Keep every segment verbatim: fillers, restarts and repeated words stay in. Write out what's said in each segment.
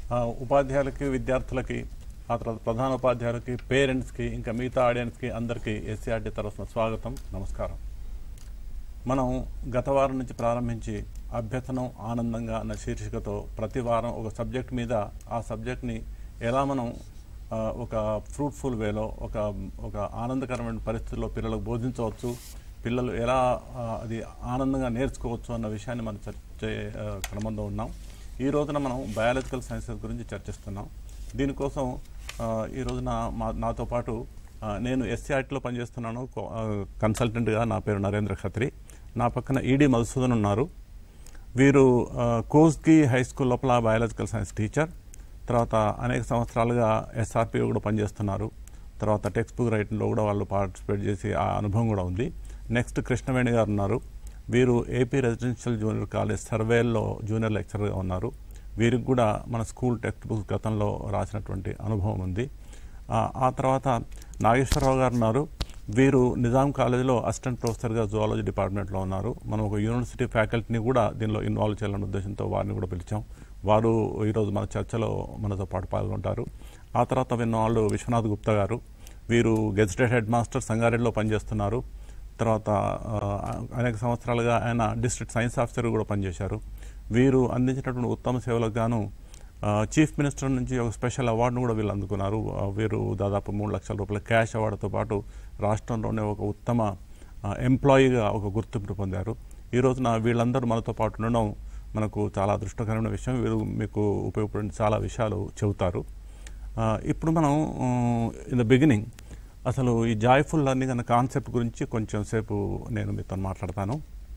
ఉపాధ్యాయులకి విద్యార్థులకి ఆ తర్వాత ప్రధాన ఉపాధ్యాయులకి పేరెంట్స్కి ఇంకా మిగతా ఆడియన్స్కి అందరికీ ఎస్సీఆర్టీ తరఫున స్వాగతం నమస్కారం. మనం గత వారం నుంచి ప్రారంభించి అభ్యసనం ఆనందంగా అన్న శీర్షికతో ప్రతి వారం ఒక సబ్జెక్ట్ మీద ఆ సబ్జెక్ట్ని ఎలా మనం ఒక ఫ్రూట్ఫుల్ వేలో ఒక ఒక ఆనందకరమైన పరిస్థితుల్లో పిల్లలకు బోధించవచ్చు, పిల్లలు ఎలా అది ఆనందంగా నేర్చుకోవచ్చు అన్న విషయాన్ని మనం చర్చే క్రమంలో ఉన్నాం. ఈ రోజున మనం బయాలజికల్ సైన్సెస్ గురించి చర్చిస్తున్నాం. దీనికోసం ఈ రోజున మా నాతో పాటు నేను ఎస్సీఆర్టీలో పనిచేస్తున్నాను కన్సల్టెంట్గా. నా పేరు నరేంద్ర ఖత్రి. నా పక్కన ఈడీ మధుసూదన్ ఉన్నారు. వీరు కోస్గి హై స్కూల్ లోపల బయాలజికల్ సైన్స్ టీచర్. తర్వాత అనేక సంవత్సరాలుగా ఎస్ఆర్పి కూడా పనిచేస్తున్నారు. తర్వాత టెక్స్ట్ బుక్ రైటింగ్లో కూడా వాళ్ళు పార్టిసిపేట్ చేసి ఆ అనుభవం కూడా ఉంది. నెక్స్ట్ కృష్ణవేణి గారు ఉన్నారు. వీరు ఏపీ రెసిడెన్షియల్ జూనియర్ కాలేజ్ సర్వేల్లో జూనియర్ లెక్చరర్గా ఉన్నారు. వీరికి కూడా మన స్కూల్ టెక్స్ట్ బుక్స్ గతంలో రాసినటువంటి అనుభవం ఉంది. ఆ తర్వాత నాగేశ్వరరావు గారు ఉన్నారు. వీరు నిజాం కాలేజీలో అసిస్టెంట్ ప్రొఫెసర్గా జువాలజీ డిపార్ట్మెంట్లో ఉన్నారు. మనం ఒక యూనివర్సిటీ ఫ్యాకల్టీని కూడా దీనిలో ఇన్వాల్వ్ చేయాలనే ఉద్దేశంతో వారిని కూడా పిలిచాం. వారు ఈరోజు మన చర్చలో మనతో పాటు పాల్గొంటారు. ఆ తర్వాత విన్న వాళ్ళు విశ్వనాథ్ గుప్తా గారు. వీరు గెజిటెడ్ హెడ్ మాస్టర్ సంగారెడ్డిలో పనిచేస్తున్నారు. తర్వాత అనేక సంవత్సరాలుగా ఆయన డిస్ట్రిక్ట్ సైన్స్ ఆఫీసర్ కూడా పనిచేశారు. వీరు అందించినటువంటి ఉత్తమ సేవలకు గాను చీఫ్ మినిస్టర్ నుంచి ఒక స్పెషల్ అవార్డును కూడా వీళ్ళు అందుకున్నారు. వీరు దాదాపు మూడు లక్షల రూపాయల క్యాష్ అవార్డుతో పాటు రాష్ట్రంలోనే ఒక ఉత్తమ ఎంప్లాయీగా ఒక గుర్తింపు పొందారు. ఈ రోజున వీళ్ళందరూ మనతో పాటు ఉండడం మనకు చాలా అదృష్టకరమైన విషయం. వీరు మీకు ఉపయోగపడే చాలా విషయాలు చెబుతారు. ఇప్పుడు మనం ఇన్ ద బిగినింగ్ అసలు ఈ జాయ్ఫుల్ లెర్నింగ్ అనే కాన్సెప్ట్ గురించి కొంచెం సేపు నేను మీతో మాట్లాడతాను.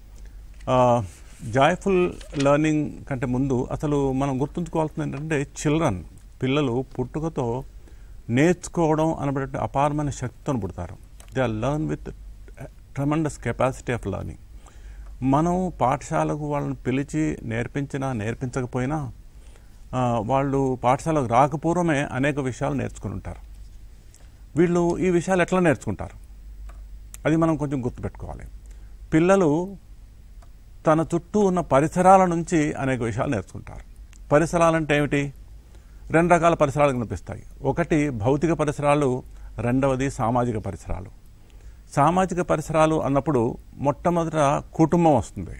జాయ్ఫుల్ లెర్నింగ్ కంటే ముందు అసలు మనం గుర్తుంచుకోవాల్సింది ఏంటంటే చిల్డ్రన్ పిల్లలు పుట్టుకతో నేర్చుకోవడం అనబడే అపారమైన శక్తితో పుడతారు. They are learn with tremendous capacity of learning. మనం పాఠశాలకు వాళ్ళని పిలిచి నేర్పించినా నేర్పించకపోయినా వాళ్ళు పాఠశాలకు రాకపూర్వమే అనేక విషయాలు నేర్చుకుని ఉంటారు. వీళ్ళు ఈ విషయాలు ఎట్లా నేర్చుకుంటారు అది మనం కొంచెం గుర్తుపెట్టుకోవాలి. పిల్లలు తన చుట్టూ ఉన్న పరిసరాల నుంచి అనేక విషయాలు నేర్చుకుంటారు. పరిసరాలంటే ఏమిటి? రెండు రకాల పరిసరాలు కనిపిస్తాయి. ఒకటి భౌతిక పరిసరాలు, రెండవది సామాజిక పరిసరాలు. సామాజిక పరిసరాలు అన్నప్పుడు మొట్టమొదట కుటుంబం వస్తుంది.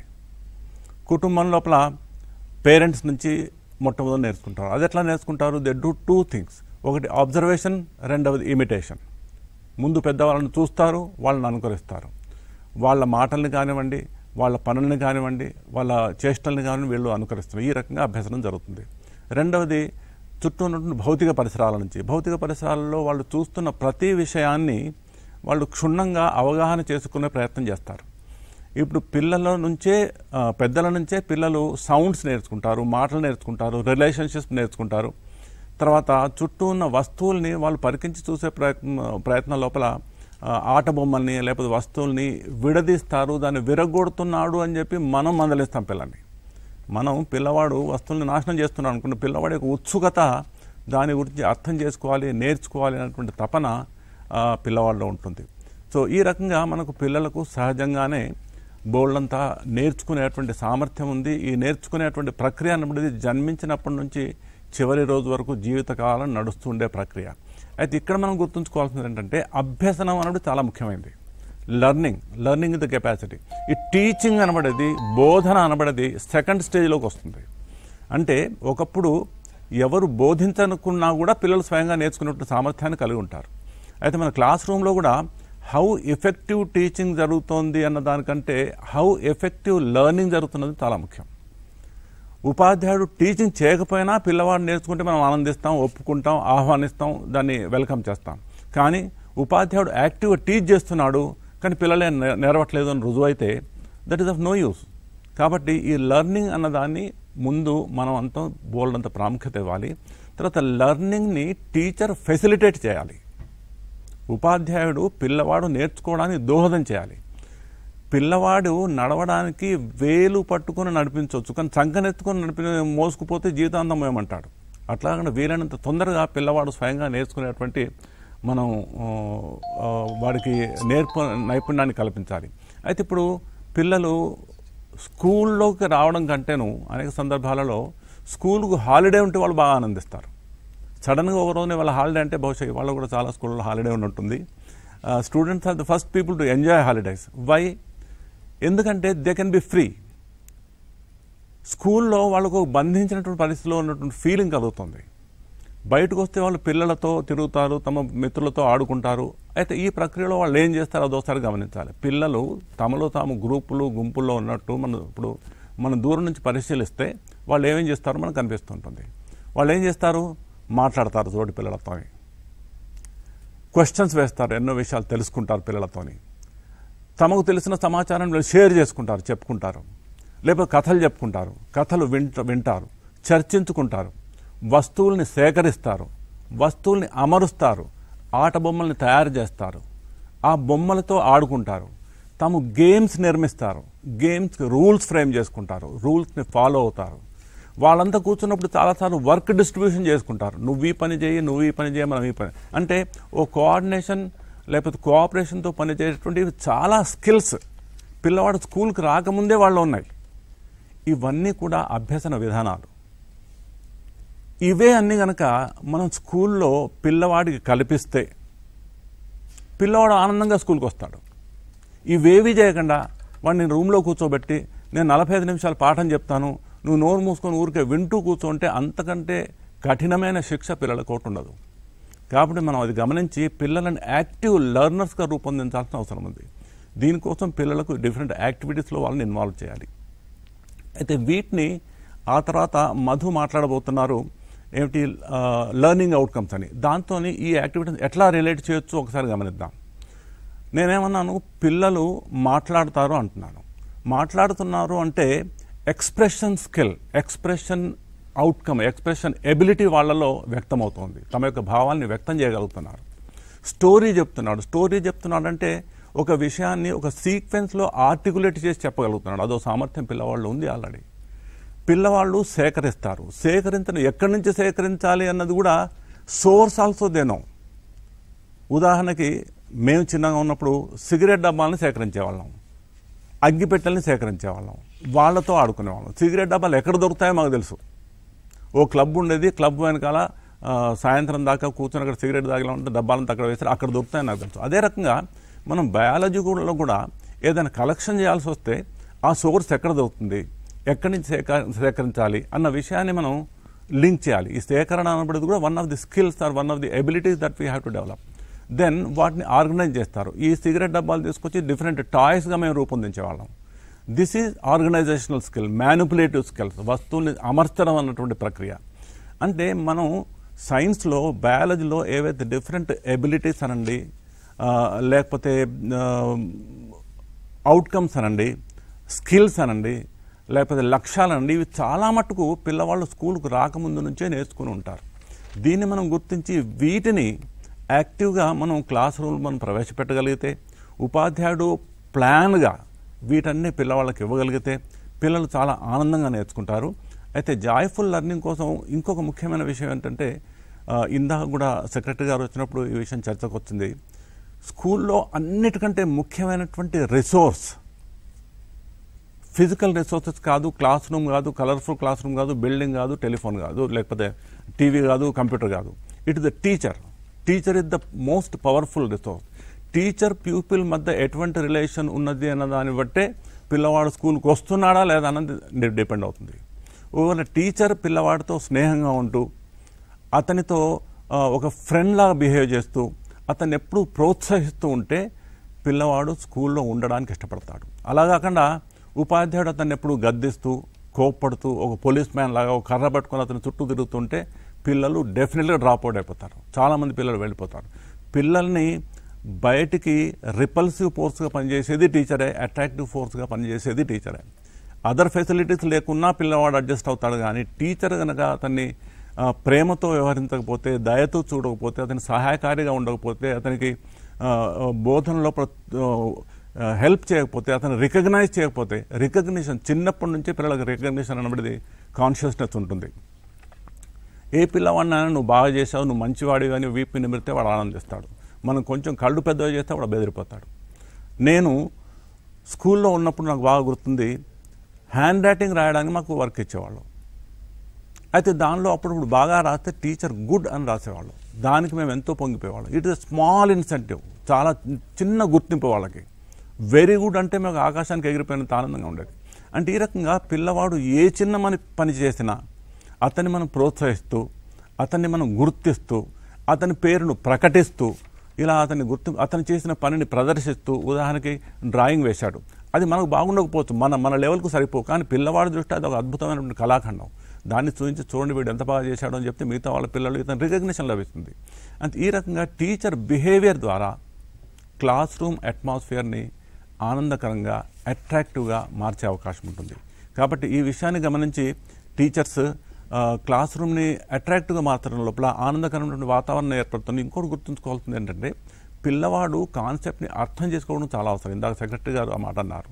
కుటుంబం లోపల పేరెంట్స్ నుంచి మొట్టమొదటి నేర్చుకుంటారు. అది ఎట్లా నేర్చుకుంటారు? They do two things. ఒకటి అబ్జర్వేషన్, రెండవది ఇమిటేషన్. ముందు పెద్దవాళ్ళని చూస్తారు, వాళ్ళని అనుకరిస్తారు. వాళ్ళ మాటల్ని కానివ్వండి, వాళ్ళ పనుల్ని కానివ్వండి, వాళ్ళ చేష్టల్ని కానివ్వండి వీళ్ళు అనుకరిస్తారు. ఈ రకంగా అభ్యసనం జరుగుతుంది. రెండవది చుట్టూ ఉన్నటువంటి భౌతిక పరిసరాల నుంచి. భౌతిక పరిసరాలలో వాళ్ళు చూస్తున్న ప్రతి విషయాన్ని వాళ్ళు క్షుణ్ణంగా అవగాహన చేసుకునే ప్రయత్నం చేస్తారు. ఇప్పుడు పిల్లల నుంచే పెద్దల నుంచే పిల్లలు సౌండ్స్ నేర్చుకుంటారు, మాటలు నేర్చుకుంటారు, రిలేషన్షిప్స్ నేర్చుకుంటారు. తర్వాత చుట్టూ ఉన్న వస్తువుల్ని వాళ్ళు పరికించి చూసే ప్రయత్నం ప్రయత్నం లోపల ఆట బొమ్మల్ని లేకపోతే వస్తువుల్ని విడదీస్తారు. దాన్ని విరగొడుతున్నాడు అని చెప్పి మనం మందలిస్తాం పిల్లల్ని. మనం పిల్లవాడు వస్తువుల్ని నాశనం చేస్తున్నాడు అనుకున్న పిల్లవాడి యొక్క ఉత్సుకత దాని గురించి అర్థం చేసుకోవాలి, నేర్చుకోవాలి అనేటువంటి తపన పిల్లవాడిలో ఉంటుంది. సో ఈ రకంగా మనకు పిల్లలకు సహజంగానే బోల్డంతా నేర్చుకునేటువంటి సామర్థ్యం ఉంది. ఈ నేర్చుకునేటువంటి ప్రక్రియ అన్నది జన్మించినప్పటి నుంచి చివరి రోజు వరకు జీవితకాలం నడుస్తూ ఉండే ప్రక్రియ. అయితే ఇక్కడ మనం గుర్తుంచుకోవాల్సింది ఏంటంటే అభ్యసనం అనేది చాలా ముఖ్యమైనది. Learning learning is the capacity. ఈ టీచింగ్ అనబడేది, బోధన అనబడేది సెకండ్ స్టేజ్లోకి వస్తుంది. అంటే ఒకప్పుడు ఎవరు బోధించనుకున్నా కూడా పిల్లలు స్వయంగా నేర్చుకునే సామర్థ్యాన్ని కలిగి ఉంటారు. అయితే మన క్లాస్ రూమ్లో కూడా హౌ ఎఫెక్టివ్ టీచింగ్ జరుగుతోంది అన్న దానికంటే హౌ ఎఫెక్టివ్ లెర్నింగ్ జరుగుతున్నది చాలా ముఖ్యం. ఉపాధ్యాయుడు టీచింగ్ చేయకపోయినా పిల్లవాడు నేర్చుకుంటే మనం ఆనందిస్తాం, ఒప్పుకుంటాం, ఆహ్వానిస్తాం, దాన్ని వెల్కమ్ చేస్తాం. కానీ ఉపాధ్యాయుడు యాక్టివ్గా టీచ్ చేస్తున్నాడు కానీ పిల్లలే నేర్వట్లేదు అని రుజువు అయితే that is of no use. కాబట్టి ఈ లెర్నింగ్ అన్నదాన్ని ముందు మనం అంతా బోల్డంత ప్రాముఖ్యత ఇవ్వాలి. తర్వాత లెర్నింగ్ని టీచర్ ఫెసిలిటేట్ చేయాలి. ఉపాధ్యాయుడు పిల్లవాడు నేర్చుకోవడానికి దోహదం చేయాలి. పిల్లవాడు నడవడానికి వేలు పట్టుకొని నడిపించవచ్చు, కానీ సంకనెత్తుకొని నడిపి మోసుకుపోతే జీవితాంతం ఏమంటాడు. అట్లాగే వీలైనంత తొందరగా పిల్లవాడు స్వయంగా నేర్చుకునేటువంటి మనం వాడికి నేర్ప నైపుణ్యాన్ని కల్పించాలి. అయితే ఇప్పుడు పిల్లలు స్కూల్లోకి రావడం కంటేను అనేక సందర్భాలలో స్కూల్కు హాలిడే ఉంటే వాళ్ళు బాగా ఆనందిస్తారు. సడన్గా ఒక రోజునే వాళ్ళ హాలిడే అంటే బహుశా వాళ్ళు కూడా చాలా స్కూల్లో హాలిడే ఉన్నట్టుంది. Students are the first people to enjoy holidays. Why? ఎందుకంటే దే కెన్ బి ఫ్రీ. స్కూల్లో వాళ్ళకు బంధించినటువంటి పరిస్థితిలో ఉన్నటువంటి ఫీలింగ్ కలుగుతుంది. బయటకు వస్తే వాళ్ళు పిల్లలతో తిరుగుతారు, తమ మిత్రులతో ఆడుకుంటారు. అయితే ఈ ప్రక్రియలో వాళ్ళు ఏం చేస్తారో అదోసారి గమనించాలి. పిల్లలు తమలో తాము గ్రూపులు గుంపుల్లో ఉన్నట్టు మనం ఇప్పుడు మనం దూరం నుంచి పరిశీలిస్తే వాళ్ళు ఏమేం చేస్తారో మనకు కనిపిస్తుంటుంది. వాళ్ళు ఏం చేస్తారు? మాట్లాడతారు తోటి పిల్లలతో, క్వశ్చన్స్ వేస్తారు, ఎన్నో విషయాలు తెలుసుకుంటారు పిల్లలతోని, తమకు తెలిసిన సమాచారాన్ని షేర్ చేసుకుంటారు, చెప్పుకుంటారు, లేకపోతే కథలు చెప్పుకుంటారు, కథలు వింట వింటారు చర్చించుకుంటారు, వస్తువుల్ని సేకరిస్తారు, వస్తువుల్ని అమరుస్తారు, ఆట బొమ్మల్ని తయారు చేస్తారు, ఆ బొమ్మలతో ఆడుకుంటారు, తాము గేమ్స్ నిర్మిస్తారు, గేమ్స్కి రూల్స్ ఫ్రేమ్ చేసుకుంటారు, రూల్స్ని ఫాలో అవుతారు. వాళ్ళంతా కూర్చున్నప్పుడు చాలాసార్లు వర్క్ డిస్ట్రిబ్యూషన్ చేసుకుంటారు. నువ్వు ఈ పని చేయి, నువ్వు ఈ పని చేయి, మనం ఈ పని, అంటే ఓ కోఆర్డినేషన్ లేకపోతే కోఆపరేషన్తో పనిచేసేటువంటి చాలా స్కిల్స్ పిల్లవాడు స్కూల్కి రాకముందే వాళ్ళు ఉన్నాయి. ఇవన్నీ కూడా అభ్యసన విధానాలు. ఇవే అన్నీ కనుక మనం స్కూల్లో పిల్లవాడికి కల్పిస్తే పిల్లవాడు ఆనందంగా స్కూల్కి వస్తాడు. ఇవేవి చేయకుండా వాడిని రూమ్లో కూర్చోబెట్టి నేను నలభై ఐదు నిమిషాలు పాఠం చెప్తాను, నువ్వు నోరు మూసుకొని ఊరికే వింటూ కూర్చోంటే అంతకంటే కఠినమైన శిక్ష పిల్లలకు ఒకటి ఉండదు. కాబట్టి మనం అది గమనించి పిల్లలను యాక్టివ్ లెర్నర్స్గా రూపొందించాల్సిన అవసరం ఉంది. దీనికోసం పిల్లలకు డిఫరెంట్ యాక్టివిటీస్లో వాళ్ళని ఇన్వాల్వ్ చేయాలి. అయితే వీటిని ఆ తర్వాత మధు మాట్లాడబోతున్నారు ఏమిటి లెర్నింగ్ అవుట్కమ్స్ అని. దాంతో ఈ యాక్టివిటీస్ ఎట్లా రిలేట్ చేయొచ్చు ఒకసారి గమనిద్దాం. నేనేమన్నాను, పిల్లలు మాట్లాడతారు అంటున్నాను. మాట్లాడుతున్నారు అంటే expression skill, expression outcome, expression ability వాళ్ళలో వ్యక్తమవుతోంది. తమ యొక్క భావాల్ని వ్యక్తం చేయగలుగుతున్నారు. స్టోరీ చెప్తున్నాడు. స్టోరీ చెప్తున్నాడు అంటే ఒక విషయాన్ని ఒక సీక్వెన్స్లో ఆర్టికులేట్ చేసి చెప్పగలుగుతున్నాడు. అదో సామర్థ్యం పిల్లవాళ్ళు ఉంది ఆల్రెడీ. పిల్లవాళ్ళు సేకరిస్తారు. సేకరించను ఎక్కడి నుంచి సేకరించాలి అన్నది కూడా సోర్స్ ఆల్సో దేనో. ఉదాహరణకి మేము చిన్నగా ఉన్నప్పుడు సిగరెట్ డబ్బాలను సేకరించేవాళ్ళం, అగ్గిపెట్టెల్ని సేకరించేవాళ్ళం, వాళ్ళతో ఆడుకునేవాళ్ళం. సిగరెట్ డబ్బాలు ఎక్కడ దొరుకుతాయో మాకు తెలుసు. ఓ క్లబ్ ఉండేది, క్లబ్ వెనకాల సాయంత్రం దాకా కూర్చొని అక్కడ సిగరెట్ తాగిలా ఉంటే డబ్బాలను అక్కడ వేస్తారు, అక్కడ దొరుకుతాయని నాకు తెలుసు. అదే రకంగా మనం బయాలజీ కూడా కూడా ఏదైనా కలెక్షన్ చేయాల్సి వస్తే ఆ సోర్స్ ఎక్కడ దొరుకుతుంది, ఎక్కడి నుంచి సేక సేకరించాలి అన్న విషయాన్ని మనం లింక్ చేయాలి. ఈ సేకరణ అనబడేది కూడా one of the skills or one of the abilities that we have to develop. Then వాటిని ఆర్గనైజ్ చేస్తారు. ఈ సిగరెట్ డబ్బాలు తీసుకొచ్చి డిఫరెంట్ టాయ్స్గా మేము రూపొందించేవాళ్ళం. This is organizational skill, manipulative skills, వస్తువుని అమర్చడం అన్నటువంటి ప్రక్రియ. అంటే మనం సైన్స్లో బయాలజీలో ఏవైతే డిఫరెంట్ ఎబిలిటీస్ అనండి, లేకపోతే అవుట్కమ్స్ అనండి, స్కిల్స్ అనండి, లేకపోతే లక్ష్యాలు అనండి, ఇవి చాలా మట్టుకు పిల్లవాళ్ళు స్కూల్కు రాకముందు నుంచే నేర్చుకుని ఉంటారు. దీన్ని మనం గుర్తించి వీటిని యాక్టివ్గా మనం క్లాస్ రూమ్ మనం ప్రవేశపెట్టగలిగితే, ఉపాధ్యాయుడు ప్లాన్గా వీటన్నీ పిల్లవాళ్ళకి ఇవ్వగలిగితే పిల్లలు చాలా ఆనందంగా నేర్చుకుంటారు. అయితే జాయ్ఫుల్ లెర్నింగ్ కోసం ఇంకొక ముఖ్యమైన విషయం ఏంటంటే, ఇందాక కూడా సెక్రటరీ గారు వచ్చినప్పుడు ఈ విషయం చర్చకు వచ్చింది. స్కూల్లో అన్నిటికంటే ముఖ్యమైనటువంటి రిసోర్స్ ఫిజికల్ రిసోర్సెస్ కాదు, క్లాస్ రూమ్ కాదు, కలర్ఫుల్ క్లాస్ రూమ్ కాదు, బిల్డింగ్ కాదు, టెలిఫోన్ కాదు, లేకపోతే టీవీ కాదు, కంప్యూటర్ కాదు. It is the teacher. Teacher is the most powerful resource. Teacher pupil మధ్య ఎటువంటి రిలేషన్ ఉన్నది అన్న దాన్ని బట్టే పిల్లవాడు స్కూల్కి వస్తున్నాడా లేదా అన్నది డిపెండ్ అవుతుంది. ఒకవేళ టీచర్ పిల్లవాడితో స్నేహంగా ఉంటూ అతనితో ఒక ఫ్రెండ్ లాగా బిహేవ్ చేస్తూ అతన్ని ఎప్పుడూ ప్రోత్సహిస్తూ ఉంటే పిల్లవాడు స్కూల్లో ఉండడానికి ఇష్టపడతాడు. అలా కాకుండా ఉపాధ్యాయుడు అతన్ని ఎప్పుడు గద్దిస్తూ కోప్పడుతూ ఒక పోలీస్ మ్యాన్ లాగా ఒక కర్ర పట్టుకొని అతను చుట్టూ తిరుగుతుంటే పిల్లలు డెఫినెట్గా డ్రాప్ అవుట్ అయిపోతారు. చాలామంది పిల్లలు వెళ్ళిపోతారు. పిల్లల్ని బయటికి రిపల్సివ్ ఫోర్స్గా పనిచేసేది టీచరే, అట్రాక్టివ్ ఫోర్స్గా పనిచేసేది టీచరే. అదర్ ఫెసిలిటీస్ లేకున్నా పిల్లవాడు అడ్జస్ట్ అవుతాడు. కానీ టీచర్ కనుక అతన్ని ప్రేమతో వ్యవహరించకపోతే, దయతో చూడకపోతే, అతని సహాయకారిగా ఉండకపోతే, అతనికి బోధనలో హెల్ప్ చేయకపోతే, అతను రికగ్నైజ్ చేయకపోతే, రికగ్నిషన్ చిన్నప్పటి నుంచే పిల్లలకు రికగ్నిషన్ అనబడేది కాన్షియస్నెస్ ఉంటుంది. ఏ పిల్లవాడిని నువ్వు బాగా చేసావు, నువ్వు మంచివాడివి అని వీపి నిమిరితే వాడు ఆనందిస్తాడు. మనం కొంచెం కళ్ళు పెద్దగా చేస్తే వాడు బెదిరిపోతాడు. నేను స్కూల్లో ఉన్నప్పుడు నాకు బాగా గుర్తుంది, హ్యాండ్ రైటింగ్ రాయడానికి మాకు వర్క్ ఇచ్చేవాళ్ళు. అయితే దానిలో అప్పుడు బాగా రాస్తే టీచర్ గుడ్ అని రాసేవాళ్ళు, దానికి మేము ఎంతో పొంగిపోయేవాళ్ళం. ఇట్ ఇస్ స్మాల్ ఇన్సెంటివ్, చాలా చిన్న గుర్తింపు వాళ్ళకి. వెరీ గుడ్ అంటే మేము ఆకాశానికి ఎగిరిపోయినంత ఆనందంగా ఉండేది. అంటే ఈ రకంగా పిల్లవాడు ఏ చిన్న మన పని చేసినా అతన్ని మనం ప్రోత్సహిస్తూ, అతన్ని మనం గుర్తిస్తూ, అతని పేరును ప్రకటిస్తూ, ఇలా అతన్ని గుర్తు అతను చేసిన పనిని ప్రదర్శిస్తూ, ఉదాహరణకి డ్రాయింగ్ వేశాడు, అది మనకు బాగుండకపోవచ్చు, మన మన లెవెల్కు సరిపో, కానీ పిల్లవాడి దృష్టి అది ఒక అద్భుతమైనటువంటి కళాఖండం. దాన్ని చూపించి చూడండి వీడు ఎంత బాగా చేశాడో అని చెప్తే మిగతా వాళ్ళ పిల్లలు ఇతను రికగ్నిషన్ లభిస్తుంది. అంటే ఈ రకంగా టీచర్ బిహేవియర్ ద్వారా క్లాస్ రూమ్ అట్మాస్ఫియర్ని ఆనందకరంగా, అట్రాక్టివ్గా మార్చే అవకాశం ఉంటుంది. కాబట్టి ఈ విషయాన్ని గమనించి టీచర్స్ క్లాస్ రూమ్ని అట్రాక్టివ్గా మార్చడం లోపల ఆనందకరమైనటువంటి వాతావరణం ఏర్పడుతుంది. ఇంకోటి గుర్తుంచుకోవాల్సింది ఏంటంటే పిల్లవాడు కాన్సెప్ట్ని అర్థం చేసుకోవడం చాలా అవసరం. ఇందాక సెక్రటరీ గారు ఆ మాట అన్నారు.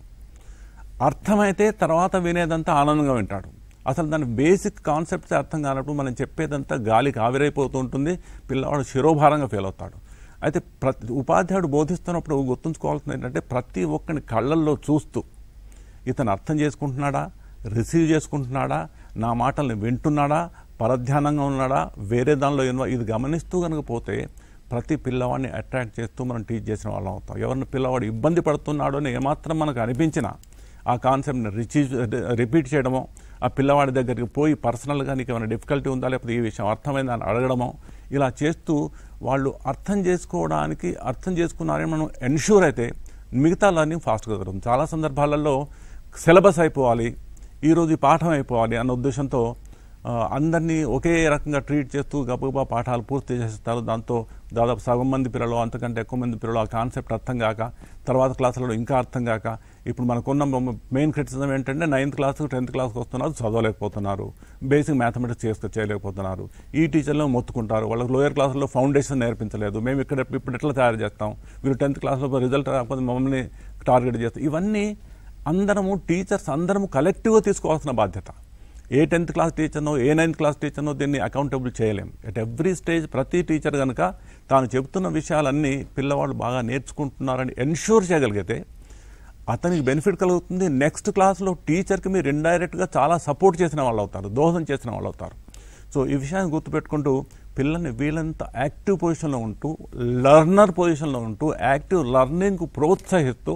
అర్థమైతే తర్వాత వినేదంతా ఆనందంగా వింటాడు. అసలు దాని బేసిక్ కాన్సెప్ట్స్ అర్థం కానప్పుడు మనం చెప్పేదంతా గాలికి ఆవిరైపోతూ ఉంటుంది, పిల్లవాడు శిరోభారంగా ఫీల్ అవుతాడు. అయితే ప్రతి ఉపాధ్యాయుడు బోధిస్తున్నప్పుడు గుర్తుంచుకోవాల్సింది ఏంటంటే ప్రతి ఒక్కరిని కళ్ళల్లో చూస్తూ ఇతను అర్థం చేసుకుంటున్నాడా, రిసీవ్ చేసుకుంటున్నాడా, నా మాటల్ని వింటున్నాడా, పరధ్యానంగా ఉన్నాడా, వేరే దానిలో ఇన్వాల్వ్, ఇది గమనిస్తూ కనుక పోతే ప్రతి పిల్లవాడిని అట్రాక్ట్ చేస్తూ మనం టీచ్ చేసిన వాళ్ళం అవుతాం. ఎవరిని పిల్లవాడు ఇబ్బంది పడుతున్నాడో అని ఏమాత్రం మనకు అనిపించినా ఆ కాన్సెప్ట్ని రిచీ రిపీట్ చేయడమో, ఆ పిల్లవాడి దగ్గరికి పోయి పర్సనల్గా నీకు ఏమైనా డిఫికల్టీ ఉందా లేకపోతే ఈ విషయం అర్థమైందా అని అడగడమో, ఇలా చేస్తూ వాళ్ళు అర్థం చేసుకోవడానికి అర్థం చేసుకున్నారని మనం ఎన్ష్యూర్ అయితే మిగతా లర్నింగ్ ఫాస్ట్గా జరుగుతుంది. చాలా సందర్భాలలో సిలబస్ అయిపోవాలి, ఈరోజు ఈ పాఠం అయిపోవాలి అన్న ఉద్దేశంతో అందరినీ ఒకే రకంగా ట్రీట్ చేస్తూ గబగబా పాఠాలు పూర్తి చేస్తారు. దాంతో దాదాపు సగం మంది పిల్లలు, అంతకంటే ఎక్కువ మంది పిల్లలు ఆ కాన్సెప్ట్ అర్థం కాక, తర్వాత క్లాసులలో ఇంకా అర్థం కాక, ఇప్పుడు మనకున్న మెయిన్ క్రిటిసిజం ఏంటంటే నైన్త్ క్లాసు టెన్త్ క్లాస్కి వస్తున్నారు, చదవలేకపోతున్నారు, బేసిక్ మ్యాథమెటిక్స్ చేసుకు చేయలేకపోతున్నారు, ఈ టీచర్లో మొత్తుకుంటారు, వాళ్ళకి లోయర్ క్లాసుల్లో ఫౌండేషన్ నేర్పించలేదు, మేము ఇక్కడ ఇప్పుడు ఎట్లా తయారు చేస్తాం, వీళ్ళు టెన్త్ క్లాస్లో రిజల్ట్ రాకపోతే మమ్మల్ని టార్గెట్ చేస్తాం. ఇవన్నీ అందరము టీచర్స్ అందరము కలెక్టివ్గా తీసుకోవాల్సిన బాధ్యత. ఏ టెన్త్ క్లాస్ టీచర్నో ఏ నైన్త్ క్లాస్ టీచర్నో దీన్ని అకౌంటబుల్ చేయలేం. ఎట్ ఎవ్రీ స్టేజ్ ప్రతి టీచర్ కనుక తాను చెబుతున్న విషయాలన్నీ పిల్లవాళ్ళు బాగా నేర్చుకుంటున్నారని ఎన్ష్యూర్ చేయగలిగితే అతనికి బెనిఫిట్ కలుగుతుంది. నెక్స్ట్ క్లాస్లో టీచర్కి మీరు ఇండైరెక్ట్గా చాలా సపోర్ట్ చేసిన వాళ్ళు అవుతారు, దోహదం చేసిన వాళ్ళు అవుతారు. సో ఈ విషయాన్ని గుర్తుపెట్టుకుంటూ పిల్లల్ని వీళ్ళంత యాక్టివ్ పొజిషన్లో ఉంటూ, లర్నర్ పొజిషన్లో ఉంటూ, యాక్టివ్ లర్నింగ్కు ప్రోత్సహిస్తూ,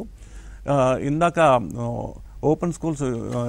ఇందాక ఓపెన్ స్కూల్స్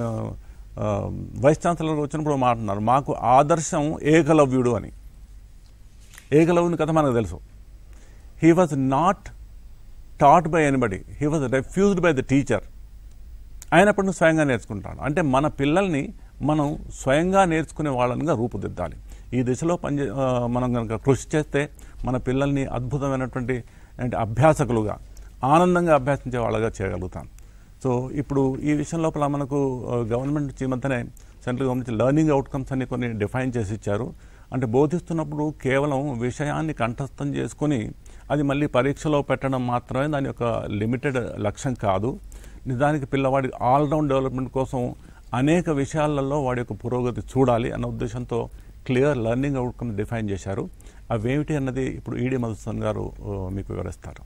వైస్ ఛాన్సలర్ వచ్చినప్పుడు మాట్లాడుతున్నారు, మాకు ఆదర్శం ఏకలవ్యుడు అని. ఏకలవ్యుని కథ మనకు తెలుసు. He was not taught by anybody, he was refused by the teacher. అయినప్పుడు స్వయంగా నేర్చుకుంటాడు. అంటే మన పిల్లల్ని మనం స్వయంగా నేర్చుకునే వాళ్ళనిగా రూపుదిద్దాలి. ఈ దిశలో పనిచే మనం కనుక కృషి చేస్తే మన పిల్లల్ని అద్భుతమైనటువంటి అంటే అభ్యాసకులుగా, ఆనందంగా అభ్యాసించే వాళ్ళగా చేయగలుగుతాం. సో ఇప్పుడు ఈ విషయం లోపల మనకు గవర్నమెంట్ చీమంతనే సెంట్రల్ గవర్నమెంట్ లెర్నింగ్ అవుట్కమ్స్ అని కొన్ని డిఫైన్ చేసి ఇచ్చారు. అంటే బోధిస్తున్నప్పుడు కేవలం విషయాన్ని కంఠస్థం చేసుకొని అది మళ్ళీ పరీక్షలో పెట్టడం మాత్రమే దాని యొక్క లిమిటెడ్ లక్ష్యం కాదు. నిజానికి పిల్లవాడి ఆల్రౌండ్ డెవలప్మెంట్ కోసం అనేక విషయాలలో వాడి యొక్క పురోగతి చూడాలి అన్న ఉద్దేశంతో క్లియర్ లెర్నింగ్ అవుట్కమ్స్ డిఫైన్ చేశారు. అవేమిటి అన్నది ఇప్పుడు ఈడి మధుసూదన్ గారు మీకు వివరిస్తారు.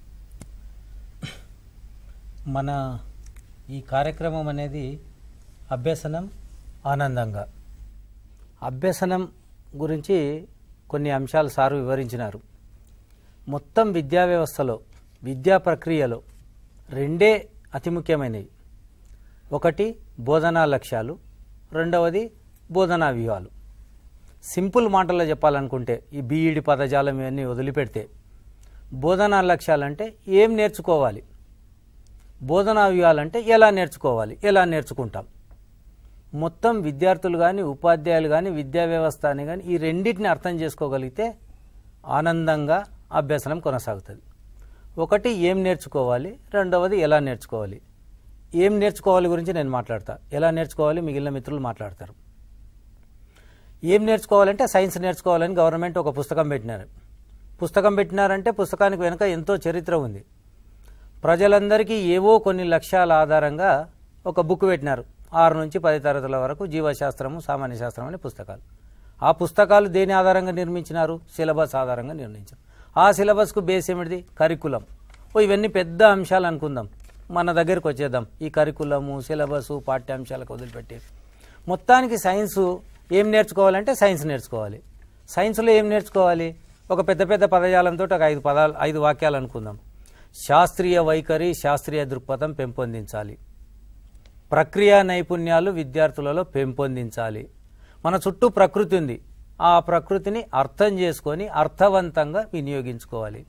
మన ఈ కార్యక్రమం అనేది అభ్యసనం ఆనందంగా, అభ్యసనం గురించి కొన్ని అంశాలు సారు వివరించినారు. మొత్తం విద్యా వ్యవస్థలో, విద్యా ప్రక్రియలో రెండే అతి ముఖ్యమైనవి. ఒకటి బోధనా లక్ష్యాలు, రెండవది బోధనా వ్యూహాలు. సింపుల్ మాటల్లో చెప్పాలనుకుంటే ఈ బీఈడి పదజాలం ఇవన్నీ వదిలిపెడితే బోధనా లక్ష్యాలంటే ఏం నేర్చుకోవాలి, బోధనా వ్యూహాలంటే ఎలా నేర్చుకోవాలి, ఎలా నేర్చుకుంటాం. మొత్తం విద్యార్థులు కానీ ఉపాధ్యాయులు కానీ విద్యా వ్యవస్థ అని కానీ ఈ రెండింటిని అర్థం చేసుకోగలిగితే ఆనందంగా అభ్యసనం కొనసాగుతుంది. ఒకటి ఏం నేర్చుకోవాలి, రెండవది ఎలా నేర్చుకోవాలి. ఏం నేర్చుకోవాలి గురించి నేను మాట్లాడతా, ఎలా నేర్చుకోవాలి మిగిలిన మిత్రులు మాట్లాడతారు. ఏం నేర్చుకోవాలంటే సైన్స్ నేర్చుకోవాలని గవర్నమెంట్ ఒక పుస్తకం పెట్టినారు. పుస్తకం పెట్టినారంటే పుస్తకానికి వెనుక ఎంతో చరిత్ర ఉంది. ప్రజలందరికీ ఏవో కొన్ని లక్ష్యాల ఆధారంగా ఒక బుక్ పెట్టినారు. ఆరు నుంచి పది తరగతుల వరకు జీవశాస్త్రము, సామాన్య శాస్త్రం అనే పుస్తకాలు. ఆ పుస్తకాలు దేని ఆధారంగా నిర్మించినారు? సిలబస్ ఆధారంగా నిర్మించారు. ఆ సిలబస్కు బేస్ ఏమిటిది? కరికులం. ఓ ఇవన్నీ పెద్ద అంశాలు అనుకుందాం, మన దగ్గరికి వచ్చేద్దాం. ఈ కరికులము, సిలబసు, పాఠ్యాంశాలకు వదిలిపెట్టి మొత్తానికి సైన్సు ఏం నేర్చుకోవాలంటే సైన్స్ నేర్చుకోవాలి. సైన్స్లో ఏం నేర్చుకోవాలి? ఒక పెద్ద పెద్ద పదజాలంతో ఒక ఐదు పదాలు ఐదు వాక్యాలు అనుకుందాం. శాస్త్రీయ వైఖరి, శాస్త్రీయ దృక్పథం పెంపొందించాలి. ప్రక్రియా నైపుణ్యాలు విద్యార్థులలో పెంపొందించాలి. మన చుట్టూ ప్రకృతి ఉంది, ఆ ప్రకృతిని అర్థం చేసుకొని అర్థవంతంగా వినియోగించుకోవాలి.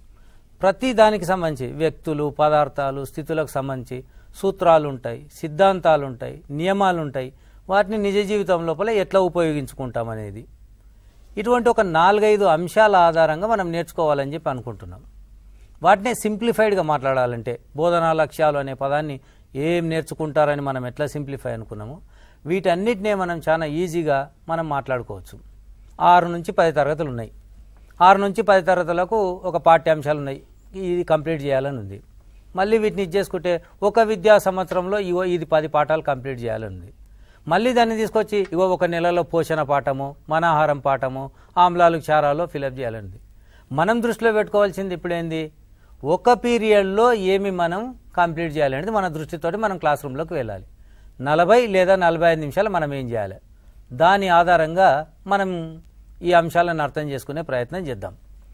ప్రతి దానికి సంబంధించి వ్యక్తులు, పదార్థాలు, స్థితులకు సంబంధించి సూత్రాలు ఉంటాయి, సిద్ధాంతాలు ఉంటాయి, నియమాలు ఉంటాయి. వాటిని నిజ జీవితం లోపల ఎట్లా ఉపయోగించుకుంటాం అనేది, ఇటువంటి ఒక నాలుగైదు అంశాల ఆధారంగా మనం నేర్చుకోవాలని చెప్పి అనుకుంటున్నాం. వాటినే సింప్లిఫైడ్గా మాట్లాడాలంటే బోధనా లక్ష్యాలు అనే పదాన్ని ఏం నేర్చుకుంటారని మనం ఎట్లా సింప్లిఫై అనుకున్నామో వీటన్నిటినే మనం చాలా ఈజీగా మనం మాట్లాడుకోవచ్చు. ఆరు నుంచి పది తరగతులు ఉన్నాయి. ఆరు నుంచి పది తరగతులకు ఒక పాఠ్యాంశాలు ఉన్నాయి, ఇది కంప్లీట్ చేయాలని ఉంది. మళ్ళీ వీటిని ఇచ్చేసుకుంటే ఒక విద్యా సంవత్సరంలో ఇగో ఇది పది పాఠాలు కంప్లీట్ చేయాలని ఉంది. మళ్ళీ దాన్ని తీసుకొచ్చి ఇగో ఒక నెలలో పోషణ పాఠము, మనాహారం పాఠము, ఆమ్లాలు క్షారాలు ఫిలప్ చేయాలని. మనం దృష్టిలో పెట్టుకోవాల్సింది ఇప్పుడేంది, ఒక పీరియడ్లో ఏమి మనం కంప్లీట్ చేయాలనేది మన దృష్టితోటి మనం క్లాస్ రూమ్లోకి వెళ్ళాలి. నలభై లేదా నలభై ఐదు నిమిషాలు మనం ఏం చేయాలి, దాని ఆధారంగా మనం ఈ అంశాలను అర్థం చేసుకునే ప్రయత్నం చేద్దాం.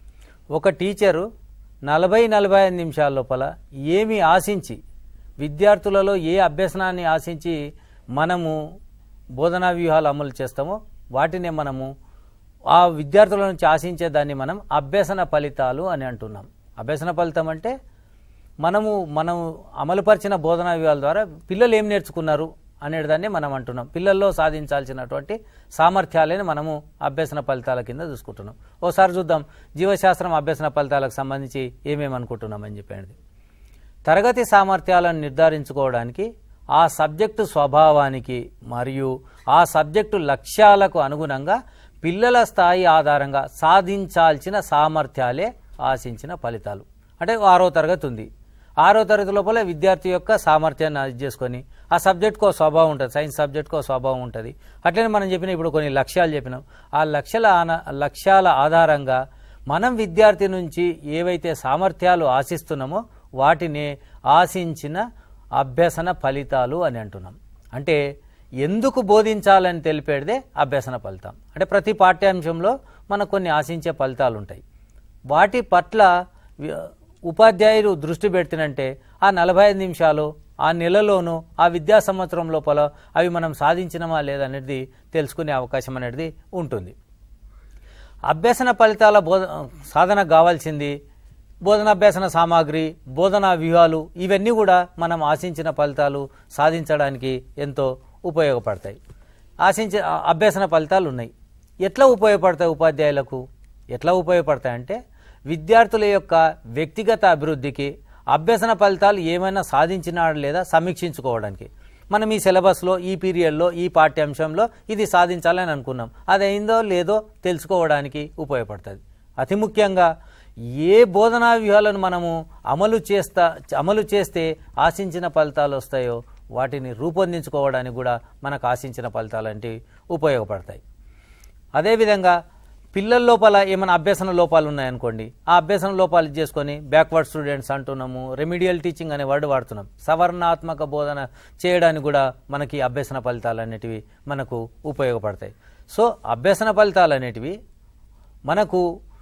ఒక టీచరు నలభై నలభై ఐదు నిమిషాల లోపల ఏమి ఆశించి, విద్యార్థులలో ఏ అభ్యసనాన్ని ఆశించి మనము బోధనా వ్యూహాలు అమలు చేస్తామో వాటినే మనము ఆ విద్యార్థుల నుంచి ఆశించే దాన్ని మనం అభ్యసన ఫలితాలు అని అంటున్నాం. అభ్యసన ఫలితం అంటే మనము మనం అమలుపరిచిన బోధనా వ్యూహాల ద్వారా పిల్లలు ఏం నేర్చుకున్నారు అనేదాన్ని మనం అంటున్నాం. పిల్లల్లో సాధించాల్సినటువంటి సామర్థ్యాలని మనము అభ్యసన ఫలితాల కింద చూసుకుంటున్నాం. ఓసారి చూద్దాం జీవశాస్త్రం అభ్యసన ఫలితాలకు సంబంధించి ఏమేమి అనుకుంటున్నామని చెప్పేది. తరగతి సామర్థ్యాలను నిర్ధారించుకోవడానికి ఆ సబ్జెక్టు స్వభావానికి మరియు ఆ సబ్జెక్టు లక్ష్యాలకు అనుగుణంగా పిల్లల స్థాయి ఆధారంగా సాధించాల్సిన సామర్థ్యాలే ఆశించిన ఫలితాలు. అంటే ఆరో తరగతి ఉంది, ఆరో తరగతి లోపల విద్యార్థి యొక్క సామర్థ్యాన్ని అది చేసుకొని ఆ సబ్జెక్ట్కో స్వభావం ఉంటుంది, సైన్స్ సబ్జెక్ట్కో స్వభావం ఉంటుంది. అట్లనే మనం చెప్పిన ఇప్పుడు కొన్ని లక్ష్యాలు చెప్పినాం, ఆ లక్ష్యాల లక్ష్యాల ఆధారంగా మనం విద్యార్థి నుంచి ఏవైతే సామర్థ్యాలు ఆశిస్తున్నామో వాటిని ఆశించిన అభ్యసన ఫలితాలు అని అంటున్నాం. అంటే ఎందుకు బోధించాలని తెలిపేదే అభ్యసన ఫలితం. అంటే ప్రతి పాఠ్యాంశంలో మనకు కొన్ని ఆశించే ఫలితాలు ఉంటాయి. వాటి పట్ల ఉపాధ్యాయులు దృష్టి పెడుతున్నంటే ఆ నలభై ఐదు నిమిషాలు ఆ నెలలోనూ ఆ విద్యా సంవత్సరం లోపల అవి మనం సాధించినమా లేదనేది తెలుసుకునే అవకాశం అనేది ఉంటుంది. అభ్యసన ఫలితాల బోధ సాధన కావాల్సింది బోధనాభ్యాసన సామాగ్రి, బోధనా వ్యూహాలు, ఇవన్నీ కూడా మనం ఆశించిన ఫలితాలు సాధించడానికి ఎంతో ఉపయోగపడతాయి. ఆశించే అభ్యసన ఫలితాలు ఉన్నాయి. ఎట్లా ఉపయోగపడతాయి ఉపాధ్యాయులకు? ఎట్లా ఉపయోగపడతాయంటే విద్యార్థుల యొక్క వ్యక్తిగత అభివృద్ధికి అభ్యసన ఫలితాలు ఏమైనా సాధించినాడు లేదా సమీక్షించుకోవడానికి. మనం ఈ సిలబస్లో ఈ పీరియడ్లో ఈ పాఠ్యాంశంలో ఇది సాధించాలని అనుకున్నాం, అది అయిందో లేదో తెలుసుకోవడానికి ఉపయోగపడుతుంది. అతి ముఖ్యంగా ఏ బోధనా వ్యూహాలను మనము అమలు చేస్తా అమలు చేస్తే ఆశించిన ఫలితాలు వస్తాయో వాటిని రూపొందించుకోవడానికి కూడా మనకు ఆశించిన ఫలితాలు అంటే ఉపయోగపడతాయి. అదేవిధంగా పిల్లల లోపల ఏమైనా అభ్యసన లోపాలు ఉన్నాయనుకోండి, ఆ అభ్యసన లోపాలు చేసుకొని బ్యాక్వర్డ్ స్టూడెంట్స్ అంటున్నాము, రెమిడియల్ టీచింగ్ అనే వర్డ్ వాడుతున్నాం. సవర్ణాత్మక బోధన చేయడానికి కూడా మనకి అభ్యసన ఫలితాలు అనేటివి మనకు ఉపయోగపడతాయి. సో అభ్యసన ఫలితాలు అనేటివి మనకు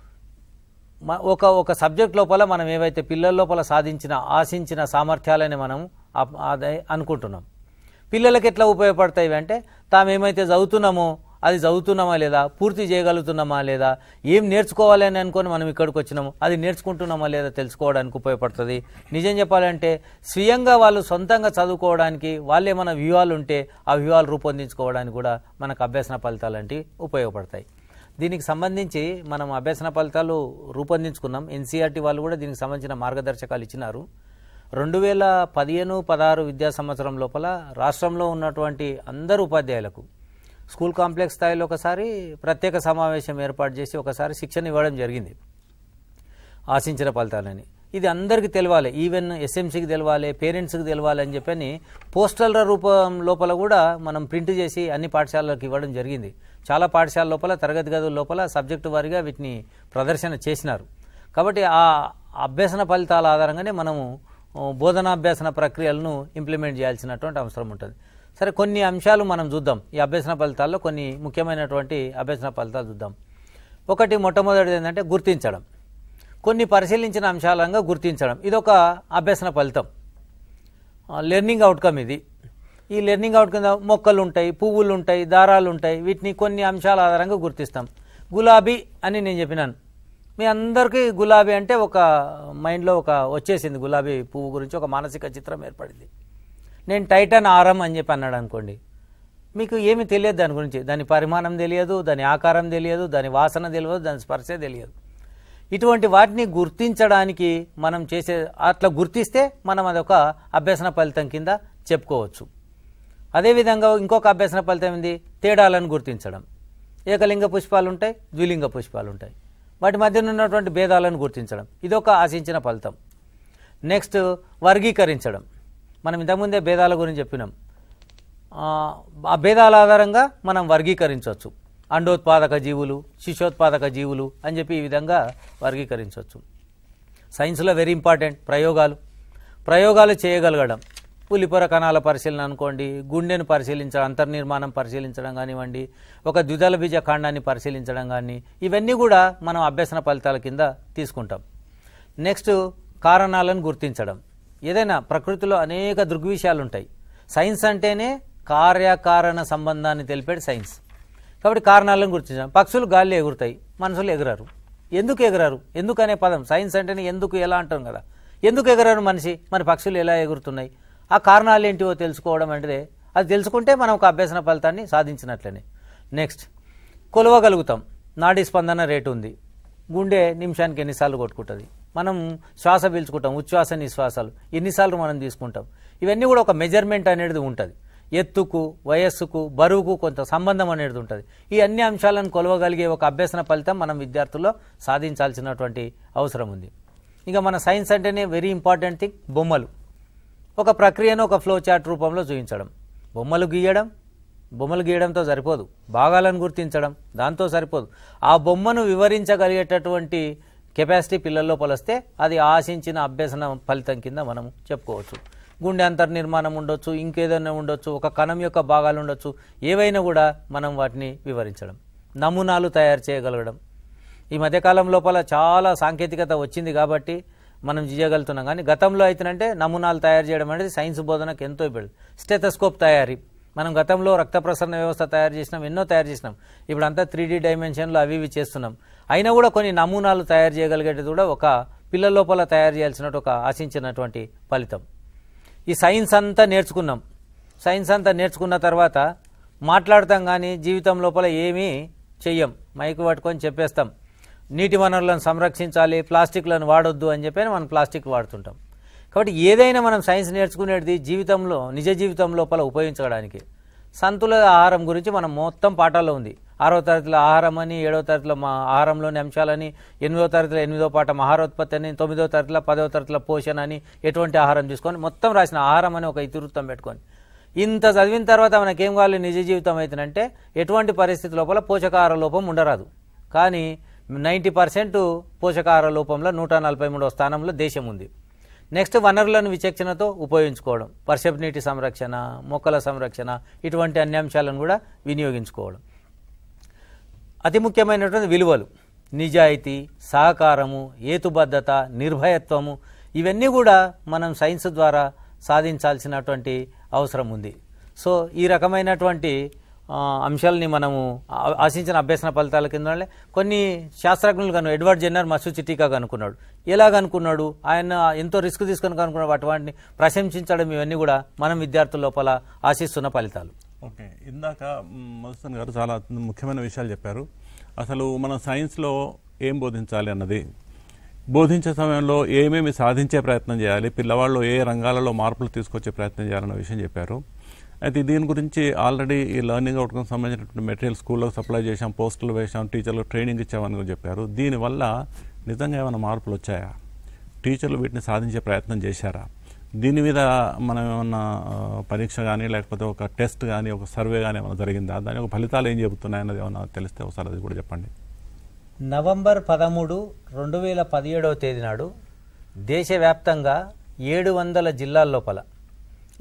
ఒక ఒక సబ్జెక్ట్ లోపల మనం ఏవైతే పిల్లల లోపల సాధించిన ఆశించిన సామర్థ్యాలని మనం అదే అనుకుంటున్నాం. పిల్లలకి ఎట్లా ఉపయోగపడతాయి అంటే తాము ఏమైతే చదువుతున్నామో అది చదువుతున్నామా లేదా, పూర్తి చేయగలుగుతున్నామా లేదా, ఏం నేర్చుకోవాలని అనుకొని మనం ఇక్కడికి వచ్చినామో అది నేర్చుకుంటున్నామా లేదా తెలుసుకోవడానికి ఉపయోగపడుతుంది. నిజం చెప్పాలంటే స్వయంగా వాళ్ళు సొంతంగా చదువుకోవడానికి వాళ్ళు ఏమైనా వ్యూహాలు ఉంటే ఆ వ్యూహాలు రూపొందించుకోవడానికి కూడా మనకు అభ్యసన ఫలితాలు లాంటివి ఉపయోగపడతాయి. దీనికి సంబంధించి మనం అభ్యసన ఫలితాలు రూపొందించుకున్నాం. ఎన్సీఆర్టీ వాళ్ళు కూడా దీనికి సంబంధించిన మార్గదర్శకాలు ఇచ్చినారు. రెండు వేల పదిహేను పదహారు విద్యా సంవత్సరం లోపల రాష్ట్రంలో ఉన్నటువంటి అందరు ఉపాధ్యాయులకు స్కూల్ కాంప్లెక్స్ స్థాయిలో ఒకసారి ప్రత్యేక సమావేశం ఏర్పాటు చేసి ఒకసారి శిక్షణ ఇవ్వడం జరిగింది ఆశించిన ఫలితాలని. ఇది అందరికీ తెలవాలి, ఈవెన్ ఎస్ఎంసీకి తెలవాలి, పేరెంట్స్కి తెలవాలి అని చెప్పని పోస్టల్ రూపం లోపల కూడా మనం ప్రింట్ చేసి అన్ని పాఠశాలలకు ఇవ్వడం జరిగింది. చాలా పాఠశాల లోపల తరగతి గదుల లోపల సబ్జెక్టు వారీగా వీటిని ప్రదర్శన చేసినారు. కాబట్టి ఆ అభ్యసన ఫలితాల ఆధారంగానే మనము బోధనాభ్యాసన ప్రక్రియలను ఇంప్లిమెంట్ చేయాల్సినటువంటి అవసరం ఉంటుంది. సరే, కొన్ని అంశాలు మనం చూద్దాం. ఈ అభ్యసన ఫలితాల్లో కొన్ని ముఖ్యమైనటువంటి అభ్యసన ఫలితాలు చూద్దాం. ఒకటి, మొట్టమొదటిది ఏంటంటే గుర్తించడం. కొన్ని పరిశీలించిన అంశాలంగా గుర్తించడం, ఇదొక అభ్యసన ఫలితం, లెర్నింగ్ అవుట్కమ్ ఇది. ఈ లెర్నింగ్ అవుట్కమ్ మొక్కలు ఉంటాయి, పువ్వులు ఉంటాయి, దారాలు ఉంటాయి, వీటిని కొన్ని అంశాల ఆధారంగా గుర్తిస్తాం. గులాబీ అని నేను చెప్పినాను, మీ అందరికీ గులాబీ అంటే ఒక మైండ్లో ఒక వచ్చేసింది, గులాబీ పువ్వు గురించి ఒక మానసిక చిత్రం ఏర్పడింది. నేను టైటన్ ఆరం అని చెప్పి అన్నాడు అనుకోండి, మీకు ఏమీ తెలియదు దాని గురించి, దాని పరిమాణం తెలియదు, దాని ఆకారం తెలియదు, దాని వాసన తెలియదు, దాని స్పర్శ తెలియదు. ఇటువంటి వాటిని గుర్తించడానికి మనం చేసే, అట్లా గుర్తిస్తే మనం అదొక అభ్యసన ఫలితం కింద చెప్పుకోవచ్చు. అదేవిధంగా ఇంకొక అభ్యసన ఫలితం ఏంది, తేడాలను గుర్తించడం. ఏకలింగ పుష్పాలు ఉంటాయి, ద్విలింగ పుష్పాలు ఉంటాయి, వాటి మధ్యన ఉన్నటువంటి భేదాలను గుర్తించడం, ఇదొక ఆశించిన ఫలితం. నెక్స్ట్, వర్గీకరించడం. మనం ఇంతకుముందే భేదాల గురించి చెప్పినాం. ఆ భేదాల ఆధారంగా మనం వర్గీకరించవచ్చు. అండోత్పాదక జీవులు, శిశోత్పాదక జీవులు అని చెప్పి ఈ విధంగా వర్గీకరించవచ్చు. సైన్స్లో వెరీ ఇంపార్టెంట్ ప్రయోగాలు. ప్రయోగాలు చేయగలగడం, పులిపొర కణాల పరిశీలన అనుకోండి, గుండెను పరిశీలించడం, అంతర్నిర్మాణం పరిశీలించడం కానివ్వండి, ఒక ద్విదళ బీజ కాండాన్ని పరిశీలించడం కానీ, ఇవన్నీ కూడా మనం అభ్యసన ఫలితాల కింద తీసుకుంటాం. నెక్స్ట్, కారణాలను గుర్తించడం. ఏదైనా ప్రకృతిలో అనేక దృగ్విషయాలు ఉంటాయి. సైన్స్ అంటేనే కార్యకారణ సంబంధాన్ని తెలిపేది సైన్స్. కాబట్టి కారణాలను గుర్తించడం. పక్షులు గాలి ఎగురుతాయి, మనుషులు ఎగరారు. ఎందుకు ఎగరారు? ఎందుకు అనే పదం, సైన్స్ అంటేనే ఎందుకు, ఎలా అంటాం కదా, ఎందుకు ఎగరారు మనిషి, మరి పక్షులు ఎలా ఎగురుతున్నాయి, ఆ కారణాలు ఏంటివో తెలుసుకోవడం అంటే, అది తెలుసుకుంటే మనం ఒక అభ్యసన ఫలితాన్ని సాధించినట్లనే. నెక్స్ట్, కొలవగలుగుతాం. నాడీ స్పందన రేటు ఉంది, గుండె నిమిషానికి ఎన్నిసార్లు కొట్టుకుంటుంది, మనం శ్వాస పీల్చుకుంటాం, ఉచ్ఛ్వాస నిశ్వాసాలు ఎన్నిసార్లు మనం తీసుకుంటాం, ఇవన్నీ కూడా ఒక మెజర్మెంట్ అనేది ఉంటుంది. ఎత్తుకు, వయస్సుకు, బరువుకు కొంత సంబంధం అనేది ఉంటుంది. ఈ అన్ని అంశాలను కొలవగలిగే ఒక అభ్యసన ఫలితం మనం విద్యార్థుల్లో సాధించాల్సినటువంటి అవసరం ఉంది. ఇక మన సైన్స్ అంటేనే వెరీ ఇంపార్టెంట్ థింగ్ బొమ్మలు. ఒక ప్రక్రియను ఒక ఫ్లో చార్ట్ రూపంలో చూపించడం. బొమ్మలు గీయడం, బొమ్మలు గీయడంతో సరిపోదు, భాగాలను గుర్తించడం దాంతో సరిపోదు. ఆ బొమ్మను వివరించగలిగేటటువంటి కెపాసిటీ పిల్లల లోపల వస్తే అది ఆశించిన అభ్యసన ఫలితం కింద మనం చెప్పుకోవచ్చు. గుండె అంతర్నిర్మాణం ఉండొచ్చు, ఇంకేదైనా ఉండొచ్చు, ఒక కణం యొక్క భాగాలు ఉండొచ్చు, ఏవైనా కూడా మనం వాటిని వివరించడం. నమూనాలు తయారు చేయగలగడం. ఈ మధ్యకాలం లోపల చాలా సాంకేతికత వచ్చింది కాబట్టి మనం చేయగలుగుతున్నాం, కానీ గతంలో అయితేనంటే నమూనాలు తయారు చేయడం అనేది సైన్స్ బోధనకు ఎంతో ఇబ్బంది. స్టెథోస్కోప్ తయారీ, మనం గతంలో రక్త ప్రసరణ వ్యవస్థ తయారు చేసినాం, ఎన్నో తయారు చేసినాం, ఇప్పుడు అంతా త్రీ డీ డైమెన్షన్లో అవి ఇవి చేస్తున్నాం. అయినా కూడా కొన్ని నమూనాలు తయారు చేయగలిగేది కూడా ఒక పిల్లల లోపల తయారు చేయాల్సిన ఒక ఆశించినటువంటి ఫలితం. ఈ సైన్స్ అంతా నేర్చుకున్నాం. సైన్స్ అంతా నేర్చుకున్న తర్వాత మాట్లాడతాం కానీ జీవితం లోపల ఏమీ చెయ్యం, మైకు పట్టుకొని చెప్పేస్తాం. నీటి వనరులను సంరక్షించాలి, ప్లాస్టిక్లను వాడొద్దు అని చెప్పి మనం ప్లాస్టిక్ వాడుతుంటాం. కాబట్టి ఏదైనా మనం సైన్స్ నేర్చుకునేది జీవితంలో, నిజ జీవితం లోపల ఉపయోగించడానికి. సంతుల ఆహారం గురించి మనం మొత్తం పాఠాల్లో ఉంది. ఆరో తరగతిలో ఆహారం అని, ఏడవ తరగతిలో మా ఆహారంలోని అంశాలని, ఎనిమిదో తరగతిలో ఎనిమిదో పాఠం ఆహారోత్పత్తి అని, తొమ్మిదో తరగతిలో పదవ తరగతిలో పోషణ అని, ఎటువంటి ఆహారం తీసుకొని మొత్తం రాసిన ఆహారం అని ఒక ఇతివృత్తం పెట్టుకొని ఇంత చదివిన తర్వాత మనకేం కావాలి, నిజ జీవితం అవుతుందంటే ఎటువంటి పరిస్థితి లోపల పోషకాహార లోపం ఉండరాదు. కానీ నైంటీ పర్సెంట్ పోషకాహార లోపంలో నూట నలభై మూడవ స్థానంలో దేశం ఉంది. నెక్స్ట్, వనరులను విచక్షణతో ఉపయోగించుకోవడం, వర్షపు నీటి సంరక్షణ, మొక్కల సంరక్షణ, ఇటువంటి అన్ని అంశాలను కూడా వినియోగించుకోవడం. అతి ముఖ్యమైనటువంటి విలువలు, నిజాయితీ, సహకారము, హేతుబద్ధత, నిర్భయత్వము, ఇవన్నీ కూడా మనం సైన్స్ ద్వారా సాధించాల్సినటువంటి అవసరం ఉంది. సో ఈ రకమైనటువంటి అంశాలని మనము ఆశించిన అభ్యసన ఫలితాల కింద కొన్ని శాస్త్రజ్ఞులు కను ఎడ్వర్డ్ జెన్నర్ మస్సుచిటికా కనుక్కున్నాడు. ఎలా కనుక్కున్నాడు, ఆయన ఎంతో రిస్క్ తీసుకొని కనుక్కున్నాడు, అటువంటి ప్రశంసించడం, ఇవన్నీ కూడా మనం విద్యార్థుల లోపల ఆశిస్తున్న ఫలితాలు. ఓకే, ఇందాక మధుసూదన్ గారు చాలా ముఖ్యమైన విషయాలు చెప్పారు. అసలు మన సైన్స్లో ఏం బోధించాలి అన్నది, బోధించే సమయంలో ఏమేమి సాధించే ప్రయత్నం చేయాలి, పిల్లవాళ్ళు ఏ రంగాలలో మార్పులు తీసుకొచ్చే ప్రయత్నం చేయాలన్న విషయం చెప్పారు. అయితే దీని గురించి ఆల్రెడీ ఈ లెర్నింగ్ అవుట్కమ్ సంబంధించినటువంటి మెటీరియల్ స్కూళ్ళకు సప్లై చేసాం, పోస్టులు వేసాం, టీచర్లకు ట్రైనింగ్ ఇచ్చామని కూడా చెప్పారు. దీనివల్ల నిజంగా ఏమైనా మార్పులు వచ్చాయా, టీచర్లు వీటిని సాధించే ప్రయత్నం చేశారా, దీని మీద మనం ఏమన్నా పరీక్ష కానీ లేకపోతే ఒక టెస్ట్ కానీ ఒక సర్వే కానీ ఏమైనా జరిగిందా, దాని ఒక ఫలితాలు ఏం చెబుతున్నాయి అన్నది ఏమైనా తెలిస్తే ఒకసారి అది కూడా చెప్పండి. నవంబర్ పదమూడు రెండు వేల పదిహేడవ తేదీ నాడు దేశవ్యాప్తంగా ఏడు వందల జిల్లాల లోపల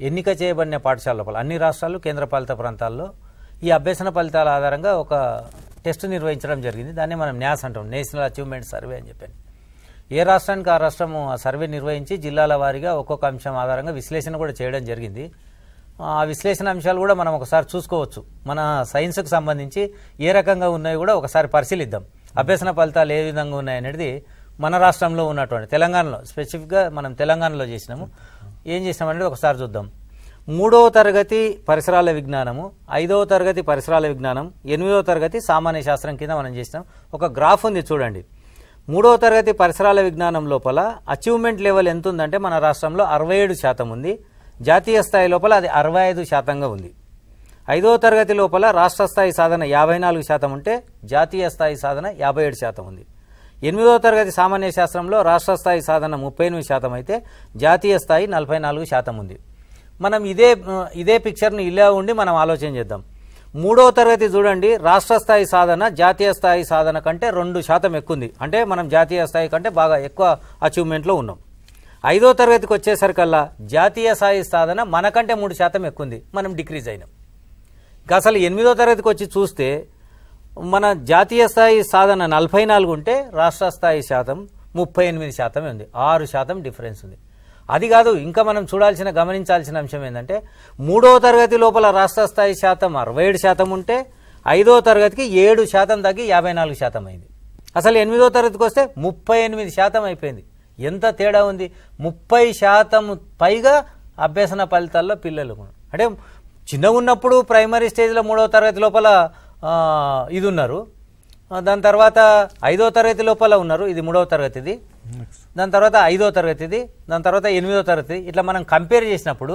ఎన్నిక చేయబడిన పాఠశాల లోపల అన్ని రాష్ట్రాలు కేంద్రపాలిత ప్రాంతాల్లో ఈ అభ్యసన ఫలితాల ఆధారంగా ఒక టెస్ట్ నిర్వహించడం జరిగింది. దాన్ని మనం న్యాస్ అంటాం, నేషనల్ అచీవ్మెంట్ సర్వే అని చెప్పాను. ఏ రాష్ట్రానికి ఆ రాష్ట్రము ఆ సర్వే నిర్వహించి జిల్లాల వారీగా ఒక్కొక్క అంశం ఆధారంగా విశ్లేషణ కూడా చేయడం జరిగింది. ఆ విశ్లేషణ అంశాలు కూడా మనం ఒకసారి చూసుకోవచ్చు. మన సైన్స్కి సంబంధించి ఏ రకంగా ఉన్నాయో కూడా ఒకసారి పరిశీలిద్దాం. అభ్యసన ఫలితాలు ఏ విధంగా ఉన్నాయనేది మన రాష్ట్రంలో ఉన్నటువంటి తెలంగాణలో స్పెసిఫిక్గా మనం తెలంగాణలో చేసినాము. ఏం చేసినామనేది ఒకసారి చూద్దాం. మూడవ తరగతి పరిసరాల విజ్ఞానము, ఐదవ తరగతి పరిసరాల విజ్ఞానం, ఎనిమిదవ తరగతి సామాన్య శాస్త్రం కింద మనం చేసినాం. ఒక గ్రాఫ్ ఉంది చూడండి. మూడవ తరగతి పరిసరాల విజ్ఞానం లోపల అచీవ్మెంట్ లెవెల్ ఎంత ఉందంటే మన రాష్ట్రంలో అరవై ఏడు శాతం ఉంది. జాతీయ స్థాయి లోపల అది అరవై ఐదు శాతంగా ఉంది. ఐదవ తరగతి లోపల రాష్ట్ర స్థాయి సాధన యాభై నాలుగు శాతం ఉంటే జాతీయ స్థాయి సాధన యాభై ఏడు శాతం ఉంది. ఎనిమిదవ తరగతి సామాన్య శాస్త్రంలో రాష్ట్ర స్థాయి సాధన ముప్పై ఎనిమిది శాతం అయితే జాతీయ స్థాయి నలభై నాలుగు శాతం ఉంది. మనం ఇదే ఇదే పిక్చర్ని ఇలా ఉండి మనం ఆలోచన చేద్దాం. మూడవ తరగతి చూడండి, రాష్ట్ర స్థాయి సాధన జాతీయ స్థాయి సాధన కంటే రెండు శాతం ఎక్కువ ఉంది. అంటే మనం జాతీయ స్థాయి కంటే బాగా ఎక్కువ అచీవ్మెంట్లో ఉన్నాం. ఐదో తరగతికి వచ్చేసరికల్లా జాతీయ స్థాయి సాధన మనకంటే మూడు శాతం ఎక్కువ ఉంది, మనం డిక్రీజ్ అయినాం. ఇంకా అసలు ఎనిమిదో తరగతికి వచ్చి చూస్తే మన జాతీయ స్థాయి సాధన నలభై నాలుగు ఉంటే రాష్ట్ర స్థాయి శాతం ముప్పై ఎనిమిది శాతమే ఉంది. ఆరు శాతం డిఫరెన్స్ ఉంది. అది కాదు, ఇంకా మనం చూడాల్సిన గమనించాల్సిన అంశం ఏంటంటే మూడో తరగతి లోపల రాష్ట్ర స్థాయి శాతం అరవై ఏడు శాతం ఉంటే ఐదో తరగతికి ఏడు శాతం తగ్గి యాభై నాలుగు శాతం అయింది. అసలు ఎనిమిదో తరగతికి వస్తే ముప్పై ఎనిమిది శాతం అయిపోయింది. ఎంత తేడా ఉంది! ముప్పై శాతం పైగా అభ్యసన ఫలితాల్లో పిల్లలు. అంటే చిన్నగా ఉన్నప్పుడు ప్రైమరీ స్టేజ్లో మూడవ తరగతి లోపల ఇది ఉన్నారు, దాని తర్వాత ఐదో తరగతి లోపల ఉన్నారు, ఇది మూడవ తరగతిది, దాని తర్వాత ఐదో తరగతిది, దాని తర్వాత ఎనిమిదో తరగతి. ఇట్లా మనం కంపేర్ చేసినప్పుడు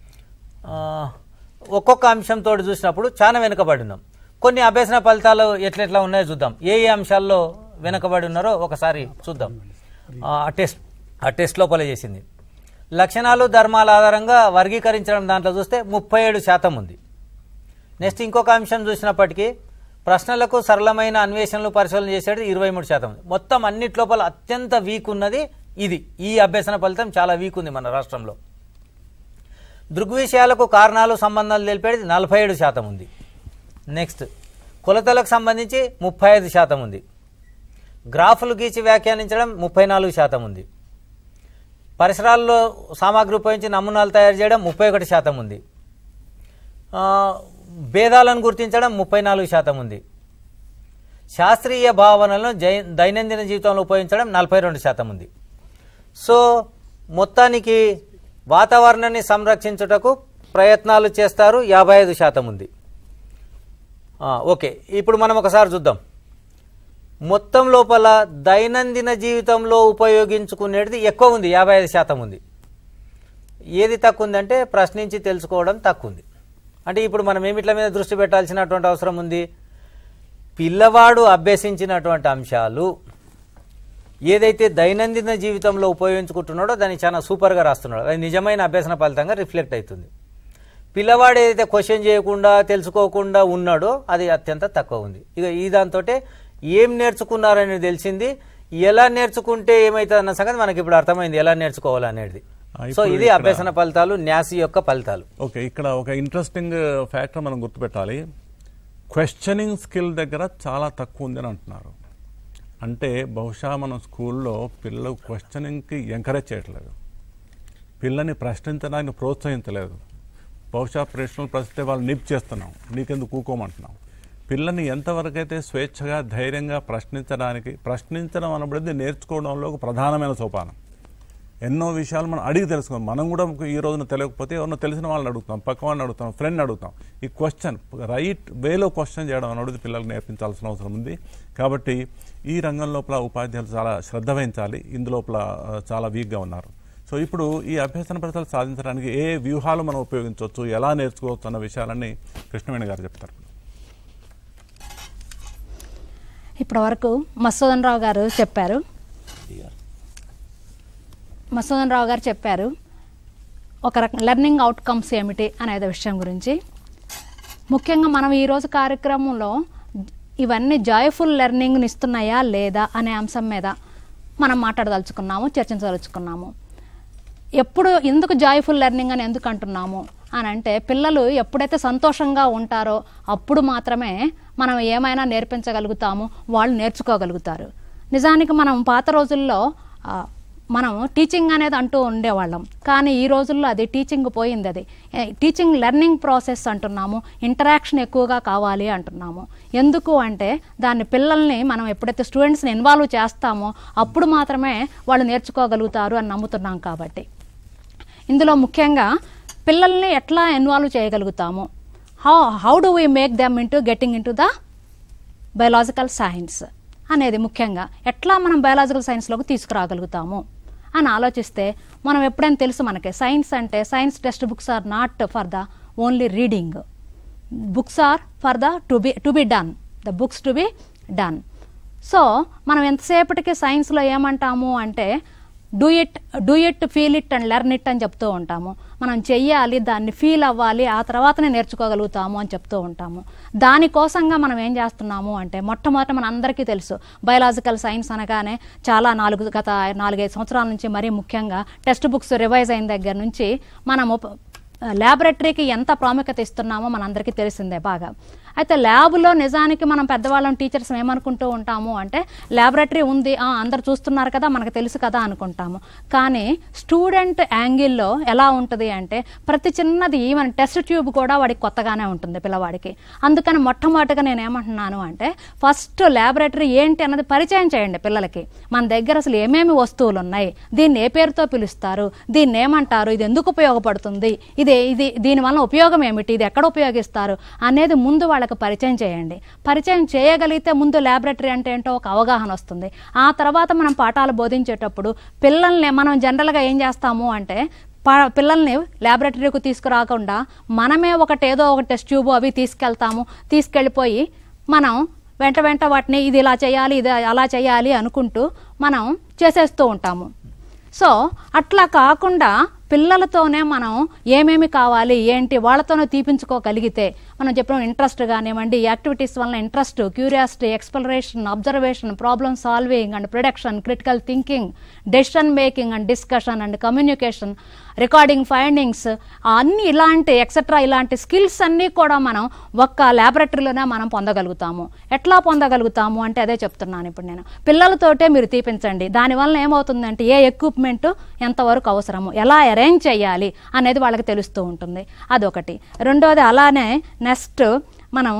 ఒక్కొక్క అంశంతో చూసినప్పుడు చాలా వెనుకబడి ఉన్నాం. కొన్ని అభ్యసన ఫలితాలు ఎట్లెట్లా ఉన్నాయో చూద్దాం. ఏ ఏ అంశాల్లో వెనుకబడి ఉన్నారో ఒకసారి చూద్దాం. ఆ టెస్ట్ ఆ టెస్ట్ లోపల చేసింది లక్షణాలు ధర్మాల ఆధారంగా వర్గీకరించడం దాంట్లో చూస్తే ముప్పై ఏడు శాతం ఉంది. నెక్స్ట్ ఇంకొక అంశం చూసినప్పటికీ ప్రశ్నలకు సరళమైన అన్వేషణలు పరిశోధన చేసేది ఇరవై మూడు శాతం ఉంది. మొత్తం అన్నిటి లోపల అత్యంత వీక్ ఉన్నది ఇది. ఈ అభ్యసన ఫలితం చాలా వీక్ ఉంది మన రాష్ట్రంలో. దృగ్విషయాలకు కారణాలు సంబంధాలు తెలిపేది నలభై ఏడు శాతం ఉంది. నెక్స్ట్ కొలతలకు సంబంధించి ముప్పై ఐదు శాతం ఉంది. గ్రాఫులు గీచి వ్యాఖ్యానించడం ముప్పై నాలుగు శాతం ఉంది. పరిసరాల్లో సామాగ్రి ఉపయోగించి నమూనాలు తయారు చేయడం ముప్పై ఒకటి శాతం ఉంది. భేదాలను గుర్తించడం ముప్పై నాలుగు శాతం ఉంది. శాస్త్రీయ భావనలను జై దైనందిన జీవితంలో ఉపయోగించడం నలభై రెండు శాతం ఉంది. సో మొత్తానికి వాతావరణాన్ని సంరక్షించుటకు ప్రయత్నాలు చేస్తారు, యాభై ఐదు శాతం ఉంది. ఓకే, ఇప్పుడు మనం ఒకసారి చూద్దాం. మొత్తం లోపల దైనందిన జీవితంలో ఉపయోగించుకునేది ఎక్కువ ఉంది, యాభై ఐదు శాతం ఉంది. ఏది తక్కువ ఉందంటే ప్రశ్నించి తెలుసుకోవడం తక్కువ ఉంది. అంటే ఇప్పుడు మనం ఏమిట్ల మీద దృష్టి పెట్టాల్సినటువంటి అవసరం ఉంది? పిల్లవాడు అభ్యసించినటువంటి అంశాలు ఏదైతే దైనందిన జీవితంలో ఉపయోగించుకుంటున్నాడో దాన్ని చాలా సూపర్గా రాస్తున్నాడు, అది నిజమైన అభ్యసన ఫలితంగా రిఫ్లెక్ట్ అవుతుంది. పిల్లవాడు ఏదైతే క్వశ్చన్ చేయకుండా తెలుసుకోకుండా ఉన్నాడో అది అత్యంత తక్కువ ఉంది. ఇక ఈ దాంతో ఏం నేర్చుకున్నారనేది తెలిసింది, ఎలా నేర్చుకుంటే ఏమవుతుంది అన్న సంగతి మనకి ఇప్పుడు అర్థమైంది, ఎలా నేర్చుకోవాలనేది. సో ఇది అభ్యసన ఫలితాలు, న్యాసి యొక్క ఫలితాలు. ఓకే, ఇక్కడ ఒక ఇంట్రెస్టింగ్ ఫ్యాక్టర్ మనం గుర్తుపెట్టాలి. క్వశ్చనింగ్ స్కిల్ దగ్గర చాలా తక్కువ ఉందని అంటున్నారు. అంటే బహుశా మనం స్కూల్లో పిల్లలు క్వశ్చనింగ్కి ఎంకరేజ్ చేయట్లేదు, పిల్లని ప్రశ్నించడానికి ప్రోత్సహించలేదు. బహుశా ప్రశ్నలు ప్రశ్నిస్తే వాళ్ళు నిప్ చేస్తున్నాం, నీకెందుకు కూకోమంటున్నాం. పిల్లని ఎంతవరకు అయితే స్వేచ్ఛగా ధైర్యంగా ప్రశ్నించడానికి, ప్రశ్నించడం అనబడింది నేర్చుకోవడంలో ఒక ప్రధానమైన సోపానం. ఎన్నో విషయాలు మనం అడిగి తెలుసుకుందాం. మనం కూడా ఈ రోజున తెలియకపోతే ఎవరినో తెలిసిన వాళ్ళని అడుగుతాం, పక్క వాళ్ళని అడుగుతాం, ఫ్రెండ్ అడుగుతాం. ఈ క్వశ్చన్ రైట్ వేలో క్వశ్చన్ చేయడం అనేది పిల్లలకు నేర్పించాల్సిన అవసరం ఉంది. కాబట్టి ఈ రంగం లోపల ఉపాధ్యాయులు చాలా శ్రద్ధ వహించాలి. ఇందులోపల చాలా వీక్గా ఉన్నారు. సో ఇప్పుడు ఈ అభ్యసన ఫలితాలు సాధించడానికి ఏ వ్యూహాలు మనం ఉపయోగించవచ్చు, ఎలా నేర్చుకోవచ్చు అన్న విషయాలన్నీ కృష్ణవేణి గారు చెప్తారు. ఇప్పటి వరకు మధుసూదన్ రావు గారు చెప్పారు మధుసూదన్ రావు గారు చెప్పారు ఒక రకం లెర్నింగ్ అవుట్కమ్స్ ఏమిటి అనేది విషయం గురించి. ముఖ్యంగా మనం ఈరోజు కార్యక్రమంలో ఇవన్నీ జాయ్ఫుల్ లెర్నింగ్ని ఇస్తున్నాయా లేదా అనే అంశం మీద మనం మాట్లాడదలుచుకున్నాము, చర్చించదలుచుకున్నాము. ఎప్పుడు ఎందుకు జాయ్ఫుల్ లెర్నింగ్ అని ఎందుకు అంటున్నాము అని అంటే పిల్లలు ఎప్పుడైతే సంతోషంగా ఉంటారో అప్పుడు మాత్రమే మనం ఏమైనా నేర్పించగలుగుతాము, వాళ్ళు నేర్చుకోగలుగుతారు. నిజానికి మనం పాత రోజుల్లో మనం టీచింగ్ అనేది అంటూ ఉండేవాళ్ళం, కానీ ఈ రోజుల్లో అది టీచింగ్ పోయింది. అది టీచింగ్ లెర్నింగ్ ప్రాసెస్ అంటున్నాము, ఇంటరాక్షన్ ఎక్కువగా కావాలి అంటున్నాము. ఎందుకు అంటే దాన్ని పిల్లల్ని మనం ఎప్పుడైతే స్టూడెంట్స్ని ఇన్వాల్వ్ చేస్తామో అప్పుడు మాత్రమే వాళ్ళు నేర్చుకోగలుగుతారు అని నమ్ముతున్నాం. కాబట్టి ఇందులో ముఖ్యంగా పిల్లల్ని ఎట్లా ఇన్వాల్వ్ చేయగలుగుతాము, how how do we make them into getting into the biological science అనేది ముఖ్యంగా ఎట్లా మనం బయాలజికల్ సైన్స్లోకి తీసుకురాగలుగుతాము అని ఆలోచిస్తే మనం ఎప్పుడైనా తెలుసు మనకి సైన్స్ అంటే science text books are not for the only reading, books are for the to be to be done, the books to be done. So మనం ఎంతసేపటికి సైన్స్లో ఏమంటాము అంటే do it do it feel it and learn it అని చెప్తూ ఉంటాము. మనం చెయ్యాలి, దాన్ని ఫీల్ అవ్వాలి, ఆ తర్వాతనే నేర్చుకోగలుగుతాము అని చెప్తూ ఉంటాము. దానికోసంగా మనం ఏం చేస్తున్నాము అంటే మొట్టమొదట మన అందరికీ తెలుసు బయలాజికల్ సైన్స్ అనగానే చాలా నాలుగు గత నాలుగైదు సంవత్సరాల నుంచి మరీ ముఖ్యంగా టెక్స్ట్ బుక్స్ రివైజ్ అయిన దగ్గర నుంచి మనము ల్యాబొరేటరీకి ఎంత ప్రాముఖ్యత ఇస్తున్నామో మనందరికీ తెలిసిందే బాగా. అయితే ల్యాబ్లో నిజానికి మనం పెద్దవాళ్ళం టీచర్స్ ఏమనుకుంటూ ఉంటాము అంటే ల్యాబొరేటరీ ఉంది, అందరు చూస్తున్నారు కదా మనకు తెలుసు కదా అనుకుంటాము. కానీ స్టూడెంట్ యాంగిల్లో ఎలా ఉంటుంది అంటే ప్రతి చిన్నది ఈవెన్ టెస్ట్ ట్యూబ్ కూడా వాడికి కొత్తగానే ఉంటుంది పిల్లవాడికి. అందుకని మొట్టమొదటిగా నేను ఏమంటున్నాను అంటే ఫస్ట్ ల్యాబొరేటరీ ఏంటి అన్నది పరిచయం చేయండి పిల్లలకి. మన దగ్గర అసలు ఏమేమి వస్తువులు ఉన్నాయి, దీన్ని ఏ పేరుతో పిలుస్తారు, దీన్ని ఏమంటారు, ఇది ఎందుకు ఉపయోగపడుతుంది, ఇది ఇది దీనివల్ల ఉపయోగం ఏమిటి, ఇది ఎక్కడ ఉపయోగిస్తారు అనేది ముందు వాళ్ళకి పరిచయం చేయండి. పరిచయం చేయగలిగితే ముందు ల్యాబొరేటరీ అంటే ఏంటో ఒక అవగాహన వస్తుంది. ఆ తర్వాత మనం పాఠాలు బోధించేటప్పుడు పిల్లల్ని మనం జనరల్గా ఏం చేస్తాము అంటే పిల్లల్ని ల్యాబొరేటరీకి తీసుకురాకుండా మనమే ఒకటి ఏదో ఒక టెస్ట్ ట్యూబ్ అవి తీసుకెళ్తాము. తీసుకెళ్ళిపోయి మనం వెంట వెంట వాటిని ఇది ఇలా చేయాలి, ఇది అలా చేయాలి అనుకుంటూ మనం చేసేస్తూ ఉంటాము. సో అట్లా కాకుండా పిల్లలతోనే మనం ఏమేమి కావాలి ఏంటి వాళ్ళతోనే తీపించుకోగలిగితే మనం చెప్పిన ఇంట్రెస్ట్ కానివ్వండి, యాక్టివిటీస్ వల్ల interest, curiosity, exploration, observation, problem solving and production, critical thinking, decision making and discussion and communication, recording findings అన్ని ఇలాంటి ఎక్సెట్రా ఇలాంటి స్కిల్స్ అన్నీ కూడా మనం ఒక్క ల్యాబొరేటరీలోనే మనం పొందగలుగుతాము. ఎట్లా పొందగలుగుతాము అంటే అదే చెప్తున్నాను ఇప్పుడు నేను. పిల్లలతోటే మీరు తీపించండి. దానివల్ల ఏమవుతుందంటే ఏ ఎక్విప్మెంట్ ఎంతవరకు అవసరము, ఎలా అరేంజ్ చేయాలి అనేది వాళ్ళకి తెలుస్తూ ఉంటుంది. అదొకటి. రెండోది అలానే నెక్స్ట్ మనం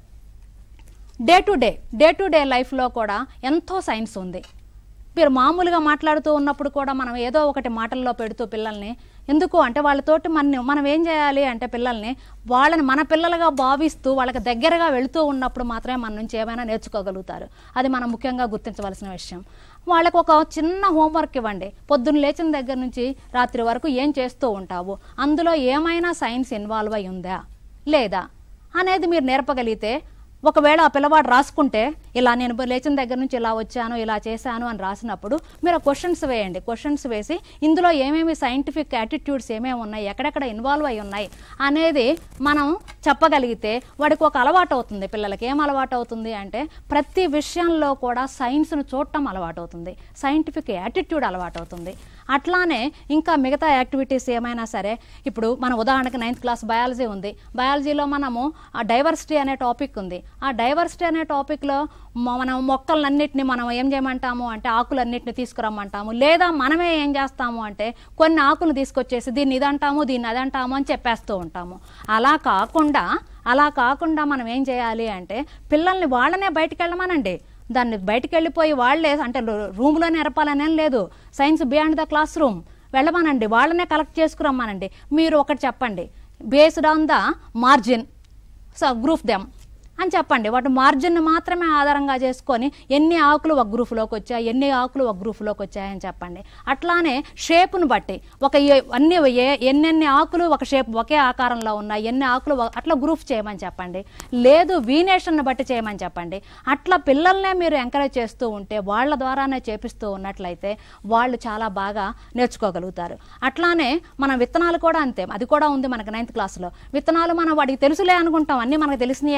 day to day day to day లైఫ్లో కూడా ఎంతో సైన్స్ ఉంది. మీరు మామూలుగా మాట్లాడుతూ ఉన్నప్పుడు కూడా మనం ఏదో ఒకటి మాటల్లో పెడుతూ పిల్లల్ని ఎందుకు అంటే వాళ్ళతోటి మన మనం ఏం చేయాలి అంటే పిల్లల్ని వాళ్ళని మన పిల్లలుగా భావిస్తూ వాళ్ళకి దగ్గరగా వెళుతూ ఉన్నప్పుడు మాత్రమే మన నుంచి ఏమైనా నేర్చుకోగలుగుతారు. అది మనం ముఖ్యంగా గుర్తించవలసిన విషయం. వాళ్ళకు ఒక చిన్న హోంవర్క్ ఇవ్వండి. పొద్దున్న లేచిన దగ్గర నుంచి రాత్రి వరకు ఏం చేస్తూ ఉంటావు, అందులో ఏమైనా సైన్స్ ఇన్వాల్వ్ అయి ఉందా లేదా అనేది మీరు నేర్పగలిగితే, ఒకవేళ ఆ పిల్లవాడు రాసుకుంటే ఇలా నేను లేచిన దగ్గర నుంచి ఇలా వచ్చాను ఇలా చేశాను అని రాసినప్పుడు మీరు క్వశ్చన్స్ వేయండి. క్వశ్చన్స్ వేసి ఇందులో ఏమేమి సైంటిఫిక్ యాటిట్యూడ్స్ ఏమేమి ఉన్నాయి, ఎక్కడెక్కడ ఇన్వాల్వ్ అయి ఉన్నాయి అనేది మనం చెప్పగలిగితే వాడికి ఒక అలవాటు అవుతుంది. పిల్లలకి ఏం అలవాటు అవుతుంది అంటే ప్రతి విషయంలో కూడా సైన్స్ను చూడటం అలవాటు అవుతుంది, సైంటిఫిక్ యాటిట్యూడ్ అలవాటు అవుతుంది. అట్లానే ఇంకా మిగతా యాక్టివిటీస్ ఏమైనా సరే, ఇప్పుడు మన ఉదాహరణకి నైన్త్ క్లాస్ బయాలజీ ఉంది. బయాలజీలో మనము ఆ డైవర్సిటీ అనే టాపిక్ ఉంది. ఆ డైవర్సిటీ అనే టాపిక్లో మనం మొక్కలన్నింటినీ మనం ఏం చేయమంటాము అంటే ఆకులన్నింటినీ తీసుకురమ్మంటాము, లేదా మనమే ఏం చేస్తాము అంటే కొన్ని ఆకులు తీసుకొచ్చేసి దీన్ని ఇదంటాము దీన్ని అదంటాము అని చెప్పేస్తూ ఉంటాము. అలా కాకుండా అలా కాకుండా మనం ఏం చేయాలి అంటే పిల్లల్ని వాళ్ళనే బయటికి వెళ్ళమనండి. దాన్ని బయటికి వెళ్ళిపోయి వాళ్ళే అంటే రూమ్లో నేర్పాలనేం లేదు. Science beyond the class room వెళ్ళమనండి, వాళ్ళనే కలెక్ట్ చేసుకురమ్మనండి. మీరు ఒకటి చెప్పండి, based on the margin so group them అని చెప్పండి. వాటి మార్జిన్ మాత్రమే ఆధారంగా చేసుకొని ఎన్ని ఆకులు ఒక గ్రూపులోకి వచ్చాయి, ఎన్ని ఆకులు ఒక గ్రూపులోకి వచ్చాయని చెప్పండి. అట్లానే షేప్ను బట్టి ఒక అన్ని ఎన్నెన్ని ఆకులు ఒక షేప్ ఒకే ఆకారంలో ఉన్నాయి, ఎన్ని ఆకులు అట్లా గ్రూప్ చేయమని చెప్పండి. లేదు వీనేషన్ను బట్టి చేయమని చెప్పండి. అట్లా పిల్లల్నే మీరు ఎంకరేజ్ చేస్తూ ఉంటే వాళ్ళ ద్వారానే చేపిస్తూ ఉన్నట్లయితే వాళ్ళు చాలా బాగా నేర్చుకోగలుగుతారు. అట్లానే మన విత్తనాలు కూడా అంతే, అది కూడా ఉంది మనకి నైన్త్ క్లాస్లో. విత్తనాలు మనం వాడికి తెలుసులే అనుకుంటాం, అన్నీ మనకు తెలిసినాయే కదా అని.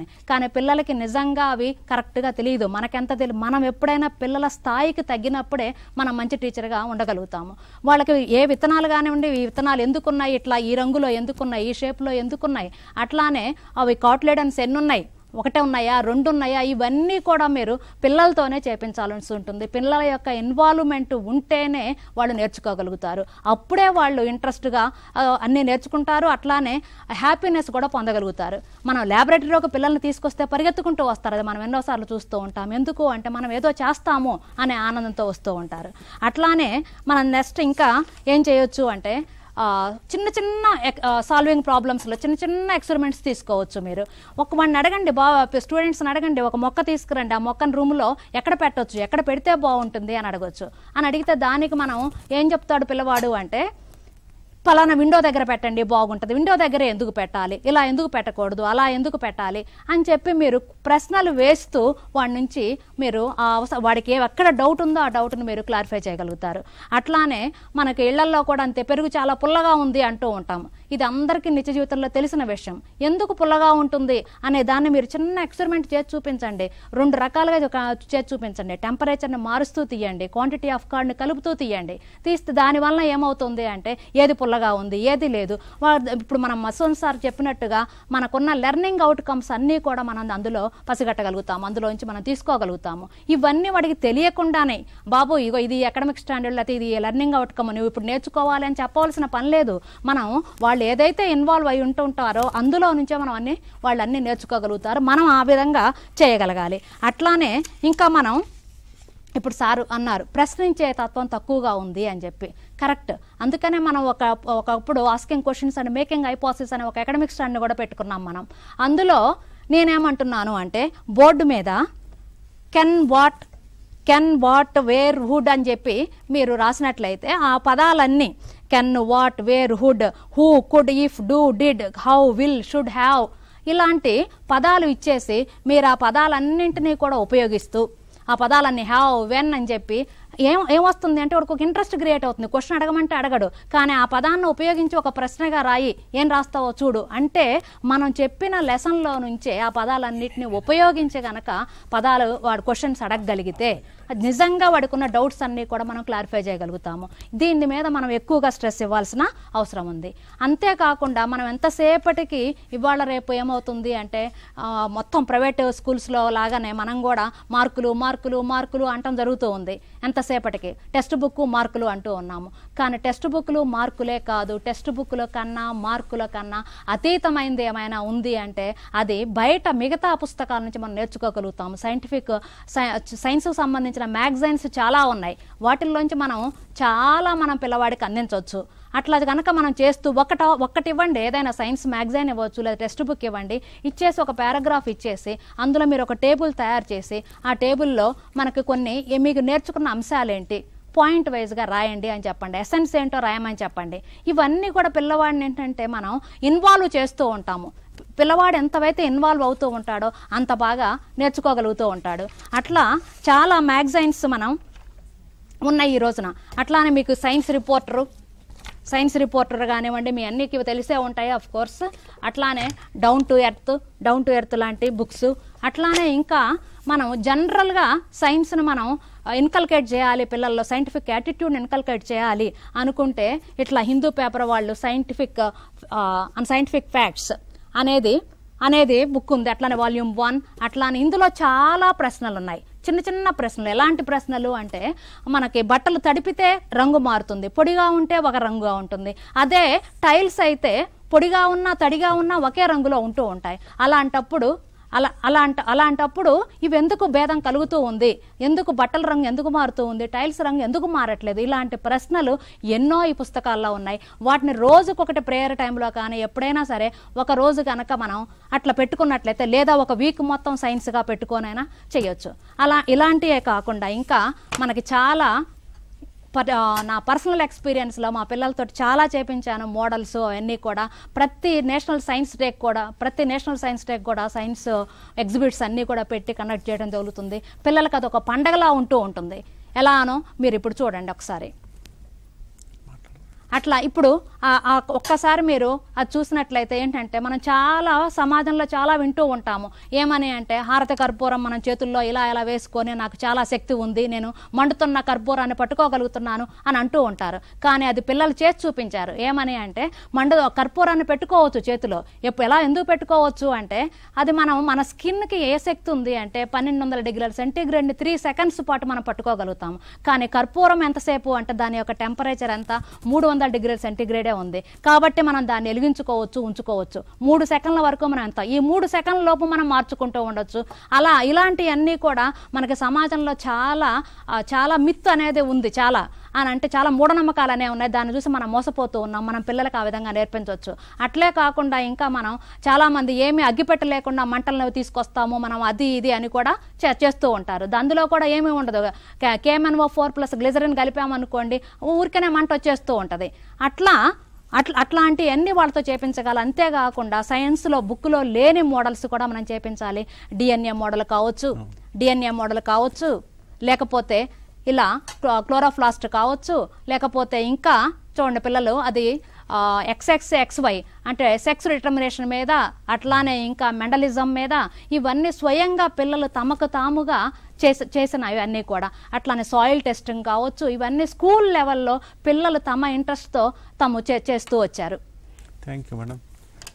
అని. కానీ పిల్లలకి నిజంగా అవి కరెక్ట్గా తెలియదు. మనకెంత తెలియదు. మనం ఎప్పుడైనా పిల్లల స్థాయికి తగ్గినప్పుడే మనం మంచి టీచర్గా ఉండగలుగుతాము. వాళ్ళకి ఏ విత్తనాలు కానివ్వండి, ఈ విత్తనాలు ఎందుకున్నాయి, ఇట్లా ఈ రంగులో ఎందుకున్నాయి, ఈ షేప్లో ఎందుకున్నాయి, అట్లానే అవి కాట్లేడన్స్ ఎన్ని ఉన్నాయి, ఒకటే ఉన్నాయా, రెండు ఉన్నాయా, ఇవన్నీ కూడా మీరు పిల్లలతోనే చేపించాల్సి ఉంటుంది. పిల్లల యొక్క ఇన్వాల్వ్మెంట్ ఉంటేనే వాళ్ళు నేర్చుకోగలుగుతారు. అప్పుడే వాళ్ళు ఇంట్రెస్ట్గా అన్నీ నేర్చుకుంటారు. అట్లానే హ్యాపీనెస్ కూడా పొందగలుగుతారు. మనం ల్యాబొరేటరీలోకి పిల్లల్ని తీసుకొస్తే పరిగెత్తుకుంటూ వస్తారు. అది మనం ఎన్నోసార్లు చూస్తూ ఉంటాం. ఎందుకు అంటే మనం ఏదో చేస్తాము అనే ఆనందంతో వస్తూ ఉంటారు. అట్లానే మనం నెక్స్ట్ ఇంకా ఏం చేయొచ్చు అంటే చిన్న చిన్న సాల్వింగ్ ప్రాబ్లమ్స్లో చిన్న చిన్న ఎక్స్పెరిమెంట్స్ తీసుకోవచ్చు. మీరు ఒక వాడిని అడగండి, బా స్టూడెంట్స్ని అడగండి, ఒక మొక్క తీసుకురండి, ఆ మొక్కను రూమ్లో ఎక్కడ పెట్టవచ్చు, ఎక్కడ పెడితే బాగుంటుంది అని అడగచ్చు. అని అడిగితే దానికి మనం ఏం చెప్తాడు పిల్లవాడు అంటే, పలానా విండో దగ్గర పెట్టండి బాగుంటుంది, విండో దగ్గర ఎందుకు పెట్టాలి, ఇలా ఎందుకు పెట్టకూడదు, అలా ఎందుకు పెట్టాలి అని చెప్పి మీరు ప్రశ్నలు వేస్తూ వాడి నుంచి మీరు వాడికి ఎక్కడ డౌట్ ఉందో ఆ డౌట్ని మీరు క్లారిఫై చేయగలుగుతారు. అట్లానే మనకి ఇళ్లల్లో కూడా అంతే, పెరుగు చాలా పుల్లగా ఉంది అంటూ ఉంటాము. ఇది అందరికీ నిత్య జీవితంలో తెలిసిన విషయం. ఎందుకు పుల్లగా ఉంటుంది అనే దాన్ని మీరు చిన్న ఎక్స్పెరిమెంట్ చేసి చూపించండి. రెండు రకాలుగా చేసి చూపించండి. టెంపరేచర్ని మారుస్తూ తీయండి, క్వాంటిటీ ఆఫ్ కార్డ్ని కలుపుతూ తీయండి. తీస్తే దానివల్ల ఏమవుతుంది అంటే ఏది పుల్లగా ఉంది, ఏది లేదు. ఇప్పుడు మనం మసూన్ సార్ చెప్పినట్టుగా మనకున్న లెర్నింగ్ అవుట్కమ్స్ అన్నీ కూడా మనం అందులో పసిగట్టగలుగుతాము, అందులోంచి మనం తీసుకోగలుగుతాము. ఇవన్నీ వాడికి తెలియకుండానే, బాబు ఇగో ఇది అకాడమిక్ స్టాండర్డ్ అయితే ఇది లెర్నింగ్ అవుట్కమ్, నువ్వు ఇప్పుడు నేర్చుకోవాలి అని చెప్పవలసిన పని లేదు. మనం వాళ్ళు ఏదైతే ఇన్వాల్వ్ అయి ఉంటుంటారో అందులో నుంచే మనం అన్ని వాళ్ళు అన్నీ నేర్చుకోగలుగుతారు. మనం ఆ విధంగా చేయగలగాలి. అట్లానే ఇంకా మనం ఇప్పుడు సారు అన్నారు ప్రశ్నించే తత్వం తక్కువగా ఉంది అని చెప్పి, కరెక్ట్. అందుకనే మనం ఒక ఒకప్పుడు asking questions and making hypothesis అనే ఒక అకాడమిక్ స్టాండ్ కూడా పెట్టుకున్నాం మనం. అందులో నేనేమంటున్నాను అంటే బోర్డు మీద can what can what where would అని చెప్పి మీరు రాసినట్లయితే ఆ పదాలన్నీ can what where would who could if do did how will should have ఇలాంటి పదాలు ఇచ్చేసి మీరు ఆ పదాలన్నింటినీ కూడా ఉపయోగిస్తూ ఆ పదాలన్నీ హ్యావ్ వెన్ అని చెప్పి ఏం ఏమొస్తుంది అంటే వాడికి ఒక ఇంట్రెస్ట్ క్రియేట్ అవుతుంది. క్వశ్చన్ అడగమంటే అడగడు, కానీ ఆ పదాన్ని ఉపయోగించి ఒక ప్రశ్నగా రాయి, ఏం రాస్తావో చూడు అంటే మనం చెప్పిన లెసన్లో నుంచే ఆ పదాలన్నింటినీ ఉపయోగించి గనక పదాలు వాడు క్వశ్చన్స్ అడగగలిగితే నిజంగా వాడికి ఉన్న డౌట్స్ అన్నీ కూడా మనం క్లారిఫై చేయగలుగుతాము. దీని మీద మనం ఎక్కువగా స్ట్రెస్ ఇవ్వాల్సిన అవసరం ఉంది. అంతేకాకుండా మనం ఎంతసేపటికి ఇవాళ రేపు ఏమవుతుంది అంటే మొత్తం ప్రైవేట్ స్కూల్స్లో లాగానే మనం కూడా మార్కులు మార్కులు మార్కులు అంటం జరుగుతూ ఉంది. ఎంతసేపటికి టెక్స్ట్ బుక్ మార్కులు అంటూ ఉన్నాము. కానీ టెక్స్ట్ బుక్లు మార్కులే కాదు, టెక్స్ట్ బుక్ల కన్నా మార్కుల కన్నా అతీతమైనది ఏమైనా ఉంది అంటే అది బయట మిగతా పుస్తకాల నుంచి మనం నేర్చుకోగలుగుతాము. సైంటిఫిక్ సైన్స్కి సంబంధించిన మ్యాగజైన్స్ చాలా ఉన్నాయి. వాటిల్లోంచి మనం చాలా మనం పిల్లవాడికి అందించవచ్చు. అట్లా కనుక మనం చేస్తూ ఒకట ఒక్కటి ఇవ్వండి, ఏదైనా సైన్స్ మ్యాగజైన్ ఇవ్వచ్చు లేదా టెక్స్ట్ బుక్ ఇవ్వండి, ఇచ్చేసి ఒక పారాగ్రాఫ్ ఇచ్చేసి అందులో మీరు ఒక టేబుల్ తయారు చేసి ఆ టేబుల్లో మనకి కొన్ని మీకు నేర్చుకున్న అంశాలేంటి పాయింట్ వైజ్గా రాయండి అని చెప్పండి, ఎసెన్స్ ఏంటో రాయమని చెప్పండి. ఇవన్నీ కూడా పిల్లవాడిని ఏంటంటే మనం ఇన్వాల్వ్ చేస్తూ ఉంటాము. పిల్లవాడు ఎంతవైతే ఇన్వాల్వ్ అవుతూ ఉంటాడో అంత బాగా నేర్చుకోగలుగుతూ ఉంటాడు. అట్లా చాలా మ్యాగజైన్స్ మనం ఉన్నాయి ఈ రోజున. అట్లానే మీకు సైన్స్ రిపోర్టరు సైన్స్ రిపోర్టర్ కానివ్వండి, మీ అన్నికి తెలిసే ఉంటాయి ఆఫ్ కోర్స్. అట్లానే down to earth down to earth లాంటి బుక్స్. అట్లానే ఇంకా మనం జనరల్గా సైన్స్ను మనం ఇన్కల్కేట్ చేయాలి, పిల్లల్లో సైంటిఫిక్ యాటిట్యూడ్ ఇన్కల్కేట్ చేయాలి అనుకుంటే ఇట్లా హిందూ పేపర్ వాళ్ళు సైంటిఫిక్ సైంటిఫిక్ ఫ్యాక్ట్స్ అనేది అనేది బుక్ ఉంది. అట్లానే వాల్యూమ్ వన్. అట్లానే ఇందులో చాలా ప్రశ్నలు ఉన్నాయి, చిన్న చిన్న ప్రశ్నలు. ఎలాంటి ప్రశ్నలు అంటే మనకి బట్టలు తడిపితే రంగు మారుతుంది, పొడిగా ఉంటే ఒక రంగుగా ఉంటుంది. అదే టైల్స్ అయితే పొడిగా ఉన్నా తడిగా ఉన్నా ఒకే రంగులో ఉంటూ ఉంటాయి. అలాంటప్పుడు అలా అలాంట అలాంటప్పుడు ఇవి ఎందుకు భేదం కలుగుతూ ఉంది, ఎందుకు బట్టల రంగు ఎందుకు మారుతూ ఉంది, టైల్స్ రంగు ఎందుకు మారట్లేదు, ఇలాంటి ప్రశ్నలు ఎన్నో ఈ పుస్తకాల్లో ఉన్నాయి. వాటిని రోజుకొకటి ప్రేయర్ టైంలో కానీ ఎప్పుడైనా సరే ఒక రోజు కనుక మనం అట్లా పెట్టుకున్నట్లయితే లేదా ఒక వీక్ మొత్తం సైన్స్గా పెట్టుకోనైనా చేయొచ్చు. అలా ఇలాంటివే కాకుండా ఇంకా మనకి చాలా నా పర్సనల్ ఎక్స్పీరియన్స్లో మా పిల్లలతో చాలా చేపించాను మోడల్స్ అవన్నీ కూడా. ప్రతి నేషనల్ సైన్స్ డేకి కూడా ప్రతి నేషనల్ సైన్స్ డేకి కూడా సైన్స్ ఎగ్జిబిట్స్ అన్నీ కూడా పెట్టి కండక్ట్ చేయడం జరుగుతుంది. పిల్లలకి అది ఒక పండగలా ఉంటూ ఉంటుంది. ఎలానో మీరు ఇప్పుడు చూడండి ఒకసారి. అట్లా ఇప్పుడు ఆ- ఆ ఒక్కసారి మీరు అది చూసినట్లయితే ఏంటంటే మనం చాలా సమాజంలో చాలా వింటూ ఉంటాము. ఏమని అంటే హారతి కర్పూరం మనం చేతుల్లో ఇలా ఇలా వేసుకొని నాకు చాలా శక్తి ఉంది, నేను మండుతున్న కర్పూరాన్ని పట్టుకోగలుగుతున్నాను అని అంటూ ఉంటారు. కానీ అది పిల్లలు చేసి చూపించారు. ఏమని అంటే మండు కర్పూరాన్ని పెట్టుకోవచ్చు చేతిలో. ఎప్పుడు ఎలా ఎందుకు పెట్టుకోవచ్చు అంటే అది మనం మన స్కిన్కి ఏ శక్తి ఉంది అంటే పన్నెండు వందల డిగ్రీల సెంటీగ్రేడ్ని త్రీ సెకండ్స్ పాటు మనం పట్టుకోగలుగుతాము. కానీ కర్పూరం ఎంతసేపు అంటే దాని యొక్క టెంపరేచర్ ఎంత మూడు వందల డిగ్రీల సెంటీగ్రేడే ఉంది. కాబట్టి మనం దాన్ని వెలిగించుకోవచ్చు, ఉంచుకోవచ్చు. మూడు సెకండ్ల వరకు మనం ఎంత ఈ మూడు సెకండ్ల లోపు మనం మార్చుకుంటూ ఉండొచ్చు. అలా ఇలాంటివన్నీ కూడా మనకి సమాజంలో చాలా ఆ, చాలా మిత్ అనేది ఉంది. చాలా అని అంటే చాలా మూఢనమ్మకాలు అనేవి ఉన్నాయి. దాన్ని చూసి మనం మోసపోతూ ఉన్నాం. మనం పిల్లలకు ఆ విధంగా నేర్పించవచ్చు. అట్లే కాకుండా ఇంకా మనం చాలా మంది ఏమీ అగ్గిపెట్ట లేకుండా మంటలను తీసుకొస్తాము మనం అది ఇది అని కూడా చే- చేస్తూ ఉంటారు. అందులో కూడా ఏమీ ఉండదు. కేఎంఎన్ఓ ఫోర్ ప్లస్ గ్లిజరిన్ కలిపామనుకోండి ఊరికనే మంట వచ్చేస్తూ ఉంటుంది. అట్లా అట్లా అట్లాంటివన్నీ వాళ్ళతో చేపించగల. అంతేకాకుండా సైన్స్లో బుక్లో లేని మోడల్స్ కూడా మనం చేపించాలి. డిఎన్ఏ మోడల్ కావచ్చు, డిఎన్ఏ మోడల్ కావచ్చు, లేకపోతే ఇలా క్లో- క్లోరోప్లాస్ట్ కావచ్చు, లేకపోతే ఇంకా చూడండి పిల్లలు అది ఎక్స్ఎక్స్ ఎక్స్వై అంటే సెక్స్ డిటర్మినేషన్ మీద, అట్లానే ఇంకా మెండలిజం మీద, ఇవన్నీ స్వయంగా పిల్లలు తమకు తాముగా చేసి చేసిన ఇవన్నీ కూడా. అట్లానే సాయిల్ టెస్టింగ్ కావచ్చు, ఇవన్నీ స్కూల్ లెవెల్లో పిల్లలు తమ ఇంట్రెస్ట్తో తాము చే చేస్తూ వచ్చారు. Thank you madam.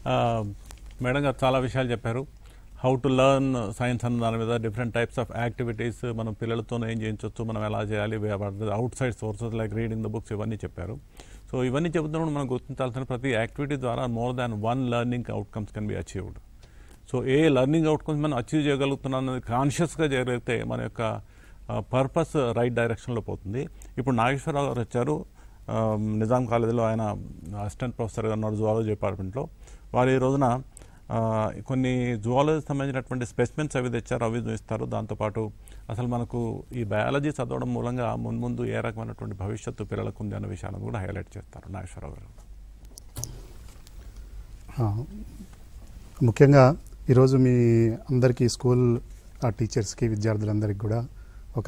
మేడం గారు చాలా విషయాలు చెప్పారు. హౌ టు లెర్న్ సైన్స్ అన్న దాని మీద డిఫరెంట్ టైప్స్ ఆఫ్ యాక్టివిటీస్ మనం పిల్లలతో ఏం చేయించవచ్చు, మనం ఎలా చేయాలి, outside sources like reading the books, ఇవన్నీ చెప్పారు. సో ఇవన్నీ చెబుతున్నప్పుడు మనం గుర్తించాల్సిన ప్రతి యాక్టివిటీ ద్వారా more than one learning outcomes can be achieved. So ఏ లెర్నింగ్ అవుట్కమ్స్ మనం అచీవ్ చేయగలుగుతున్నాం అనేది కాన్షియస్గా చేయగలిగితే మన యొక్క పర్పస్ రైట్ డైరెక్షన్లో పోతుంది. ఇప్పుడు నాగేశ్వరరావు గారు వచ్చారు, ఆ, నిజాం కాలేజీలో ఆయన అసిస్టెంట్ ప్రొఫెసర్గా ఉన్నారు జువాలజీ డిపార్ట్మెంట్లో. వారు ఈ రోజున ఆ, కొన్ని జువాలజీ సంబంధించినటువంటి స్పెసిమెన్స్ అవి తెచ్చారు, అవి చూపిస్తారు. దాంతోపాటు అసలు మనకు ఈ బయాలజీ చదవడం మూలంగా మున్ముందు ఏ రకమైనటువంటి భవిష్యత్తు పిల్లలకు ఉంది అన్న విషయాన్ని కూడా హైలైట్ చేస్తారు నాగేశ్వరరావు గారు. ఆ, ముఖ్యంగా ఈరోజు మీ అందరికీ స్కూల్ టీచర్స్కి విద్యార్థులందరికీ కూడా ఒక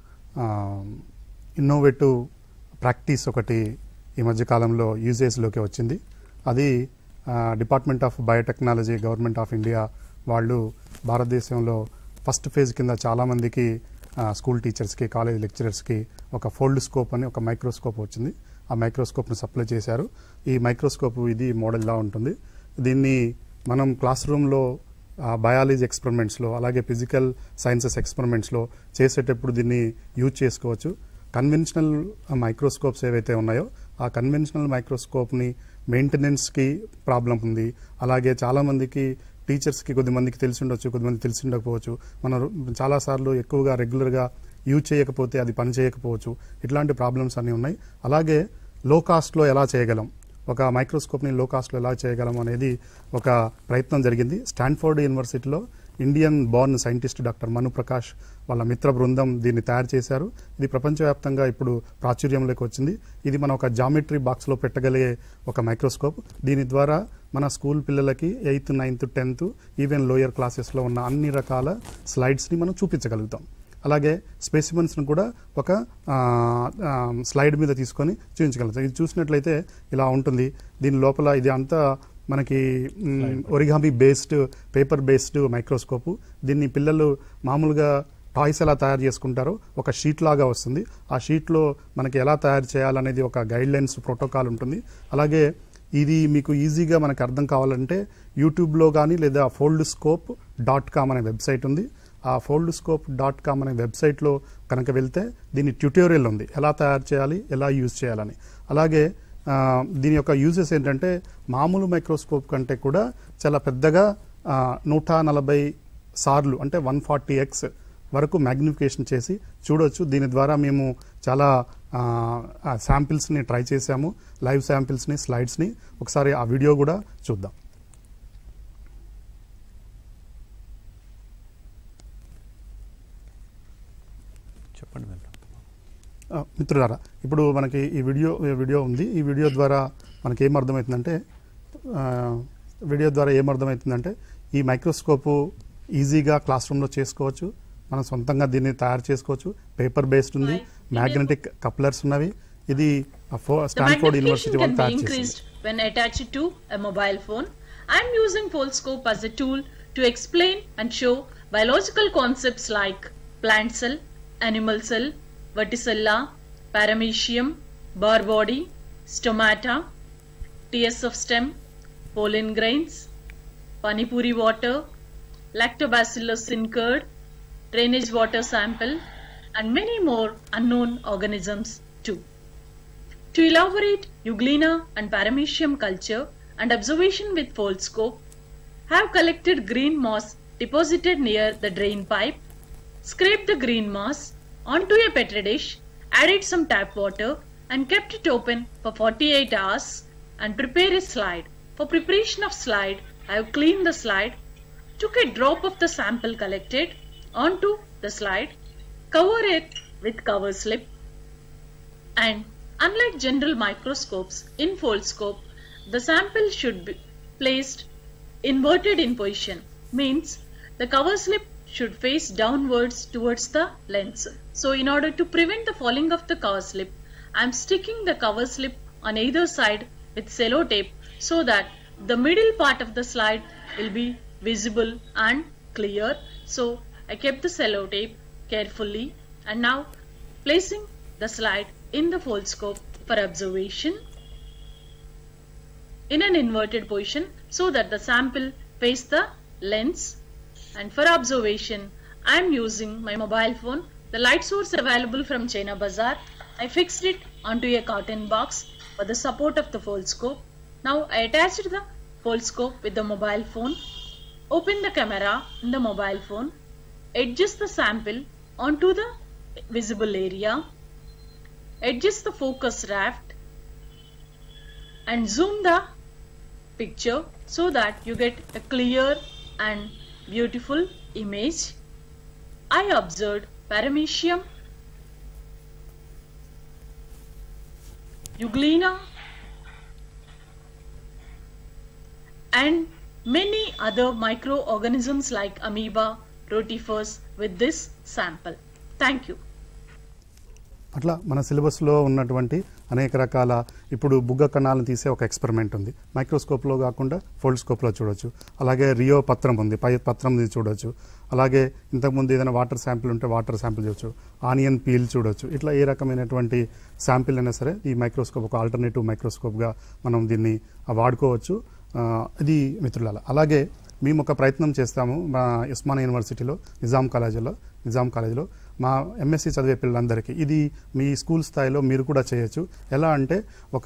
ఇన్నోవేటివ్ ప్రాక్టీస్ ఒకటి ఈ మధ్యకాలంలో యూజేజ్లోకి వచ్చింది. అది department of biotechnology government of India వాళ్ళు భారతదేశంలో ఫస్ట్ ఫేజ్ కింద చాలామందికి స్కూల్ టీచర్స్కి కాలేజ్ లెక్చరర్స్కి ఒక ఫోల్డ్ స్కోప్ అని ఒక మైక్రోస్కోప్ వచ్చింది. ఆ మైక్రోస్కోప్ను సప్లై చేశారు. ఈ మైక్రోస్కోప్ ఇది మోడల్లా ఉంటుంది. దీన్ని మనం క్లాస్ రూమ్లో బయాలజీ ఎక్స్పెరిమెంట్స్లో అలాగే ఫిజికల్ సైన్సెస్ ఎక్స్పెరిమెంట్స్లో చేసేటప్పుడు దీన్ని యూజ్ చేసుకోవచ్చు. కన్వెన్షనల్ మైక్రోస్కోప్స్ ఏవైతే ఉన్నాయో ఆ కన్వెన్షనల్ మైక్రోస్కోప్ని మెయింటెనెన్స్కి ప్రాబ్లం ఉంది. అలాగే చాలామందికి టీచర్స్కి కొద్దిమందికి తెలిసి ఉండొచ్చు, కొద్దిమంది తెలిసి ఉండకపోవచ్చు. మనం చాలాసార్లు ఎక్కువగా రెగ్యులర్గా యూజ్ చేయకపోతే అది పని చేయకపోవచ్చు. ఇట్లాంటి ప్రాబ్లమ్స్ అన్నీ ఉన్నాయి. అలాగే లో కాస్ట్లో ఎలా చేయగలం, ఒక మైక్రోస్కోప్ని లో కాస్ట్లో ఎలా చేయగలం అనేది ఒక ప్రయత్నం జరిగింది. స్టాన్ఫోర్డ్ యూనివర్సిటీలో Indian born scientist doctor Manu Prakash వాళ్ళ మిత్ర బృందం దీన్ని తయారు చేశారు. ఇది ప్రపంచవ్యాప్తంగా ఇప్పుడు ప్రాచుర్యంలోకి వచ్చింది. ఇది మనం ఒక జామెట్రీ బాక్స్లో పెట్టగలిగే ఒక మైక్రోస్కోప్. దీని ద్వారా మన స్కూల్ పిల్లలకి eighth ninth tenth even lower క్లాసెస్లో ఉన్న అన్ని రకాల స్లైడ్స్ని మనం చూపించగలుగుతాం. అలాగే స్పెసిమెన్స్ను కూడా ఒక స్లైడ్ మీద తీసుకొని చూపించగలుగుతాం. ఇది చూసినట్లయితే ఇలా ఉంటుంది. దీని లోపల ఇది అంతా మనకి origami based paper based microscope. దీన్ని పిల్లలు మామూలుగా టాయ్స్ ఎలా తయారు చేసుకుంటారో ఒక షీట్ లాగా వస్తుంది. ఆ షీట్లో మనకి ఎలా తయారు చేయాలనేది ఒక గైడ్ లైన్స్ ప్రోటోకాల్ ఉంటుంది. అలాగే ఇది మీకు ఈజీగా మనకు అర్థం కావాలంటే యూట్యూబ్లో కానీ లేదా ఫోల్డ్ స్కోప్ డాట్ కామ్ అనే వెబ్సైట్ ఉంది. ఆ ఫోల్డ్ స్కోప్ డాట్ కామ్ అనే వెబ్సైట్లో కనుక వెళ్తే దీని ట్యూటోరియల్ ఉంది, ఎలా తయారు చేయాలి, ఎలా యూజ్ చేయాలని. అలాగే దీని యొక్క యూజెస్ ఏంటంటే మామూలు మైక్రోస్కోప్ కంటే కూడా చాలా పెద్దగా నూట నలభై సార్లు అంటే వన్ ఫార్టీ ఎక్స్ వరకు మ్యాగ్నిఫికేషన్ చేసి చూడవచ్చు. దీని ద్వారా మేము చాలా శాంపిల్స్ని ట్రై చేసాము, లైవ్ శాంపిల్స్ని, స్లైడ్స్ని. ఒకసారి ఆ వీడియో కూడా చూద్దాం. చెప్పండి మిత్రులారా, ఇప్పుడు మనకి ఈ వీడియో వీడియో ఉంది. ఈ వీడియో ద్వారా మనకి ఏం అర్థమవుతుందంటే వీడియో ద్వారా ఏమర్థమవుతుందంటే ఈ మైక్రోస్కోపు ఈజీగా క్లాస్ రూమ్లో చేసుకోవచ్చు. మనం సొంతంగా దీన్ని తయారు చేసుకోవచ్చు. పేపర్ బేస్డ్ ఉంది, మ్యాగ్నెటిక్ కప్లర్స్ ఉన్నవి. ఇది The స్టాన్ఫోర్డ్ యూనివర్సిటీ magnification వాళ్ళు can be తయారు చేసింది. increased when attached to a mobile phone. I am using Foldscope as a tool to explain and show biological concepts like plant cell, animal cell, verticilla, paramecium, bar body, stomata, T S of stem, pollen grains, panipuri water, lactobacillus in curd, drainage water sample, and many more unknown organisms too. To elaborate Euglena and Paramecium culture and observation with Foldscope, have collected green moss deposited near the drain pipe, scraped the green moss onto a petri dish, added some tap water and kept it open for forty-eight hours and prepare a slide. For preparation of slide, I have cleaned the slide, took a drop of the sample collected onto the slide, cover it with cover slip, and unlike general microscopes, in Foldscope, the sample should be placed inverted in position, means the cover slip should face downwards towards the lens. So in order to prevent the falling of the cover slip, I am sticking the cover slip on either side with cello tape so that the middle part of the slide will be visible and clear. So I kept the cello tape carefully and now placing the slide in the Foldscope for observation in an inverted position so that the sample face the lens. And for observation, I am using my mobile phone, the light source available from China Bazaar. I fixed it onto a cotton box for the support of the Foldscope. Now I attached the Foldscope with the mobile phone, open the camera in the mobile phone, adjust the sample onto the visible area, adjust the focus raft and zoom the picture so that you get a clear and beautiful image. I observed Paramecium, Euglena and many other microorganisms like amoeba, rotifers with this sample. Thank you. అట్లా మన సిలబస్లో ఉన్నటువంటి అనేక రకాల ఇప్పుడు బుగ్గ కణాలను తీసే ఒక ఎక్స్పెరిమెంట్ ఉంది. మైక్రోస్కోప్లో కాకుండా ఫోల్డ్స్కోప్లో చూడొచ్చు. అలాగే రియో పత్రం ఉంది, పై పత్రం చూడొచ్చు. అలాగే ఇంతకుముందు ఏదైనా వాటర్ శాంపిల్ ఉంటే వాటర్ శాంపిల్ చూడొచ్చు. ఆనియన్ పీల్ చూడొచ్చు. ఇట్లా ఏ రకమైనటువంటి శాంపిల్ అయినా సరే ఈ మైక్రోస్కోప్ ఒక ఆల్టర్నేటివ్ మైక్రోస్కోప్గా మనం దీన్ని వాడుకోవచ్చు. ఇది మిత్రులాల. అలాగే మేము ఒక ప్రయత్నం చేస్తాము మా ఉస్మానియా యూనివర్సిటీలో నిజాం కాలేజీలో నిజాం కాలేజీలో మా ఎంఎస్సి చదివే పిల్లలందరికీ ఇది మీ స్కూల్ స్థాయిలో మీరు కూడా చేయొచ్చు. ఎలా అంటే ఒక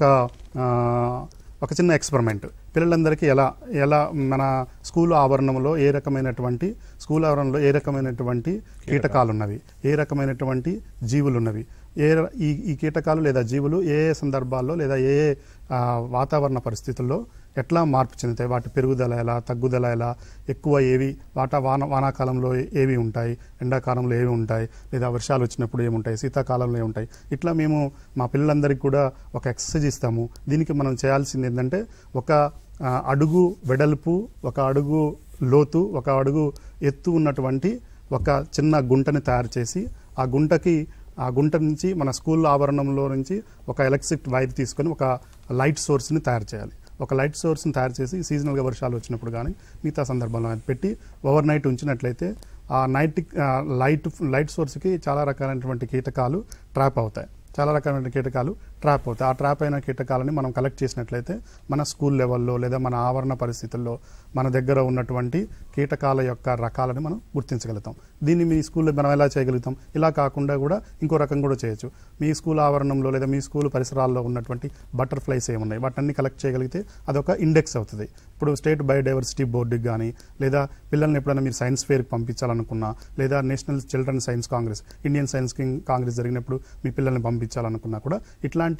ఒక చిన్న ఎక్స్పెరిమెంట్ పిల్లలందరికీ ఎలా ఎలా మన స్కూల్ ఆవరణంలో ఏ రకమైనటువంటి స్కూల్ ఆవరణలో ఏ రకమైనటువంటి కీటకాలు ఉన్నవి, ఏ రకమైనటువంటి జీవులు ఉన్నవి, ఏ ఈ ఈ కీటకాలు లేదా జీవులు ఏ ఏ సందర్భాల్లో లేదా ఏ ఏ వాతావరణ పరిస్థితుల్లో ఎట్లా మార్పు చెందుతాయి, వాటి పెరుగుదల ఎలా, తగ్గుదల ఎలా, ఎక్కువ ఏవి వాటా వాన వానాకాలంలో ఏవి ఉంటాయి, ఎండాకాలంలో ఏవి ఉంటాయి, లేదా వర్షాలు వచ్చినప్పుడు ఏముంటాయి, శీతాకాలంలో ఏముంటాయి. ఇట్లా మేము మా పిల్లలందరికీ కూడా ఒక ఎక్సర్సైజ్ ఇస్తాము. దీనికి మనం చేయాల్సింది ఏంటంటే ఒక అడుగు వెడల్పు, ఒక అడుగు లోతు, ఒక అడుగు ఎత్తు ఉన్నటువంటి ఒక చిన్న గుంటని తయారు చేసి ఆ గుంటకి ఆ గుంట నుంచి మన స్కూల్ ఆవరణంలో నుంచి ఒక ఎలక్ట్రిక్ వైర్ తీసుకొని ఒక లైట్ సోర్స్ని తయారు చేయాలి. ఒక లైట్ సోర్స్ని తయారు చేసి సీజనల్గా వర్షాలు వచ్చినప్పుడు కానీ మిగతా సందర్భంలో పెట్టి ఓవర్ నైట్ ఉంచినట్లయితే ఆ నైట్ లైట్ లైట్ సోర్స్కి చాలా రకాలైనటువంటి కీటకాలు ట్రాప్ అవుతాయి. చాలా రకాలైన కీటకాలు ట్రాప్ అవుతాయి. ఆ ట్రాప్ అయిన కీటకాలని మనం కలెక్ట్ చేసినట్లయితే మన స్కూల్ లెవెల్లో లేదా మన ఆవరణ పరిస్థితుల్లో మన దగ్గర ఉన్నటువంటి కీటకాల యొక్క రకాలని మనం గుర్తించగలుగుతాం. దీన్ని మీ స్కూల్లో మనం ఎలా చేయగలుగుతాం? ఇలా కాకుండా కూడా ఇంకో రకం కూడా చేయొచ్చు. మీ స్కూల్ ఆవరణంలో లేదా మీ స్కూల్ పరిసరాల్లో ఉన్నటువంటి బటర్ఫ్లైస్ ఏమున్నాయి వాటన్ని కలెక్ట్ చేయగలిగితే అదొక ఇండెక్స్ అవుతుంది. ఇప్పుడు స్టేట్ బయోడైవర్సిటీ బోర్డుకి కానీ లేదా పిల్లల్ని ఎప్పుడైనా మీరు సైన్స్ ఫేర్కి పంపించాలనుకున్నా లేదా national children science congress Indian science congress జరిగినప్పుడు మీ పిల్లల్ని పంపించాలనుకున్నా కూడా ఇట్లాంటి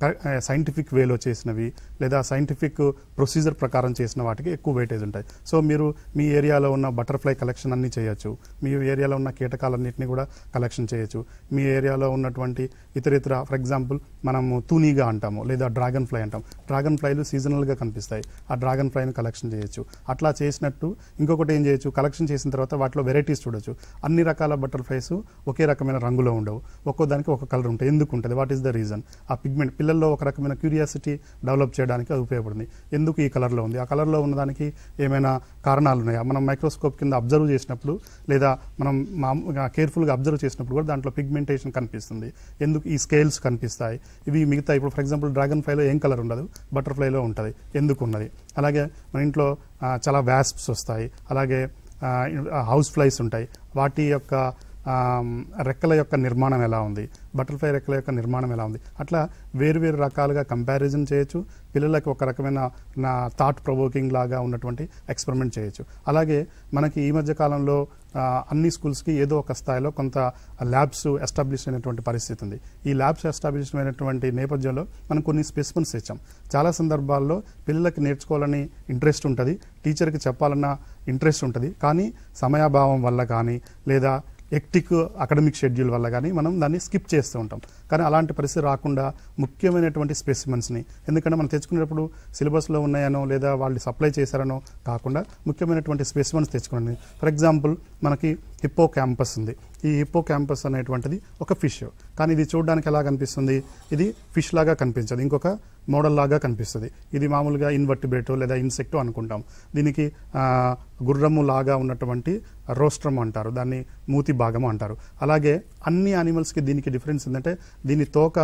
సైంటిఫిక్ వేలో చేసినవి లేదా సైంటిఫిక్ ప్రొసీజర్ ప్రకారం చేసిన వాటికి ఎక్కువ వెయిటేజ్ ఉంటాయి. సో మీరు మీ ఏరియాలో ఉన్న బటర్ఫ్లై కలెక్షన్ అన్ని చేయొచ్చు, మీ ఏరియాలో ఉన్న కీటకాలన్నింటినీ కూడా కలెక్షన్ చేయొచ్చు, మీ ఏరియాలో ఉన్నటువంటి ఇతర ఇతర ఫర్ ఎగ్జాంపుల్ మనము తూనీగా అంటాము లేదా డ్రాగన్ ఫ్లై అంటాం. డ్రాగన్ ఫ్లైలు సీజనల్గా కనిపిస్తాయి, ఆ డ్రాగన్ ఫ్లైని కలెక్షన్ చేయొచ్చు. అట్లా చేసినట్టు ఇంకొకటి ఏం చేయొచ్చు, కలెక్షన్ చేసిన తర్వాత వాటిలో వెరైటీస్ చూడొచ్చు. అన్ని రకాల బటర్ఫ్లైస్ ఒకే రకమైన రంగులో ఉండవు, ఒక్కో దానికి ఒక కలర్ ఉంటాయి. ఎందుకు ఉంటుంది, వాట్ ఈస్ ద రీజన్? ఆ పిగ్మెంట్ పిల్లల్లో ఒక రకమైన క్యూరియాసిటీ డెవలప్ చేయడానికి అది ఉపయోగపడుతుంది. ఎందుకు ఈ కలర్లో ఉంది, ఆ కలర్లో ఉన్నదానికి ఏమైనా కారణాలు ఉన్నాయా? మనం మైక్రోస్కోప్ కింద అబ్జర్వ్ చేసినప్పుడు లేదా మనం మామూలుగా కేర్ఫుల్గా అబ్జర్వ్ చేసినప్పుడు కూడా దాంట్లో పిగ్మెంటేషన్ కనిపిస్తుంది. ఎందుకు ఈ స్కేల్స్ కనిపిస్తాయి, ఇవి మిగతా ఇప్పుడు ఫర్ ఎగ్జాంపుల్ డ్రాగన్ ఫ్లైలో ఏం కలర్ ఉండదు, బటర్ఫ్లైలో ఉంటుంది, ఎందుకు ఉన్నది? అలాగే మన ఇంట్లో చాలా వ్యాస్ప్స్ వస్తాయి, అలాగే హౌస్ ఫ్లైస్ ఉంటాయి, వాటి యొక్క రెక్కల యొక్క నిర్మాణం ఎలా ఉంది, బటర్ఫ్లై రెక్కల యొక్క నిర్మాణం ఎలా ఉంది, అట్లా వేరు వేరు రకాలుగా కంపారిజన్ చేయొచ్చు. పిల్లలకి ఒక రకమైన నా థాట్ ప్రొవోకింగ్ లాగా ఉన్నటువంటి ఎక్స్పెరిమెంట్ చేయొచ్చు. అలాగే మనకి ఈ మధ్య కాలంలో అన్ని స్కూల్స్కి ఏదో ఒక స్థాయిలో కొంత ల్యాబ్స్ ఎస్టాబ్లిష్ అయినటువంటి పరిస్థితి ఉంది. ఈ ల్యాబ్స్ ఎస్టాబ్లిష్ అయినటువంటి నేపథ్యంలో మనం కొన్ని స్పెసిమెన్స్ ఇచ్చాం. చాలా సందర్భాల్లో పిల్లలకి నేర్చుకోవాలని ఇంట్రెస్ట్ ఉంటుంది, టీచర్కి చెప్పాలన్న ఇంట్రెస్ట్ ఉంటుంది, కానీ సమయాభావం వల్ల కానీ లేదా ఎక్టిక్ అకాడమిక్ షెడ్యూల్ వల్ల కానీ మనం దాన్ని స్కిప్ చేస్తూ ఉంటాం. కానీ అలాంటి పరిస్థితి రాకుండా ముఖ్యమైనటువంటి స్పెసిమెన్స్ని, ఎందుకంటే మనం తెచ్చుకునేటప్పుడు సిలబస్లో ఉన్నాయనో లేదా వాళ్ళు సప్లై చేశారనో కాకుండా ముఖ్యమైనటువంటి స్పెసిమెన్స్ తెచ్చుకోండి. ఫర్ ఎగ్జాంపుల్ మనకి హిప్పో క్యాంపస్ ఉంది. ఈ హిప్పో క్యాంపస్ అనేటువంటిది ఒక ఫిష్, కానీ ఇది చూడడానికి ఎలా కనిపిస్తుంది, ఇది ఫిష్ లాగా కనిపించదు, ఇంకొక మోడల్ లాగా కనిపిస్తుంది. ఇది మామూలుగా ఇన్వర్టిబ్రేటో లేదా ఇన్సెక్టో అనుకుంటాం. దీనికి గుర్రము లాగా ఉన్నటువంటి రోస్ట్రమ్ అంటారు, దాన్ని మూతి భాగము అంటారు. అలాగే అన్ని యానిమల్స్కి దీనికి డిఫరెన్స్ ఏంటంటే దీని తోక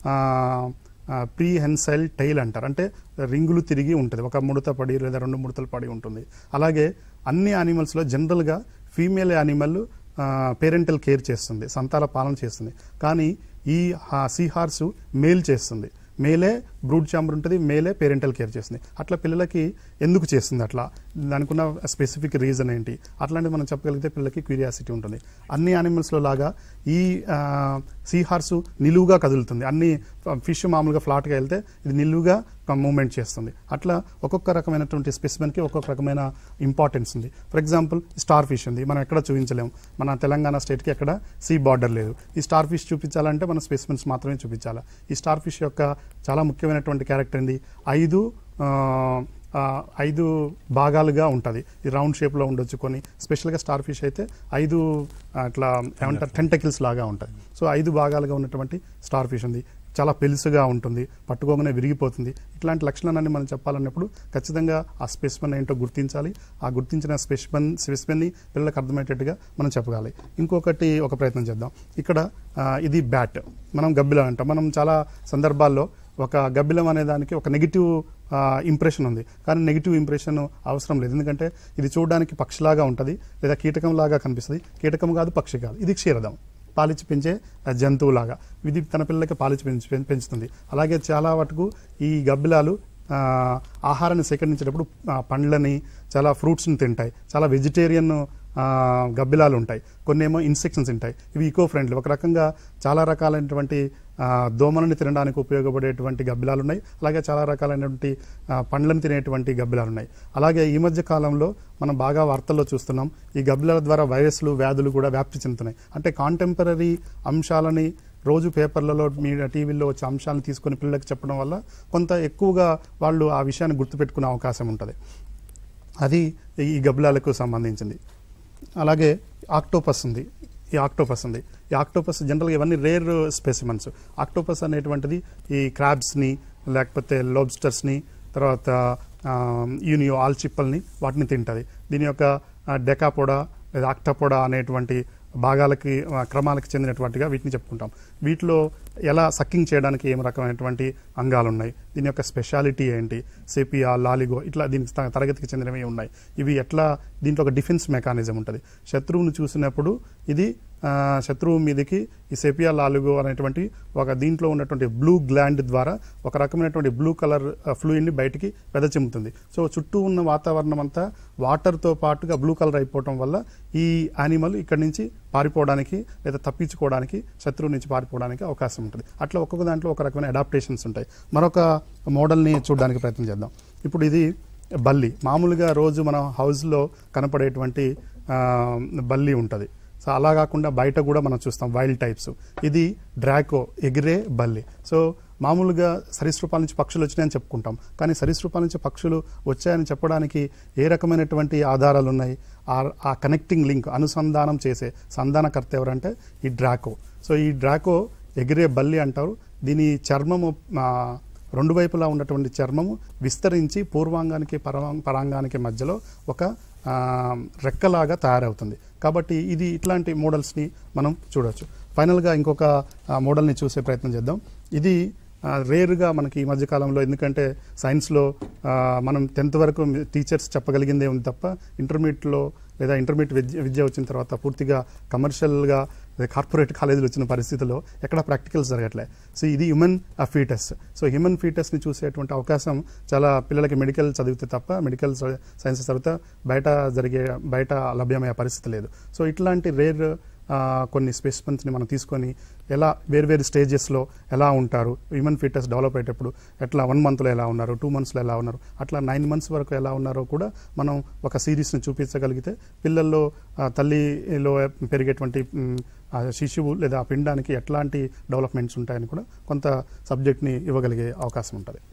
ప్రీహెన్సైల్ టైల్ అంటారు, అంటే రింగులు తిరిగి ఉంటుంది, ఒక ముడత పడి లేదా రెండు ముడతలు పడి ఉంటుంది. అలాగే అన్ని యానిమల్స్లో జనరల్గా ఫీమేల్ యానిమల్ పేరెంటల్ కేర్ చేస్తుంది, సంతాన పాలన చేస్తుంది. కానీ ఈ సీ హార్స్ మేల్ చేస్తుంది, మేలే బ్రూడ్ ఛాంబర్ ఉంటుంది, మేలే పేరెంటల్ కేర్ చేస్తుంది. అట్లా పిల్లలకి ఎందుకు చేస్తుంది, అట్లా దానికి ఉన్న స్పెసిఫిక్ రీజన్ ఏంటి, అట్లాంటివి మనం చెప్పగలిగితే పిల్లలకి క్యూరియాసిటీ ఉంటుంది. అన్ని యానిమల్స్లో లాగా ఈ సీ హార్స్ నిలువుగా కదులుతుంది, అన్ని ఫిష్ మామూలుగా ఫ్లాట్గా వెళ్తే ఇది నిలువుగా మూవ్మెంట్ చేస్తుంది. అట్లా ఒక్కొక్క రకమైనటువంటి స్పెసిమెన్కి ఒక్కొక్క రకమైన ఇంపార్టెన్స్ ఉంది. ఫర్ ఎగ్జాంపుల్ స్టార్ ఫిష్ ఉంది, మనం ఎక్కడ చూపించలేము, మన తెలంగాణ స్టేట్కి ఎక్కడ సీ బార్డర్ లేదు. ఈ స్టార్ ఫిష్ చూపించాలంటే మన స్పెసిమెన్స్ మాత్రమే చూపించాలి. ఈ స్టార్ ఫిష్ యొక్క చాలా ముఖ్యమైనటువంటి క్యారెక్టర్ ఏంది, ఐదు ఐదు భాగాలుగా ఉంటుంది. ఈ రౌండ్ షేప్లో ఉండొచ్చు, కొన్ని స్పెషల్గా స్టార్ ఫిష్ అయితే ఐదు అట్లా ఏమంటారు టెంటకిల్స్ లాగా ఉంటుంది. సో ఐదు భాగాలుగా ఉన్నటువంటి స్టార్ ఫిష్ ఉంది, చాలా పెలుసుగా ఉంటుంది, పట్టుకోగానే విరిగిపోతుంది. ఇట్లాంటి లక్షణాన్ని మనం చెప్పాలన్నప్పుడు ఖచ్చితంగా ఆ స్పెసిమెన్ ఏంటో గుర్తించాలి. ఆ గుర్తించిన స్పెసిమెన్ స్పెసిమెన్ని పిల్లలకు అర్థమయ్యేటట్టుగా మనం చెప్పగాలి. ఇంకొకటి ఒక ప్రయత్నం చేద్దాం. ఇక్కడ ఇది బ్యాట్, మనం గబ్బిలం అంటాం. మనం చాలా సందర్భాల్లో ఒక గబ్బిలం అనే దానికి ఒక నెగిటివ్ ఇంప్రెషన్ ఉంది, కానీ నెగిటివ్ ఇంప్రెషన్ అవసరం లేదు. ఎందుకంటే ఇది చూడడానికి పక్షిలాగా ఉంటుంది లేదా కీటకంలాగా కనిపిస్తుంది. కీటకం కాదు, పక్షి కాదు, ఇది క్షీరదం, పాలిచ్చి పెంచే జంతువులాగా. ఇది తన పిల్లలకి పాలిచ్చి పెంచి పెంచుతుంది. అలాగే చాలా వాటికు ఈ గబ్బిలాలు ఆహారాన్ని సేకరించేటప్పుడు పండ్లని, చాలా ఫ్రూట్స్ని తింటాయి. చాలా వెజిటేరియన్ గబ్బిలాలు ఉంటాయి, కొన్ని ఏమో ఇన్సెక్ట్స్ ఉంటాయి. ఇవి ఈకో ఫ్రెండ్లీ, ఒక రకంగా చాలా రకాలైనటువంటి దోమలని తినడానికి ఉపయోగపడేటువంటి గబ్బిలాలు ఉన్నాయి. అలాగే చాలా రకాలైనటువంటి పండ్లను తినేటువంటి గబ్బిలాలు ఉన్నాయి. అలాగే ఈ మధ్య కాలంలో మనం బాగా వార్తల్లో చూస్తున్నాం, ఈ గబ్బిలాల ద్వారా వైరస్లు, వ్యాధులు కూడా వ్యాప్తి చెందుతున్నాయి. అంటే కాంటెంపరీ అంశాలని రోజు పేపర్లలో, మీడియా, టీవీల్లో వచ్చే అంశాలను తీసుకొని పిల్లలకి చెప్పడం వల్ల కొంత ఎక్కువగా వాళ్ళు ఆ విషయాన్ని గుర్తుపెట్టుకునే అవకాశం ఉంటుంది. అది ఈ గబ్బిలాలకు సంబంధించింది. అలాగే ఆక్టోపస్ ఉంది. ఈ ఆక్టోపస్ ఉంది ఈ ఆక్టోపస్ జనరల్గా ఇవన్నీ రేర్ స్పెసిమన్స్. ఆక్టోపస్ అనేటువంటిది ఈ క్రాబ్స్ని, లేకపోతే లోబ్స్టర్స్ని, తర్వాత యూనియో ఆల్చిప్పల్ని, వాటిని తింటుంది. దీని యొక్క డెకాపోడా లేదా ఆక్టపోడా అనేటువంటి భాగాలకి క్రమాలకి చెందినటువంటిగా వీటిని చెప్పుకుంటాం. వీటిలో ఎలా సక్కింగ్ చేయడానికి ఏం రకమైనటువంటి అంగాలు ఉన్నాయి, దీని యొక్క స్పెషాలిటీ ఏంటి, సెపియా, లాలిగో, ఇట్లా దీనికి తరగతికి చెందినవి ఉన్నాయి. ఇవి ఎట్లా, దీంట్లో ఒక డిఫెన్స్ మెకానిజం ఉంటుంది. శత్రువును చూసినప్పుడు ఇది శత్రువు మీదకి ఈ సెపియా, లాలిగో అనేటువంటి ఒక దీంట్లో ఉన్నటువంటి బ్లూ గ్లాండ్ ద్వారా ఒక రకమైనటువంటి బ్లూ కలర్ ఫ్లూయిడ్ని బయటికి వెదచిమ్ముతుంది. సో చుట్టూ ఉన్న వాతావరణం అంతా వాటర్తో పాటుగా బ్లూ కలర్ అయిపోవటం వల్ల ఈ యానిమల్ ఇక్కడి నుంచి పారిపోవడానికి లేదా తప్పించుకోవడానికి, శత్రువు నుంచి పారిపోవడానికి అవకాశం ఉంటుంది. అట్లా ఒక్కొక్క దాంట్లో ఒక రకమైన అడాప్టేషన్స్ ఉంటాయి. మరొక మోడల్ని చూడడానికి ప్రయత్నం చేద్దాం. ఇప్పుడు ఇది బల్లి. మామూలుగా రోజు మనం హౌస్లో కనపడేటువంటి బల్లి ఉంటుంది. సో అలా కాకుండా బయట కూడా మనం చూస్తాం వైల్డ్ టైప్స్. ఇది డ్రాకో, ఎగిరే బల్లి. సో మామూలుగా సరీసృపాల నుంచి పక్షులు వచ్చినాయని చెప్పుకుంటాం, కానీ సరీసృపాల నుంచి పక్షులు వచ్చాయని చెప్పడానికి ఏ రకమైనటువంటి ఆధారాలు ఉన్నాయి? ఆ కనెక్టింగ్ లింక్, అనుసంధానం చేసే సంధానకర్త ఎవరంటే ఈ డ్రాకో. సో ఈ డ్రాకో ఎగిరే బల్లి అంటారు. దీని చర్మము రెండు వైపులా ఉన్నటువంటి చర్మము విస్తరించి పూర్వాంగానికి పరా పరాంగానికి మధ్యలో ఒక రెక్కలాగా తయారవుతుంది. కాబట్టి ఇది ఇట్లాంటి మోడల్స్ని మనం చూడవచ్చు. ఫైనల్గా ఇంకొక మోడల్ని చూసే ప్రయత్నం చేద్దాం. ఇది రేర్గా మనకి ఈ మధ్యకాలంలో, ఎందుకంటే సైన్స్లో మనం టెన్త్ వరకు టీచర్స్ చెప్పగలిగిందే ఉంది తప్ప ఇంటర్మీడియట్లో లేదా ఇంటర్మీడియట్ విద్య విద్య వచ్చిన తర్వాత పూర్తిగా కమర్షియల్గా కార్పొరేట్ కాలేజీలు వచ్చిన పరిస్థితుల్లో ఎక్కడ ప్రాక్టికల్స్ జరగట్లే. సో ఇది హ్యూమన్ ఫీటస్. సో హ్యూమన్ ఫీటస్ని చూసేటువంటి అవకాశం చాలా పిల్లలకి మెడికల్ చదివితే తప్ప, మెడికల్ సైన్సెస్ చదివితే బయట జరిగే బయట లభ్యమయ్యే పరిస్థితి లేదు. సో ఇట్లాంటి రేర్ కొన్ని స్పెసిమెన్స్ని మనం తీసుకొని ఎలా వేరు స్టేజెస్లో ఎలా ఉంటారు, హ్యూమన్ ఫీటస్ డెవలప్ అయ్యేటప్పుడు ఎట్లా వన్ మంత్లో ఎలా ఉన్నారు, టూ మంత్స్లో ఎలా ఉన్నారు, అట్లా నైన్ మంత్స్ వరకు ఎలా ఉన్నారో కూడా మనం ఒక సిరీస్ని చూపించగలిగితే పిల్లల్లో తల్లిలో పెరిగేటువంటి శిశువు లేదా పిండానికి ఎట్లాంటి డెవలప్మెంట్స్ ఉంటాయని కూడా కొంత సబ్జెక్ట్ని ఇవ్వగలిగే అవకాశం ఉంటుంది.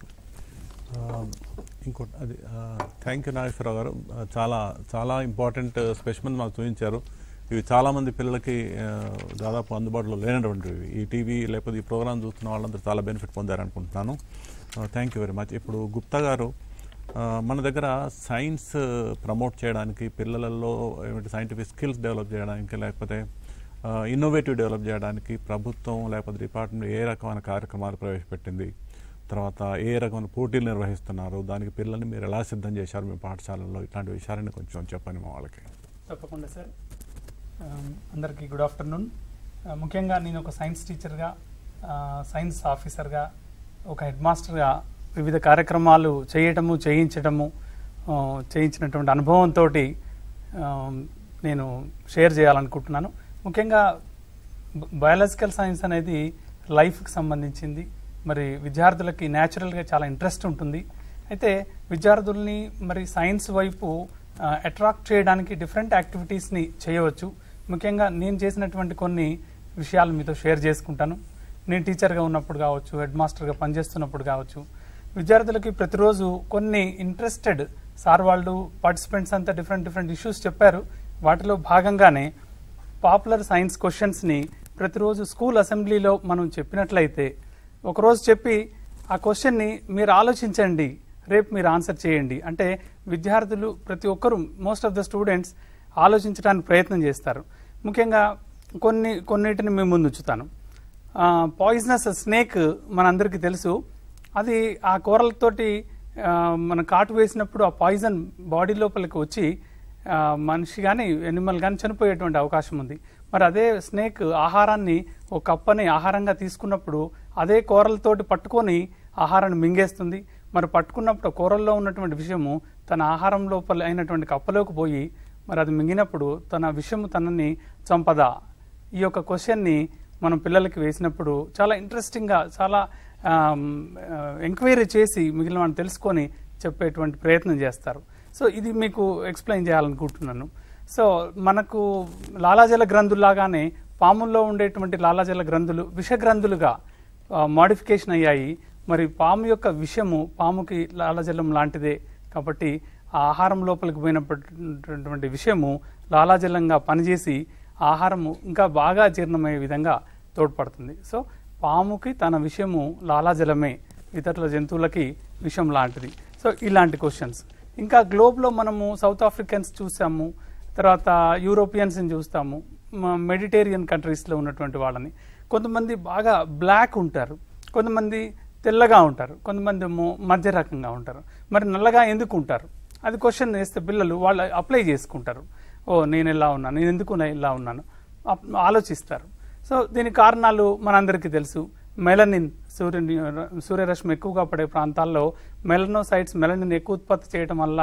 ఇంకోటి అది థ్యాంక్ యూ నాగేశ్వరరావు గారు. చాలా చాలా ఇంపార్టెంట్ స్పెసిమెన్ మాకు చూపించారు. ఇవి చాలామంది పిల్లలకి దాదాపు అందుబాటులో లేనటువంటివి. ఈ టీవీ లేకపోతే ఈ ప్రోగ్రామ్ చూస్తున్న వాళ్ళందరూ చాలా బెనిఫిట్ పొందారనుకుంటున్నాను. Thank you very much. ఇప్పుడు గుప్తా గారు, మన దగ్గర సైన్స్ ప్రమోట్ చేయడానికి, పిల్లలలో ఏమిటి సైంటిఫిక్ స్కిల్స్ డెవలప్ చేయడానికి, లేకపోతే ఇన్నోవేటివ్ డెవలప్ చేయడానికి ప్రభుత్వం లేకపోతే డిపార్ట్మెంట్ ఏ రకమైన కార్యక్రమాలు ప్రవేశపెట్టింది, తర్వాత ఏ రకమైన పోటీలు నిర్వహిస్తున్నారు, దానికి పిల్లల్ని మీరు ఎలా సిద్ధం చేశారు మీ పాఠశాలల్లో, ఇట్లాంటి విషయాలని కొంచెం చెప్పండి మా వాళ్ళకి. తప్పకుండా సార్. అందరికీ గుడ్ ఆఫ్టర్నూన్. ముఖ్యంగా నేను ఒక సైన్స్ టీచర్గా, సైన్స్ ఆఫీసర్గా, ఒక హెడ్ మాస్టర్గా వివిధ కార్యక్రమాలు చేయటము చేయించటము చేయించినటువంటి అనుభవంతో నేను షేర్ చేయాలనుకుంటున్నాను. ముఖ్యంగా బయాలజికల్ సైన్స్ అనేది లైఫ్కి సంబంధించింది. మరి విద్యార్థులకి న్యాచురల్గా చాలా ఇంట్రెస్ట్ ఉంటుంది. అయితే విద్యార్థుల్ని మరి సైన్స్ వైపు అట్రాక్ట్ చేయడానికి డిఫరెంట్ యాక్టివిటీస్ని చేయవచ్చు. ముఖ్యంగా నేను చేసినటువంటి కొన్ని విషయాలు మీతో షేర్ చేసుకుంటాను. నేను టీచర్గా ఉన్నప్పుడు కావచ్చు, హెడ్ మాస్టర్గా పనిచేస్తున్నప్పుడు కావచ్చు, విద్యార్థులకి ప్రతిరోజు కొన్ని ఇంట్రెస్టెడ్ సార్ వాళ్ళు పార్టిసిపెంట్స్ అంతా డిఫరెంట్ డిఫరెంట్ ఇష్యూస్ చెప్పారు. వాటిలో భాగంగానే పాపులర్ సైన్స్ క్వశ్చన్స్ని ప్రతిరోజు స్కూల్ అసెంబ్లీలో మనం చెప్పినట్లయితే, ఒకరోజు చెప్పి ఆ క్వశ్చన్ని మీరు ఆలోచించండి, రేపు మీరు ఆన్సర్ చేయండి అంటే విద్యార్థులు ప్రతి ఒక్కరూ, మోస్ట్ ఆఫ్ ద స్టూడెంట్స్ ఆలోచించడానికి ప్రయత్నం చేస్తారు. ముఖ్యంగా కొన్ని కొన్నిటిని మేము ముందు ఉంచుతాను. పాయిజనస్ స్నేక్ మనందరికీ తెలుసు. అది ఆ కూరలతోటి మన కాటు వేసినప్పుడు ఆ పాయిజన్ బాడీ లోపలికి వచ్చి మనిషి కానీ ఎనిమల్ కానీ చనిపోయేటువంటి అవకాశం ఉంది. మరి అదే స్నేక్ ఆహారాన్ని ఒక కప్పని ఆహారంగా తీసుకున్నప్పుడు అదే కూరలతోటి పట్టుకొని ఆహారాన్ని మింగేస్తుంది. మరి పట్టుకున్నప్పుడు కూరల్లో ఉన్నటువంటి విషయము తన ఆహారం లోపల అయినటువంటి కప్పలోకి పోయి మరి అది మింగినప్పుడు తన విషము తనని చంపదా? ఈ యొక్క క్వశ్చన్ని మనం పిల్లలకి వేసినప్పుడు చాలా ఇంట్రెస్టింగ్గా, చాలా ఎంక్వైరీ చేసి మిగిలిన వాళ్ళు తెలుసుకొని చెప్పేటువంటి ప్రయత్నం చేస్తారు. సో ఇది మీకు ఎక్స్ప్లెయిన్ చేయాలనుకుంటున్నాను. సో మనకు లాలాజల గ్రంథుల్లాగానే పాముల్లో ఉండేటువంటి లాలాజల గ్రంథులు విషగ్రంథులుగా మోడిఫికేషన్ అయ్యాయి. మరి పాము యొక్క విషము పాముకి లాలాజలం లాంటిదే కాబట్టి ఆ ఆహారం లోపలికి పోయినటువంటి విషయము లాలాజలంగా పనిచేసి ఆహారము ఇంకా బాగా జీర్ణమయ్యే విధంగా తోడ్పడుతుంది. సో పాముకి తన విషయము లాలాజలమే, ఇతరుల జంతువులకి విషం లాంటిది. సో ఇలాంటి క్వశ్చన్స్. ఇంకా గ్లోబ్లో మనము సౌత్ ఆఫ్రికన్స్ చూసాము, తర్వాత యూరోపియన్స్ని చూస్తాము, మెడిటేరియన్ కంట్రీస్లో ఉన్నటువంటి వాళ్ళని. కొంతమంది బాగా బ్లాక్ ఉంటారు, కొంతమంది తెల్లగా ఉంటారు, కొంతమంది మధ్య రకంగా ఉంటారు. మరి నల్లగా ఎందుకు ఉంటారు? అది క్వశ్చన్ వేస్తే పిల్లలు వాళ్ళు అప్లై చేసుకుంటారు. ఓ నేను ఎలా ఉన్నాను, నేను ఎందుకు ఇలా ఉన్నాను ఆలోచిస్తారు. సో దీని కారణాలు మనందరికీ తెలుసు. మెలనిన్, సూర్యుని సూర్యరశ్మి ఎక్కువగా పడే ప్రాంతాల్లో మెలనోసైట్స్ మెలనిన్ ఎక్కువ ఉత్పత్తి చేయడం వల్ల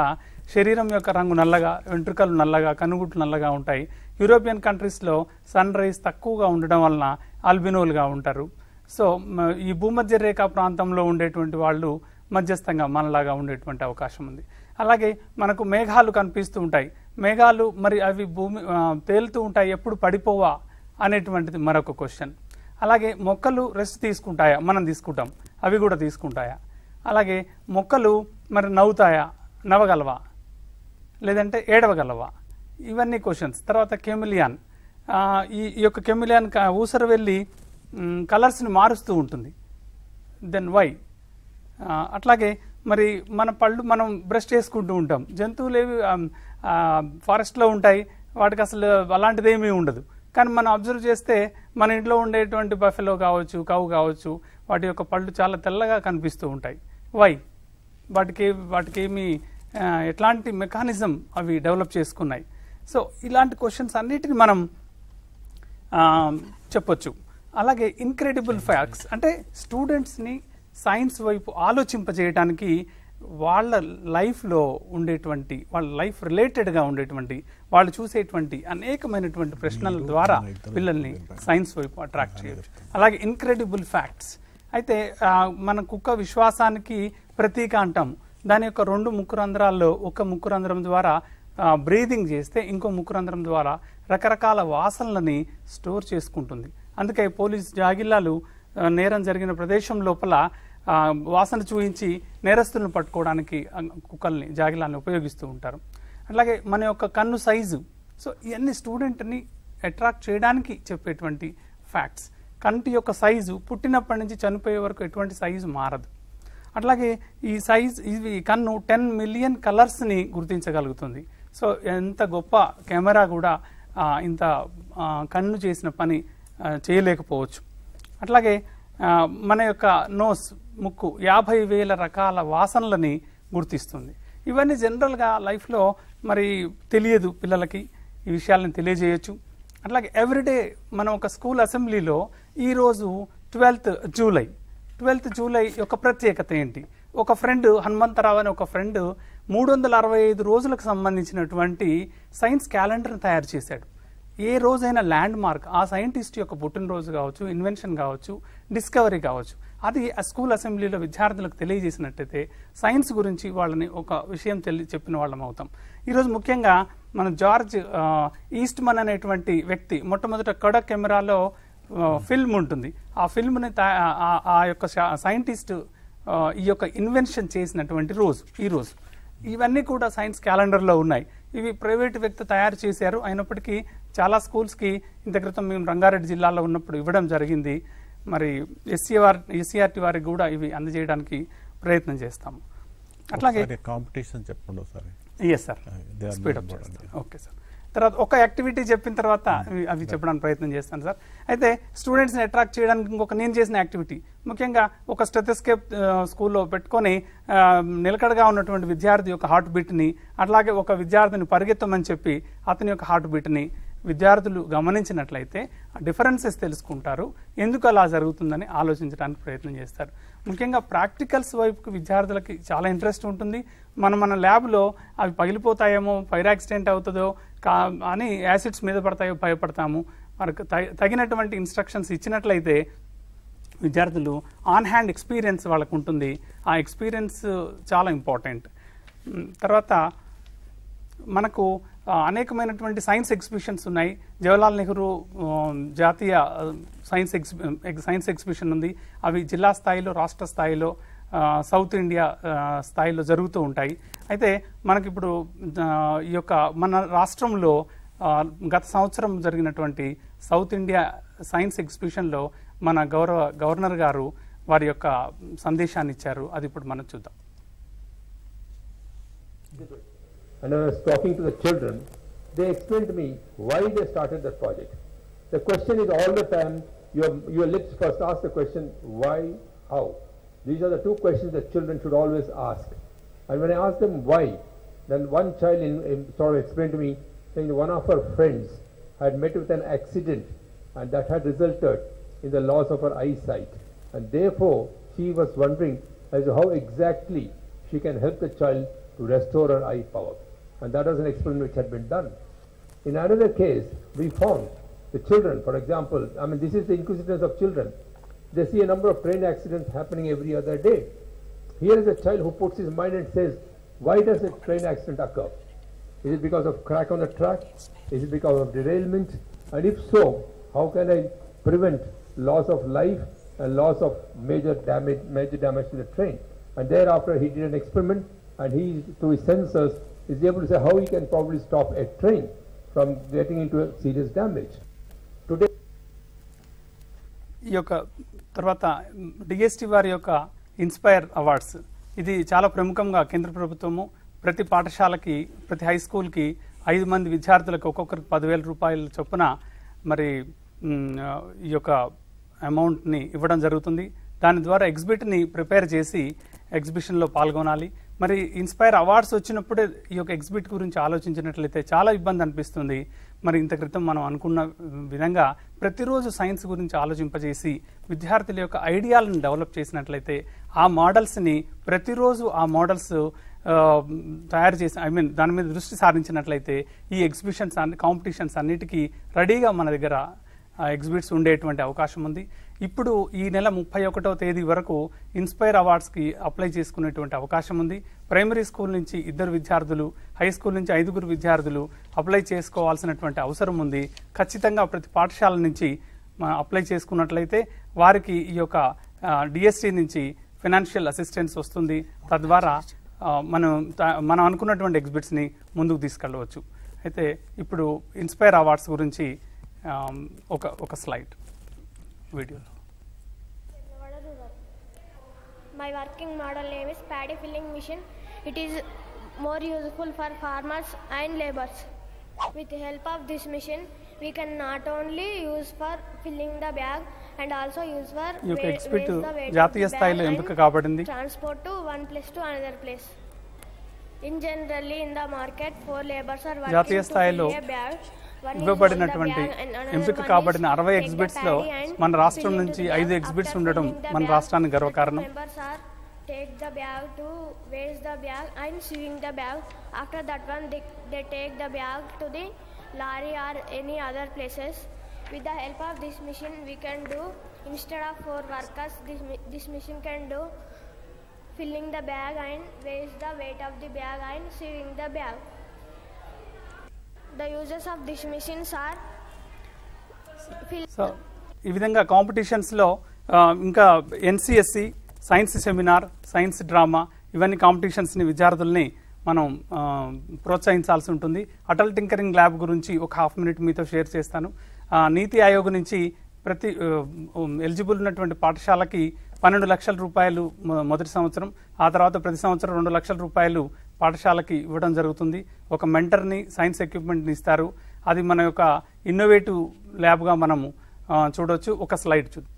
శరీరం యొక్క రంగు నల్లగా, వెంట్రుకలు నల్లగా, కనుగుట్లు నల్లగా ఉంటాయి. యూరోపియన్ కంట్రీస్లో సన్ రైజ్ తక్కువగా ఉండడం వలన ఆల్బినోలుగా ఉంటారు. సో ఈ భూమధ్య రేఖ ప్రాంతంలో ఉండేటువంటి వాళ్ళు మధ్యస్థంగా మనలాగా ఉండేటువంటి అవకాశం ఉంది. అలాగే మనకు మేఘాలు కనిపిస్తూ ఉంటాయి. మేఘాలు మరి అవి భూమి తేలుతూ ఉంటాయి, ఎప్పుడు పడిపోవా అనేటువంటిది మరొక క్వశ్చన్. అలాగే మొక్కలు రెస్ట్ తీసుకుంటాయా? మనం తీసుకుంటాం, అవి కూడా తీసుకుంటాయా? అలాగే మొక్కలు మరి నవ్వుతాయా? నవ్వగలవా లేదంటే ఏడవగలవా? ఇవన్నీ క్వశ్చన్స్. తర్వాత కెమిలియాన్, ఈ యొక్క కెమిలియాన్ ఊసరు వెళ్ళి కలర్స్ని మారుస్తూ ఉంటుంది. Then why? అట్లాగే మరి మన పళ్ళు మనం బ్రష్ చేసుకుంటూ ఉంటాం. జంతువులు ఏవి ఫారెస్ట్లో ఉంటాయి, వాటికి అసలు అలాంటిది ఏమీ ఉండదు. కానీ మనం అబ్జర్వ్ చేస్తే మన ఇంట్లో ఉండేటువంటి బఫెలో కావచ్చు, కౌ కావచ్చు, వాటి యొక్క పళ్ళు చాలా తెల్లగా కనిపిస్తూ ఉంటాయి. వై? వాటికి వాటికి ఏమి ఎట్లాంటి మెకానిజం అవి డెవలప్ చేసుకున్నాయి? సో ఇలాంటి క్వశ్చన్స్ అన్నిటిని మనం చెప్పొచ్చు. అలాగే ఇన్క్రెడిబుల్ ఫ్యాక్ట్స్ అంటే స్టూడెంట్స్ని సైన్స్ వైపు ఆలోచింపజేయడానికి వాళ్ళ లైఫ్లో ఉండేటువంటి, వాళ్ళ లైఫ్ రిలేటెడ్గా ఉండేటువంటి, వాళ్ళు చూసేటువంటి అనేకమైనటువంటి ప్రశ్నల ద్వారా పిల్లల్ని సైన్స్ వైపు అట్రాక్ట్ చేయవచ్చు. అలాగే ఇన్క్రెడిబుల్ ఫ్యాక్ట్స్ అయితే మన కుక్క విశ్వాసానికి ప్రతీక అంటాం. దాని యొక్క రెండు ముక్కు రంధ్రాల్లో ఒక ముక్కు రంధ్రం ద్వారా బ్రీదింగ్ చేస్తే ఇంకో ముక్కు రంధ్రం ద్వారా రకరకాల వాసనలని స్టోర్ చేసుకుంటుంది. అందుకే పోలీస్ జాగిల్లాలు నేరం జరిగిన ప్రదేశం లోపల వాసన చూయించి నేరస్తులను పట్టుకోవడానికి కుక్కల్ని, జాగిలాన్ని ఉపయోగిస్తూ ఉంటారు. అట్లాగే మన యొక్క కన్ను సైజు. సో ఇవన్నీ స్టూడెంట్ని అట్రాక్ట్ చేయడానికి చెప్పేటువంటి ఫ్యాక్ట్స్. కంటి యొక్క సైజు పుట్టినప్పటి నుంచి చనిపోయే వరకు ఎటువంటి సైజు మారదు. అట్లాగే ఈ సైజ్ ఇది కన్ను టెన్ మిలియన్ కలర్స్ని గుర్తించగలుగుతుంది. సో ఎంత గొప్ప కెమెరా కూడా ఇంత కన్ను చేసిన పని చేయలేకపోవచ్చు. అట్లాగే మన యొక్క నోస్, ముక్కు యాభై వేల రకాల వాసనలని గుర్తిస్తుంది. ఇవన్నీ జనరల్గా లైఫ్లో మరి తెలియదు పిల్లలకి, ఈ విషయాలను తెలియజేయచ్చు. అట్లాగే ఎవ్రీడే మనం ఒక స్కూల్ అసెంబ్లీలో ఈరోజు ట్వెల్త్ జూలై ట్వెల్త్ జూలై యొక్క ప్రత్యేకత ఏంటి? ఒక ఫ్రెండ్ హనుమంతరావు అనే ఒక ఫ్రెండ్ మూడు వందల అరవై ఐదు రోజులకు సంబంధించినటువంటి సైన్స్ క్యాలెండర్ని తయారు చేశాడు. ఏ రోజైనా ల్యాండ్ మార్క్, ఆ సైంటిస్ట్ యొక్క పుట్టినరోజు కావచ్చు, ఇన్వెన్షన్ కావచ్చు, డిస్కవరీ కావచ్చు, అది ఆ స్కూల్ అసెంబ్లీలో విద్యార్థులకు తెలియజేసినట్టయితే సైన్స్ గురించి వాళ్ళని ఒక విషయం తెలి చెప్పిన వాళ్ళం అవుతాం. ఈరోజు ముఖ్యంగా మన జార్జ్ ఈస్ట్మన్ అనేటువంటి వ్యక్తి మొట్టమొదట కడక్ కెమెరాలో ఫిల్మ్ ఉంటుంది. ఆ ఫిల్మ్ని ఆ యొక్క సైంటిస్ట్ ఈ యొక్క ఇన్వెన్షన్ చేసినటువంటి రోజు ఈ రోజు. ఇవన్నీ కూడా సైన్స్ క్యాలెండర్లో ఉన్నాయి. ఇవి ప్రైవేట్ వ్యక్తి తయారు చేశారు. అయినప్పటికీ చాలా స్కూల్స్కి ఇంత క్రితం మేము రంగారెడ్డి జిల్లాలో ఉన్నప్పుడు ఇవ్వడం జరిగింది. మరి ఎస్సీఆర్ ఎస్సీఆర్టీ వారికి కూడా ఇవి అందజేయడానికి ప్రయత్నం చేస్తాము. అట్లాగే కాంపిటీషన్ చెప్పండి ఒకసారి. ఎస్ సార్, స్పీడప్ చేస్తాను. Okay sir. తర్వాత ఒక యాక్టివిటీ చెప్పిన తర్వాత అవి చెప్పడానికి ప్రయత్నం చేస్తాను సార్. అయితే స్టూడెంట్స్ని అట్రాక్ట్ చేయడానికి ఇంకొక నేను చేసిన యాక్టివిటీ, ముఖ్యంగా ఒక స్టెథోస్కోప్ స్కూల్లో పెట్టుకొని నిలకడగా ఉన్నటువంటి విద్యార్థి యొక్క హార్ట్ బీట్ని, అట్లాగే ఒక విద్యార్థిని పరిగెత్తమని చెప్పి అతని యొక్క హార్ట్ బీట్ని విద్యార్థులు గమనించినట్లయితే డిఫరెన్సెస్ తెలుసుకుంటారు, ఎందుకు అలా జరుగుతుందని ఆలోచించడానికి ప్రయత్నం చేస్తారు. ముఖ్యంగా ప్రాక్టికల్స్ వైపుకి విద్యార్థులకి చాలా ఇంట్రెస్ట్ ఉంటుంది. మనం మన ల్యాబ్లో అవి పగిలిపోతాయేమో, ఫైర్ యాక్సిడెంట్ అవుతుందో కా అని యాసిడ్స్ మీద పడతాయో భయపడతాము. మనకు తగినటువంటి ఇన్స్ట్రక్షన్స్ ఇచ్చినట్లయితే విద్యార్థులు ఆన్ హ్యాండ్ ఎక్స్పీరియన్స్ వాళ్ళకు ఉంటుంది. ఆ ఎక్స్పీరియన్స్ చాలా ఇంపార్టెంట్. తర్వాత మనకు అనేకమైనటువంటి సైన్స్ ఎగ్జిబిషన్స్ ఉన్నాయి. జవహర్లాల్ నెహ్రూ జాతీయ సైన్స్ ఎగ్జి సైన్స్ ఎగ్జిబిషన్ ఉంది. అవి జిల్లా స్థాయిలో, రాష్ట్ర స్థాయిలో, సౌత్ ఇండియా స్థాయిలో జరుగుతూ ఉంటాయి. అయితే మనకి ఇప్పుడు ఈ యొక్క మన రాష్ట్రంలో గత సంవత్సరం జరిగినటువంటి సౌత్ ఇండియా సైన్స్ ఎగ్జిబిషన్లో మన గౌరవ గవర్నర్ గారు వారి యొక్క సందేశాన్ని ఇచ్చారు. అది ఇప్పుడు మనం చూద్దాం. And when I was talking to the children, they explained to me why they started that project. The question is all the time, your, your lips first ask the question, why, how. These are the two questions that children should always ask. And when I asked them why, then one child in, in, sort of explained to me, saying one of her friends had met with an accident and that had resulted in the loss of her eyesight. And therefore, she was wondering as to how exactly she can help the child to restore her eye power. And that was an experiment which had been done. In another case, we found the children, for example, I mean, this is the inquisitiveness of children. They see a number of train accidents happening every other day. Here is a child who puts his mind and says, why does a train accident occur? Is it because of crack on the track? Is it because of derailment? And if so, how can I prevent loss of life and loss of major damage, major damage to the train? And thereafter he did an experiment, and he, through his sensors, is able to say how he can probably stop a train from getting into a serious damage. Today, ఈ యొక్క తర్వాత DST వారి యొక్క inspire awards, ఇది చాలా ప్రముఖంగా కేంద్ర ప్రభుత్వము ప్రతి పాఠశాలకి, ప్రతి హై స్కూల్కి ఐదు మంది విద్యార్థులకు ఒక్కొక్కరికి పదివేల రూపాయల చొప్పున మరి ఈ యొక్క అమౌంట్ని ఇవ్వడం జరుగుతుంది. దాని ద్వారా ఎగ్జిబిట్ని ప్రిపేర్ చేసి ఎగ్జిబిషన్లో పాల్గొనాలి. మరి ఇన్స్పైర్ అవార్డ్స్ వచ్చినప్పుడే ఈ యొక్క ఎగ్జిబిట్ గురించి ఆలోచించినట్లయితే చాలా ఇబ్బంది అనిపిస్తుంది. మరి ఇంత క్రితం మనం అనుకున్న విధంగా ప్రతిరోజు సైన్స్ గురించి ఆలోచింపజేసి విద్యార్థుల యొక్క ఐడియాలను డెవలప్ చేసినట్లయితే, ఆ మోడల్స్ని ప్రతిరోజు ఆ మోడల్స్ తయారు చేసి ఐ మీన్ దాని మీద దృష్టి సారించినట్లయితే ఈ ఎగ్జిబిషన్స్ అన్ని కాంపిటీషన్స్ అన్నిటికీ రెడీగా మన దగ్గర ఎగ్జిబిట్స్ ఉండేటువంటి అవకాశం ఉంది. ఇప్పుడు ఈ నెల ముప్పై ఒకటవ తేదీ వరకు ఇన్స్పైర్ అవార్డ్స్కి అప్లై చేసుకునేటువంటి అవకాశం ఉంది. ప్రైమరీ స్కూల్ నుంచి ఇద్దరు విద్యార్థులు, హై స్కూల్ నుంచి ఐదుగురు విద్యార్థులు అప్లై చేసుకోవాల్సినటువంటి అవసరం ఉంది. ఖచ్చితంగా ప్రతి పాఠశాల నుంచి అప్లై చేసుకున్నట్లయితే వారికి ఈ యొక్క డిఎస్టీ నుంచి ఫైనాన్షియల్ అసిస్టెన్స్ వస్తుంది. తద్వారా మనం మనం అనుకున్నటువంటి ఎగ్జిబిట్స్ని ముందుకు తీసుకెళ్ళవచ్చు. అయితే ఇప్పుడు ఇన్స్పైర్ అవార్డ్స్ గురించి ఒక ఒక slide video. My working model name is paddy filling machine. It is more useful for farmers and laborers. With the help of this machine, we can not only use for filling the bag and also use for ఈ యొక్క weight exhibit the weight జాతీయ of the స్థాయిలో bag ఎంపిక and కాబడింది. transport to one place to another place. In generally in the market, four laborers are working జాతీయ to స్థాయిలో fill a bag. ఇవ్వబడినటువంటి ఎంపిక కాబడిన అరవై ఎగ్జిబిట్స్లో మన రాష్ట్రం నుంచి ఐదు ఎగ్జిబిట్స్ ఉండడం మన రాష్ట్రానికి గర్వకారణం. Take the bag to waste the bag and sewing the bag. After that one, they, they take the bag to the lorry or any other places. With the help of this machine, we can do, instead of four workers, this this machine can do filling the bag and waste the weight of the bag and sewing the bag. The uses of these machines are so ఈ విధంగా కాంపిటీషన్స్లో ఇంకా NCSC, science seminar, science drama, ఇవన్నీ కాంపిటీషన్స్ని విద్యార్థుల్ని మనం ప్రోత్సహించాల్సి ఉంటుంది. Atal tinkering lab గురించి ఒక హాఫ్ మినిట్ మీతో షేర్ చేస్తాను. నీతి ఆయోగ్ నుంచి ప్రతి ఎలిజిబుల్ ఉన్నటువంటి పాఠశాలకి పన్నెండు లక్షల రూపాయలు మొదటి సంవత్సరం, ఆ తర్వాత ప్రతి సంవత్సరం రెండు లక్షల రూపాయలు పాఠశాలకి ఇవ్వడం జరుగుతుంది. ఒక మెంటర్ని, సైన్స్ ఎక్విప్మెంట్ని ఇస్తారు. అది మన యొక్క ఇన్నోవేటివ్ ల్యాబ్గా మనము చూడవచ్చు. ఒక స్లైడ్ చూద్దాం.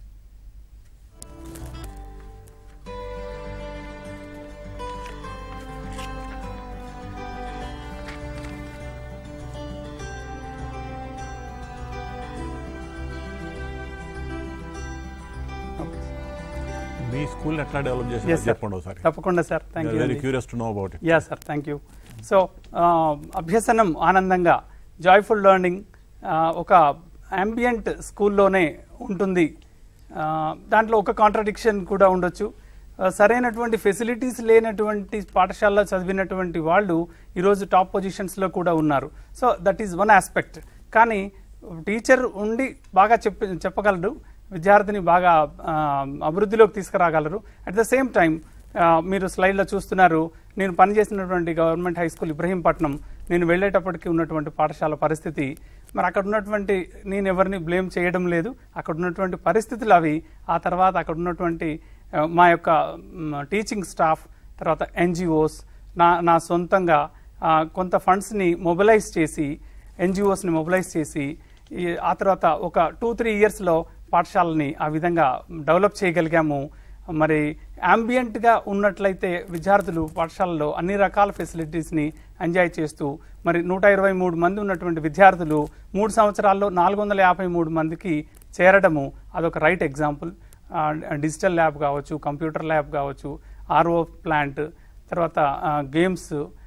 మీ స్కూల్ ఎట్లా డెవలప్ చేసి చెప్పండి ఒకసారి. తప్పకుండా sir, thank you. Very curious to know about it. Yeah sir, thank you. So అభ్యసనం ఆనందంగా, జాయ్ఫుల్ లెర్నింగ్ ఒక అంబియంట్ స్కూల్లోనే ఉంటుంది. దాంట్లో ఒక కాంట్రడిక్షన్ కూడా ఉండొచ్చు. సరైనటువంటి ఫెసిలిటీస్ లేనటువంటి పాఠశాలలో చదివినటువంటి వాళ్ళు ఈరోజు టాప్ పొజిషన్స్లో కూడా ఉన్నారు. So that is one aspect. కానీ టీచర్ ఉండి బాగా చెప్ప చెప్పగలరు విద్యార్థిని బాగా అభివృద్ధిలోకి తీసుకురాగలరు. అట్ ద సేమ్ టైం మీరు స్లైడ్లో చూస్తున్నారు, నేను పనిచేసినటువంటి గవర్నమెంట్ హై స్కూల్ ఇబ్రహీంపట్నం, నేను వెళ్ళేటప్పటికి ఉన్నటువంటి పాఠశాల పరిస్థితి, మరి అక్కడ ఉన్నటువంటి, నేను ఎవరిని బ్లేమ్ చేయడం లేదు, అక్కడ ఉన్నటువంటి పరిస్థితులు అవి. ఆ తర్వాత అక్కడ ఉన్నటువంటి మా యొక్క టీచింగ్ స్టాఫ్, తర్వాత ఎన్జిఓస్, నా నా సొంతంగా కొంత ఫండ్స్ని మొబిలైజ్ చేసి, ఎన్జిఓస్ని మొబిలైజ్ చేసి, ఆ తర్వాత ఒక టూ త్రీ ఇయర్స్లో పాఠశాలని ఆ విధంగా డెవలప్ చేయగలిగాము. మరి అంబియంట్గా ఉన్నట్లయితే విద్యార్థులు పాఠశాలలో అన్ని రకాల ఫెసిలిటీస్ని ఎంజాయ్ చేస్తూ, మరి నూట ఇరవై మూడు మంది ఉన్నటువంటి విద్యార్థులు మూడు సంవత్సరాల్లో నాలుగు వందల యాభై మూడు మందికి చేరడము అదొక రైట్ ఎగ్జాంపుల్. డిజిటల్ ల్యాబ్ కావచ్చు, కంప్యూటర్ ల్యాబ్ కావచ్చు, ఆర్ఓ ప్లాంట్, తర్వాత గేమ్స్,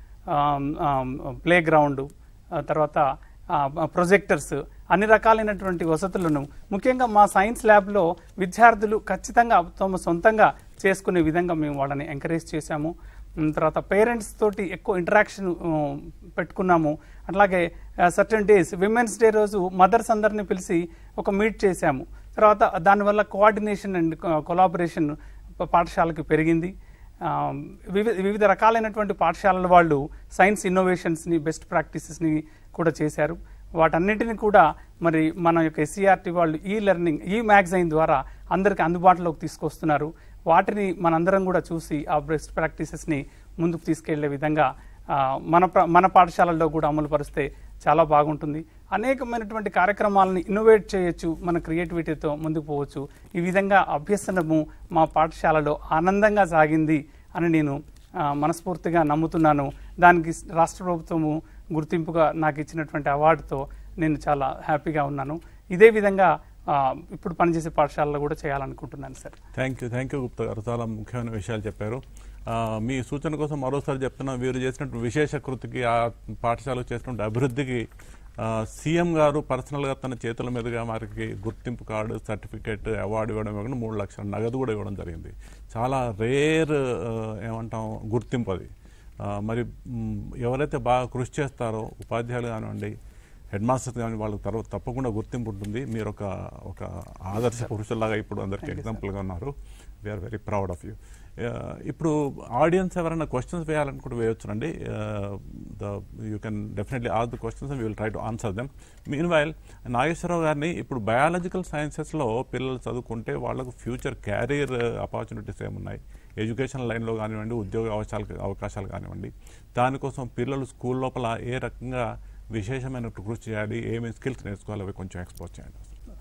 ప్లే గ్రౌండ్, తర్వాత ప్రొజెక్టర్స్, అన్ని రకాలైనటువంటి వసతులను ముఖ్యంగా మా సైన్స్ ల్యాబ్లో విద్యార్థులు ఖచ్చితంగా తమ సొంతంగా చేసుకునే విధంగా మేము వాళ్ళని ఎంకరేజ్ చేశాము. తర్వాత పేరెంట్స్ తోటి ఎక్కువ ఇంటరాక్షన్ పెట్టుకున్నాము. అట్లాగే సర్టన్ డేస్ విమెన్స్ డే రోజు మదర్స్ అందరినీ పిలిచి ఒక మీట్ చేశాము. తర్వాత దానివల్ల కోఆర్డినేషన్ అండ్ కొలాబరేషన్ పాఠశాలకి పెరిగింది. వివిధ వివిధ రకాలైనటువంటి పాఠశాలల వాళ్ళు సైన్స్ ఇన్నోవేషన్స్ని, బెస్ట్ ప్రాక్టీసెస్ని కూడా చేశారు. వాటన్నిటిని కూడా మరి మన యొక్క ఎస్సీఆర్టీ వాళ్ళు ఈ లెర్నింగ్, ఈ మ్యాగజైన్ ద్వారా అందరికీ అందుబాటులోకి తీసుకొస్తున్నారు. వాటిని మనందరం కూడా చూసి ఆ బెస్ట్ ప్రాక్టీసెస్ని ముందుకు తీసుకెళ్లే విధంగా మన మన పాఠశాలల్లో కూడా అమలు పరిస్తే చాలా బాగుంటుంది. అనేకమైనటువంటి కార్యక్రమాలను ఇన్నోవేట్ చేయొచ్చు, మన క్రియేటివిటీతో ముందుకు పోవచ్చు. ఈ విధంగా అభ్యసనము మా పాఠశాలలో ఆనందంగా సాగింది అని నేను మనస్ఫూర్తిగా నమ్ముతున్నాను. దానికి రాష్ట్ర ప్రభుత్వము గుర్తింపుగా నాకు ఇచ్చినటువంటి అవార్డుతో నేను చాలా హ్యాపీగా ఉన్నాను. ఇదే విధంగా ఇప్పుడు పనిచేసే పాఠశాలలో కూడా చేయాలనుకుంటున్నాను sir. Thank you thank you Gupta గారు, చాలా ముఖ్యమైన విషయాలు చెప్పారు. మీ సూచన కోసం మరోసారి చెప్తున్నా, వీరు చేసినట్టు విశేష కృతికి, ఆ పాఠశాలకు చేసినటువంటి అభివృద్ధికి సీఎం గారు పర్సనల్గా తన చేతుల మీదుగా వారికి గుర్తింపు కార్డు, సర్టిఫికేట్, అవార్డు ఇవ్వడం కాకుండా మూడు లక్షల నగదు కూడా ఇవ్వడం జరిగింది. చాలా రేర్ ఏమంటాం గుర్తింపు అది. మరి ఎవరైతే బాగా కృషి చేస్తారో ఉపాధ్యాయులు కానివ్వండి, హెడ్ మాస్టర్స్ కానీ వాళ్ళకి తర్వాత తప్పకుండా గుర్తింపు ఉంటుంది. మీరు ఒక ఒక ఆదర్శ పురుషుల్లాగా ఇప్పుడు అందరికీ ఎగ్జాంపుల్గా ఉన్నారు. We are very proud of you. ఇప్పుడు ఆడియన్స్ ఎవరైనా క్వశ్చన్స్ వేయాలనుకుంటే వేయొచ్చునండి. The you can definitely ask the questions and we will try to answer them. Meanwhile Nageswara Rao గారిని, ఇప్పుడు బయాలజికల్ సైన్సెస్లో పిల్లలు చదువుకుంటే వాళ్ళకు ఫ్యూచర్ క్యారియర్ ఆపర్చునిటీస్ ఏమున్నాయి, ఎడ్యుకేషన్ లైన్లో కానివ్వండి, ఉద్యోగ అవకాశాలు అవకాశాలు కానివ్వండి, దానికోసం పిల్లలు స్కూల్ లోపల ఏ రకంగా విశేషమైన కృషి చేయాలి, ఏమేమి స్కిల్స్ నేర్చుకోవాలి, అవి కొంచెం ఎక్స్పోజ్ చేయండి.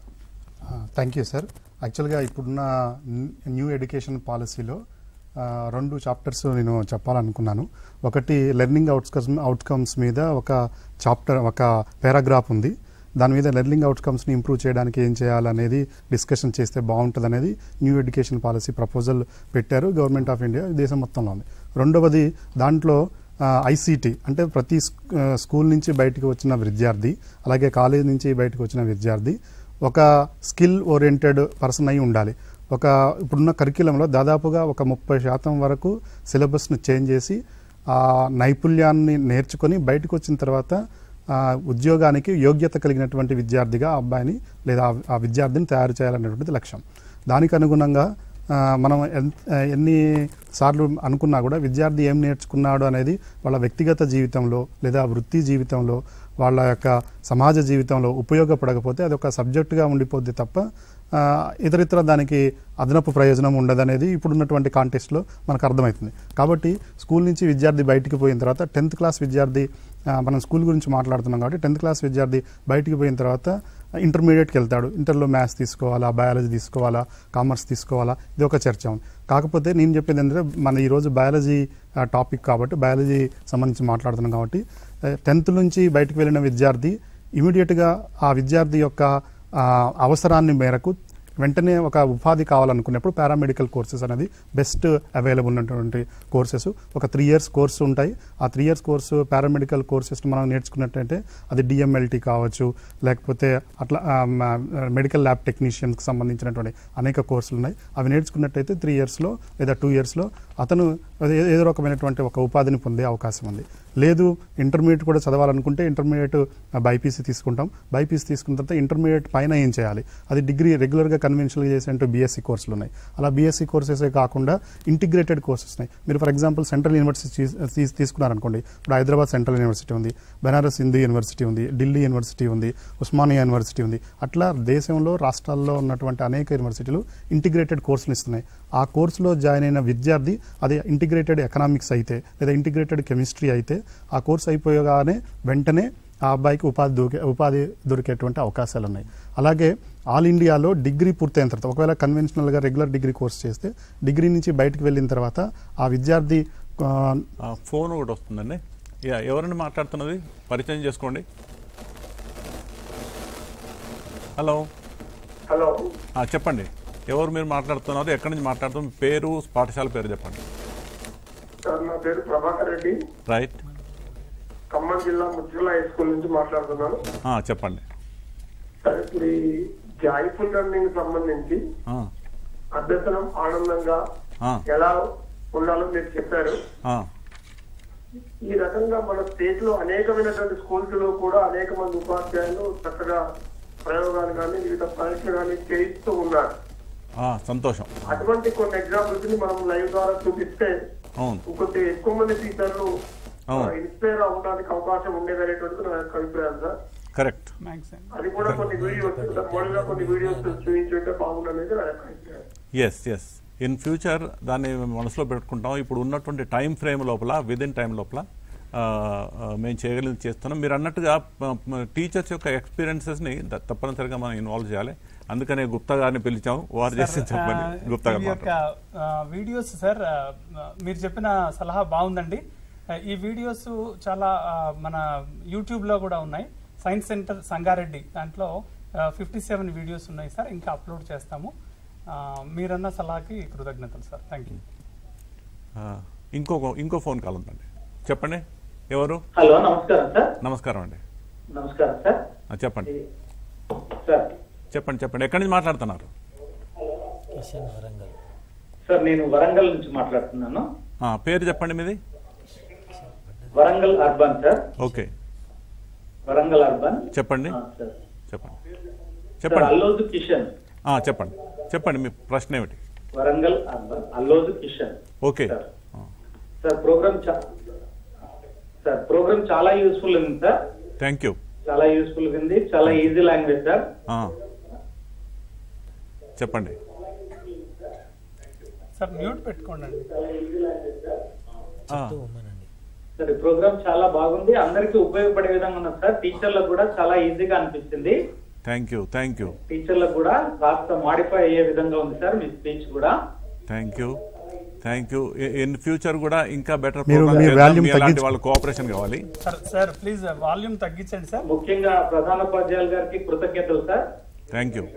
Thank you sir. యాక్చువల్గా ఇప్పుడున్న న్యూ ఎడ్యుకేషన్ పాలసీలో రెండు చాప్టర్స్ నేను చెప్పాలనుకున్నాను. ఒకటి లెర్నింగ్ అవుట్కమ్స్ అవుట్కమ్స్ మీద ఒక చాప్టర్, ఒక పారాగ్రాఫ్ ఉంది. దాని మీద లెర్నింగ్ అవుట్కమ్స్ని ఇంప్రూవ్ చేయడానికి ఏం చేయాలనేది డిస్కషన్ చేస్తే బాగుంటుంది అనేది న్యూ ఎడ్యుకేషన్ పాలసీ ప్రపోజల్ పెట్టారు గవర్నమెంట్ ఆఫ్ ఇండియా, దేశం మొత్తంలో ఉంది. రెండవది దాంట్లో ఐసీటీ అంటే ప్రతి స్కూల్ నుంచి బయటకు వచ్చిన విద్యార్థి, అలాగే కాలేజ్ నుంచి బయటకు వచ్చిన విద్యార్థి ఒక స్కిల్ ఓరియంటెడ్ పర్సన్ అయి ఉండాలి. ఒక ఇప్పుడున్న కరిక్యులంలో దాదాపుగా ఒక ముప్పై శాతం వరకు సిలబస్ను చేంజ్ చేసి ఆ నైపుణ్యాన్ని నేర్చుకొని బయటకు వచ్చిన తర్వాత ఉద్యోగానికి యోగ్యత కలిగినటువంటి విద్యార్థిగా ఆ అబ్బాయిని లేదా ఆ విద్యార్థిని తయారు చేయాలనేటువంటిది లక్ష్యం. దానికి అనుగుణంగా మనం ఎన్ని సార్లు అనుకున్నా కూడా విద్యార్థి ఏం నేర్చుకున్నాడు అనేది వాళ్ళ వ్యక్తిగత జీవితంలో లేదా వృత్తి జీవితంలో, వాళ్ళ యొక్క సమాజ జీవితంలో ఉపయోగపడకపోతే అది ఒక సబ్జెక్టుగా ఉండిపోద్ది తప్ప ఇతరితర దానికి అదనపు ప్రయోజనం ఉండదనేది ఇప్పుడున్నటువంటి కాంటెక్స్ట్లో మనకు అర్థమవుతుంది. కాబట్టి స్కూల్ నుంచి విద్యార్థి బయటికి పోయిన తర్వాత టెన్త్ క్లాస్ విద్యార్థి, మనం స్కూల్ గురించి మాట్లాడుతున్నాం కాబట్టి టెన్త్ క్లాస్ విద్యార్థి బయటికి పోయిన తర్వాత ఇంటర్మీడియట్కి వెళ్తాడు. ఇంటర్లో మ్యాథ్స్ తీసుకోవాలా, బయాలజీ తీసుకోవాలా, కామర్స్ తీసుకోవాలా, ఇది ఒక చర్చ ఉంది. కాకపోతే నేను చెప్పేది ఏంటంటే మన ఈరోజు బయాలజీ టాపిక్ కాబట్టి బయాలజీ సంబంధించి మాట్లాడుతున్నాం కాబట్టి టెన్త్ నుంచి బయటకు వెళ్ళిన విద్యార్థి ఇమీడియట్గా ఆ విద్యార్థి యొక్క అవసరాన్ని మేరకు వెంటనే ఒక ఉపాధి కావాలనుకున్నప్పుడు పారామెడికల్ కోర్సెస్ అనేది బెస్ట్ అవైలబుల్ ఉన్నటువంటి కోర్సెస్. ఒక త్రీ ఇయర్స్ కోర్సు ఉంటాయి. ఆ three years course paramedical courses మనం నేర్చుకున్నట్టయితే అది డిఎంఎల్టీ కావచ్చు, లేకపోతే అట్లా మెడికల్ ల్యాబ్ టెక్నీషియన్స్కి సంబంధించినటువంటి అనేక కోర్సులు ఉన్నాయి. అవి నేర్చుకున్నట్టయితే త్రీ ఇయర్స్లో లేదా టూ ఇయర్స్లో అతను ఏదో రకమైనటువంటి ఒక ఉపాధిని పొందే అవకాశం ఉంది. లేదు ఇంటర్మీడియట్ కూడా చదవాలనుకుంటే ఇంటర్మీడియట్ బైపీసీ తీసుకుంటాం. బైపీసీ తీసుకున్న తర్వాత ఇంటర్మీడియట్ పైన ఏం చేయాలి, అది డిగ్రీ రెగ్యులర్గా కన్వెన్షనల్గా చేసేంటూ బీఎస్సీ కోర్సులు ఉన్నాయి. అలా బీఎస్సీ కోర్సెసే కాకుండా ఇంటిగ్రేటెడ్ కోర్సెస్ ఉన్నాయి. మీరు ఫర్ ఎగ్జాంపుల్ సెంట్రల్ యూనివర్సిటీ తీసుకున్నారనుకోండి, ఇప్పుడు హైదరాబాద్ సెంట్రల్ యూనివర్సిటీ ఉంది, బెనారస్ హిందూ యూనివర్సిటీ ఉంది, ఢిల్లీ యూనివర్సిటీ ఉంది, ఉస్మానియా యూనివర్సిటీ ఉంది. అట్లా దేశంలో రాష్ట్రాల్లో ఉన్నటువంటి అనేక యూనివర్సిటీలు ఇంటిగ్రేటెడ్ కోర్సులు ఇస్తున్నాయి. ఆ కోర్సులో జాయిన్ అయిన విద్యార్థి అది ఇంటిగ్రేటెడ్ ఎకనామిక్స్ అయితే లేదా ఇంటిగ్రేటెడ్ కెమిస్ట్రీ అయితే ఆ కోర్సు అయిపోగానే వెంటనే ఆ అబ్బాయికి ఉపాధి దొరికే ఉపాధి దొరికేటువంటి అవకాశాలు ఉన్నాయి. అలాగే ఆల్ ఇండియాలో డిగ్రీ పూర్తయిన తర్వాత ఒకవేళ కన్వెన్షనల్గా రెగ్యులర్ డిగ్రీ కోర్స్ చేస్తే డిగ్రీ నుంచి బయటకు వెళ్ళిన తర్వాత ఆ విద్యార్థి ఫోన్ ఒకటి వస్తుందండి. ఎవరిని మాట్లాడుతున్నది పరిచయం చేసుకోండి. హలో హలో చెప్పండి, ఎవరు మీరు మాట్లాడుతున్నారు, ఎక్కడి నుంచి మాట్లాడుతున్నారు, పేరు పాఠశాల పేరు చెప్పండి. సార్ నా పేరు ప్రభాకర్ రెడ్డి, రైట్. ఖమ్మం జిల్లా ముచ్చుల హై స్కూల్ నుంచి మాట్లాడుతున్నాను. చెప్పండి సార్, ఇప్పుడు ఈ జాయ్ఫుల్ లెర్నింగ్ సంబంధించి అభ్యసనం ఆనందంగా ఎలా ఉండాలో మీరు చెప్పారు. ఈ రకంగా మన స్టేట్ లో అనేకమైనటువంటి స్కూల్స్ లో కూడా అనేక మంది ఉపాధ్యాయులు చక్కగా ప్రయోగాలు కానీ వివిధ పరీక్షలు కానీ చేయిస్తూ ఉన్నారు. సంతోషం. అటువంటి కొన్ని ఎగ్జాంపుల్స్ ని మనం లైవ్ ద్వారా చూపిస్తే ఇంకొద్ది ఎక్కువ మంది టీచర్లు ఇన్స్పైర్ అవడానికి అవకాశం ఉండేది అనేటువంటిది నా యొక్క అభిప్రాయం సార్. కరెక్ట్. అది కూడా కొన్ని వీడియోస్ మోడల్గా కొన్ని వీడియోస్ చూపించుంటే బాగుండనేది నా యొక్క అభిప్రాయం. ఎస్ ఎస్ ఇన్ ఫ్యూచర్ దాన్ని మనసులో పెట్టుకుంటాం. ఇప్పుడు ఉన్నటువంటి టైం ఫ్రేమ్ లోపల విదిన్ టైం లోపల మేము చేయగలిగింది చేస్తున్నాం. మీరు అన్నట్టుగా టీచర్స్ యొక్క ఎక్స్పీరియన్సెస్ని తప్పనిసరిగా మనం ఇన్వాల్వ్ చేయాలి. అందుకనే గుప్తా గారిని పిలిచాము, వారు చేసి చెప్పండి. గుప్తా గారు వీడియోస్ సార్, మీరు చెప్పిన సలహా బాగుందండి. ఈ వీడియోస్ చాలా మన యూట్యూబ్లో కూడా ఉన్నాయి. సైన్స్ సెంటర్ సంగారెడ్డి దాంట్లో ఫిఫ్టీ సెవెన్ వీడియోస్ ఉన్నాయి సార్, ఇంకా అప్లోడ్ చేస్తాము. మీరన్న సలహాకి కృతజ్ఞతలు సార్. Thank you. ఇంకో ఇంకో ఫోన్ కాల్ ఉందండి. చెప్పండి ఎవరు? హలో, నమస్కారం సార్. నమస్కారం అండి. నమస్కారం సార్. చెప్పండి సార్. చెప్పండి చెప్పండి ఎక్కడి నుంచి మాట్లాడుతున్నారు? సార్, నేను వరంగల్ నుంచి మాట్లాడుతున్నాను. పేరు చెప్పండి మీది? Warangal urban sir. Okay, Warangal urban. చెప్పండి సార్. చెప్పండి చెప్పండి. అల్లోజు కిషన్. చెప్పండి చెప్పండి మీ ప్రశ్న ఏమిటి? Warangal urban Alloju Kishan. Okay sir, programme sir programme చాలా యూస్ఫుల్ ఉంది సార్. Thank you. చాలా యూస్ఫుల్ ఉంది, చాలా ఈజీ లాంగ్వేజ్ సార్. చెప్పండి సార్. మ్యూట్ పెట్టుకోండి. సార్, ఈ ప్రోగ్రామ్ చాలా బాగుంది, అందరికీ ఉపయోగపడే విధంగా ఉన్నది సార్. టీచర్లకు కూడా చాలా ఈజీగా అనిపిస్తుంది. Thank you thank you. టీచర్లకు కూడా కాస్త మాడిఫై అయ్యే విధంగా ఉంది సార్ మీ స్పీచ్ కూడా. Thank you thank you. In future కూడా ఇంకా బెటర్ వాళ్ళ కోఆపరేషన్ కావాలి. సార్ ప్లీజ్ వాల్యూమ్ తగ్గించండి సార్. ముఖ్యంగా ప్రధానోపాధ్యాయులు గారికి కృతజ్ఞతలు సార్. Thank you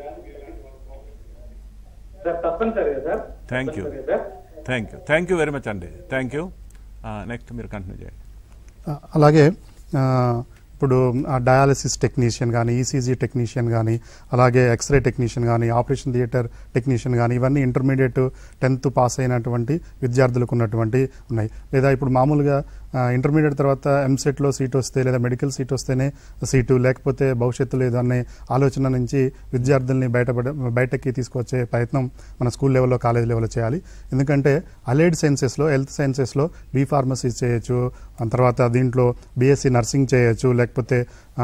sir. తప్పనిసరిగా sir. Thank you thank you thank you very much అండి. Thank you. నెక్స్ట్ మీరు కంటిన్యూ చేయండి. అలాగే ఇప్పుడు డయాలసిస్ టెక్నీషియన్ కానీ, ఈసీజీ టెక్నీషియన్ కానీ, అలాగే ఎక్స్రే టెక్నీషియన్ కానీ, ఆపరేషన్ థియేటర్ టెక్నీషియన్ కానీ, ఇవన్నీ ఇంటర్మీడియట్ టెన్త్ పాస్ అయినటువంటి విద్యార్థులకు ఉన్నటువంటి ఉన్నాయి. లేదా ఇప్పుడు మామూలుగా ఇంటర్మీడియట్ తర్వాత ఎంసెట్లో సీట్ వస్తే లేదా మెడికల్ సీట్ వస్తేనే సీటు, లేకపోతే భవిష్యత్తు లేదనే ఆలోచన నుంచి విద్యార్థుల్ని బయటపడ బయటకి తీసుకొచ్చే ప్రయత్నం మన స్కూల్ లెవెల్లో, కాలేజ్ లెవెల్లో చేయాలి. ఎందుకంటే అలైడ్ సైన్సెస్లో, హెల్త్ సైన్సెస్లో బీ ఫార్మసీ చేయొచ్చు, తర్వాత దీంట్లో బీఎస్సీ నర్సింగ్ చేయొచ్చు, లేకపోతే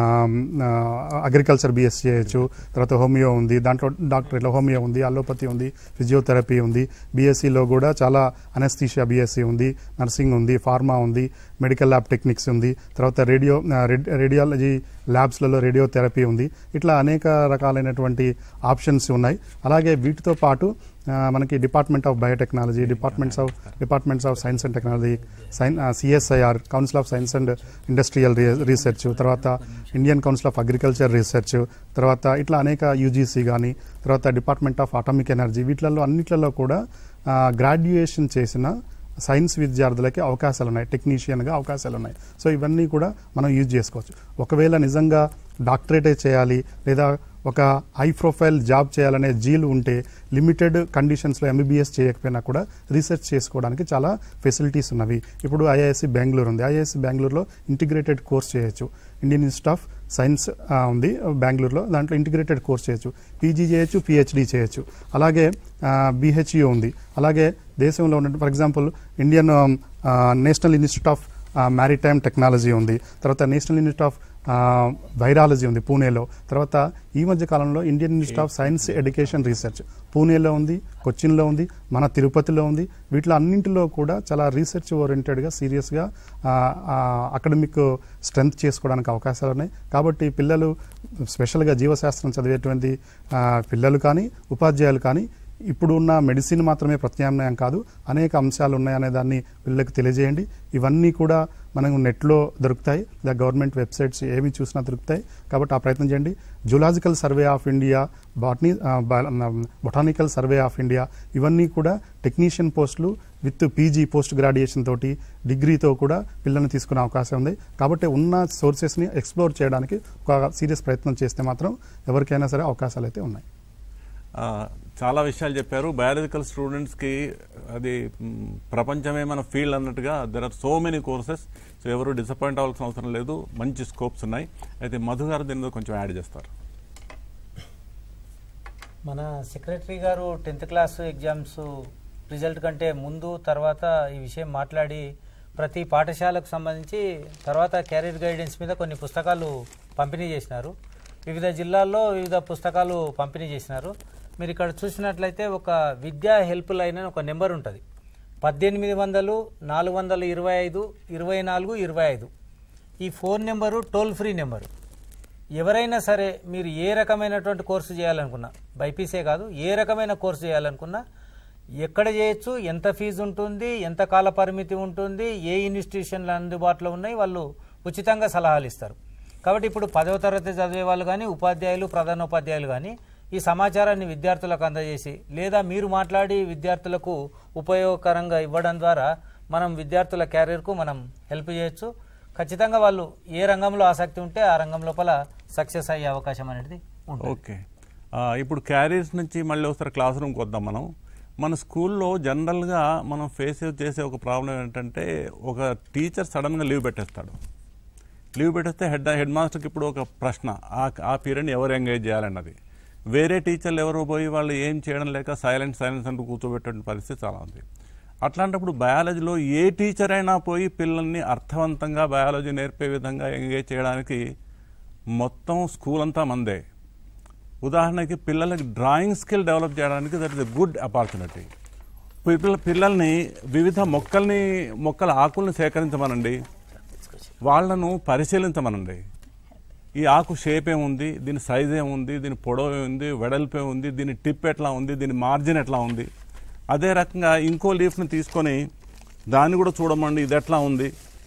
అగ్రికల్చర్ బీఎస్సీ చేయొచ్చు, తర్వాత హోమియో ఉంది, దాంట్లో డాక్టరేట్లో హోమియో ఉంది, అలోపతి ఉంది, ఫిజియోథెరపీ ఉంది. బీఎస్సీలో కూడా చాలా అనస్థీషియా బీఎస్సీ ఉంది, నర్సింగ్ ఉంది, ఫార్మా ఉంది, మెడికల్ ల్యాబ్ టెక్నిక్స్ ఉంది, తర్వాత రేడియో రేడియాలజీ ల్యాబ్స్లలో రేడియోథెరపీ ఉంది. ఇట్లా అనేక రకాలైనటువంటి ఆప్షన్స్ ఉన్నాయి. అలాగే వీటితో పాటు మనకి department of biotechnology, departments of departments of science and technology, సైన్ CSIR council of science and industrial research, తర్వాత Indian council of agriculture research, తర్వాత ఇట్లా అనేక యూజీసీ కానీ, తర్వాత డిపార్ట్మెంట్ ఆఫ్ అటామిక్ ఎనర్జీ, వీటిలలో అన్నిట్లలో కూడా గ్రాడ్యుయేషన్ చేసిన సైన్స్ విద్యార్థులకి అవకాశాలు ఉన్నాయి, టెక్నీషియన్గా అవకాశాలు ఉన్నాయి. సో ఇవన్నీ కూడా మనం యూజ్ చేసుకోవచ్చు. ఒకవేళ నిజంగా డాక్టరేటే చేయాలి లేదా ఒక హై ప్రొఫైల్ జాబ్ చేయాలనే జీలు ఉంటే లిమిటెడ్ కండిషన్స్లో ఎంబీబీఎస్ చేయకపోయినా కూడా రీసెర్చ్ చేసుకోవడానికి చాలా ఫెసిలిటీస్ ఉన్నవి. ఇప్పుడు ఐఐఎస్సి బెంగళూరు ఉంది, ఐఐఎస్సి బెంగళూరులో ఇంటిగ్రేటెడ్ కోర్స్ చేయొచ్చు. ఇండియన్ ఇన్స్టిట్యూట్ ఆఫ్ సైన్స్ ఉంది బెంగళూరులో, దాంట్లో ఇంటిగ్రేటెడ్ కోర్స్ చేయొచ్చు, పీజీ చేయొచ్చు, పిహెచ్డి చేయొచ్చు. అలాగే బీహెచ్యూ ఉంది. అలాగే దేశంలో ఉన్న for example Indian national institute of maritime technology ఉంది, తర్వాత నేషనల్ ఇన్స్టిట్యూట్ ఆఫ్ వైరాలజీ ఉంది పూణేలో, తర్వాత ఈ మధ్య కాలంలో Indian institute of science education research పూణేలో ఉంది, కొచ్చిన్లో ఉంది, మన తిరుపతిలో ఉంది. వీటిలో అన్నింటిలో కూడా చాలా రీసెర్చ్ ఓరియంటెడ్గా సీరియస్గా అకాడమిక్ స్ట్రెంత్ చేసుకోవడానికి అవకాశాలు ఉన్నాయి. కాబట్టి పిల్లలు స్పెషల్గా జీవశాస్త్రం చదివేటువంటి పిల్లలు కానీ, ఉపాధ్యాయులు కానీ ఇప్పుడు ఉన్న మెడిసిన్ మాత్రమే ప్రత్యామ్నాయం కాదు, అనేక అంశాలు ఉన్నాయనే దాన్ని పిల్లలకు తెలియజేయండి. ఇవన్నీ కూడా మనకు నెట్లో దొరుకుతాయి, ద గవర్నమెంట్ వెబ్సైట్స్ ఏమి చూసినా దొరుకుతాయి. కాబట్టి ఆ ప్రయత్నం చేయండి. Zoological survey of India, botany botanical survey of India, ఇవన్నీ కూడా టెక్నీషియన్ పోస్టులు విత్ పీజీ పోస్ట్ గ్రాడ్యుయేషన్ తోటి, డిగ్రీతో కూడా పిల్లల్ని తీసుకునే అవకాశం ఉంది. కాబట్టి ఉన్న సోర్సెస్ని ఎక్స్ప్లోర్ చేయడానికి ఒక సీరియస్ ప్రయత్నం చేస్తే మాత్రం ఎవరికైనా సరే అవకాశాలు అయితే ఉన్నాయి. చాలా విషయాలు చెప్పారు. బయాలజికల్ స్టూడెంట్స్కి అది ప్రపంచమే మన ఫీల్డ్ అన్నట్టుగా there are so many courses. So ఎవరు డిసప్పాయింట్ అవ్వాల్సిన అవసరం లేదు, మంచి స్కోప్స్ ఉన్నాయి. అయితే మధు గారు దీని మీద కొంచెం యాడ్ చేస్తారు. మన సెక్రటరీ గారు టెన్త్ క్లాస్ ఎగ్జామ్స్ రిజల్ట్ కంటే ముందు తర్వాత ఈ విషయం మాట్లాడి ప్రతి పాఠశాలకు సంబంధించి తర్వాత కెరీర్ గైడెన్స్ మీద కొన్ని పుస్తకాలు పంపిణీ చేసినారు. వివిధ జిల్లాల్లో వివిధ పుస్తకాలు పంపిణీ చేసినారు. మీరు ఇక్కడ చూసినట్లయితే ఒక విద్యా హెల్ప్ లైన్ అని ఒక నెంబర్ ఉంటుంది. పద్దెనిమిది వందలు నాలుగు వందల ఇరవై ఐదు ఇరవై నాలుగు ఇరవై ఐదు ఈ phone number toll free number. ఎవరైనా సరే మీరు ఏ రకమైనటువంటి కోర్సు చేయాలనుకున్నా, బైపీసే కాదు ఏ రకమైన కోర్సు చేయాలనుకున్నా ఎక్కడ చేయొచ్చు, ఎంత ఫీజు ఉంటుంది, ఎంత కాల పరిమితి ఉంటుంది, ఏ ఇన్స్టిట్యూషన్లు అందుబాటులో ఉన్నాయి, వాళ్ళు ఉచితంగా సలహాలు ఇస్తారు. కాబట్టి ఇప్పుడు పదవ తరగతి చదివే వాళ్ళు కానీ ఉపాధ్యాయులు ప్రధానోపాధ్యాయులు కానీ ఈ సమాచారాన్ని విద్యార్థులకు అందజేసి లేదా మీరు మాట్లాడి విద్యార్థులకు ఉపయోగకరంగా ఇవ్వడం ద్వారా మనం విద్యార్థుల క్యారియర్కు మనం హెల్ప్ చేయొచ్చు. ఖచ్చితంగా వాళ్ళు ఏ రంగంలో ఆసక్తి ఉంటే ఆ రంగం లోపల సక్సెస్ అయ్యే అవకాశం అనేది ఉంటుంది. ఓకే, ఇప్పుడు క్యారియర్స్ నుంచి మళ్ళీ ఒకసారి క్లాస్ రూమ్కి వద్దాం. మనం మన స్కూల్లో జనరల్గా మనం ఫేస్ చేసే ఒక ప్రాబ్లం ఏంటంటే ఒక టీచర్ సడన్గా లీవ్ పెట్టేస్తాడు. లీవ్ పెట్టేస్తే హెడ్ హెడ్ మాస్టర్కి ఇప్పుడు ఒక ప్రశ్న, ఆ ఆ పీరియడ్ని ఎవరు ఎంగేజ్ చేయాలన్నది. వేరే టీచర్లు ఎవరు పోయి వాళ్ళు ఏం చేయడం లేక సైలెంట్ సైలెన్స్ అంటూ కూర్చోబెట్టే పరిస్థితి చాలా ఉంది. అట్లాంటప్పుడు బయాలజీలో ఏ టీచర్ అయినా పోయి పిల్లల్ని అర్థవంతంగా బయాలజీ నేర్పే విధంగా ఎంగేజ్ చేయడానికి మొత్తం స్కూల్ అంతా మందే. ఉదాహరణకి పిల్లలకి డ్రాయింగ్ స్కిల్ డెవలప్ చేయడానికి that is a good opportunity. పిల్లల పిల్లల్ని వివిధ మొక్కల్ని మొక్కల ఆకుల్ని సేకరించమనండి, వాళ్లను పరిశీలించమనండి. ఈ ఆకు షేప్ ఏముంది, దీని సైజ్ ఏముంది, దీని పొడవు ఏముంది, వెడల్పు ఏముంది, దీని టిప్ ఎట్లా ఉంది, దీని మార్జిన్ ఎట్లా ఉంది. అదే రకంగా ఇంకో లీఫ్ని తీసుకొని దాన్ని కూడా చూడమండి, ఇది ఎట్లా ఉంది.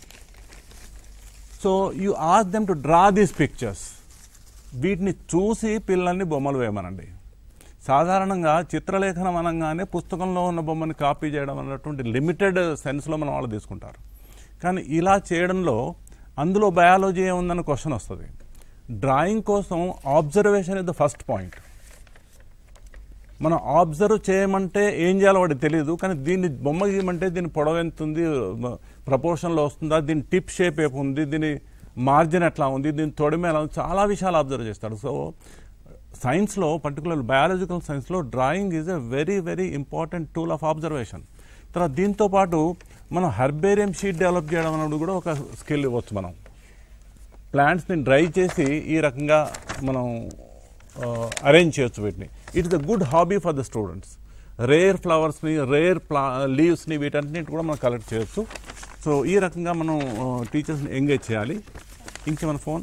So you ask them to draw these pictures. వీటిని చూసి పిల్లల్ని బొమ్మలు వేయమనండి. సాధారణంగా చిత్రలేఖనం అనగానే పుస్తకంలో ఉన్న బొమ్మని కాపీ చేయడం అన్నటువంటి లిమిటెడ్ సెన్స్లో మనం వాళ్ళు తీసుకుంటారు. కానీ ఇలా చేయడంలో అందులో బయాలజీ ఏముందని క్వశ్చన్ వస్తుంది. డ్రాయింగ్ కోసం observation is the first point. మనం ఆబ్జర్వ్ చేయమంటే ఏం చేయాలో వాడికి తెలియదు, కానీ దీన్ని బొమ్మ గీయమంటే దీని పొడవు ఎంత ఉంది, ప్రపోర్షన్లో వస్తుందా, దీని టిప్ షేప్ ఏపు ఉంది, దీని మార్జిన్ ఎట్లా ఉంది, దీని తొడిమే ఎలా ఉంది, చాలా విషయాలు అబ్జర్వ్ చేస్తాడు. సో సైన్స్లో పర్టికులర్ బయాలజికల్ సైన్స్లో drawing is a very very important tool of observation. తర్వాత దీంతోపాటు మనం హెర్బేరియం షీట్ డెవలప్ చేయడం అనేది కూడా ఒక స్కిల్ ఇవ్వచ్చు. మనం ప్లాంట్స్ని డ్రై చేసి ఈ రకంగా మనం అరేంజ్ చేయొచ్చు వీటిని. It is a good hobby for the students. Rare ఫ్లవర్స్ని, రేర్ ప్లా లీవ్స్ని వీటన్నిటి కూడా మనం కలెక్ట్ చేయొచ్చు. సో ఈ రకంగా మనం టీచర్స్ని ఎంగేజ్ చేయాలి. ఇంకేమైనా phone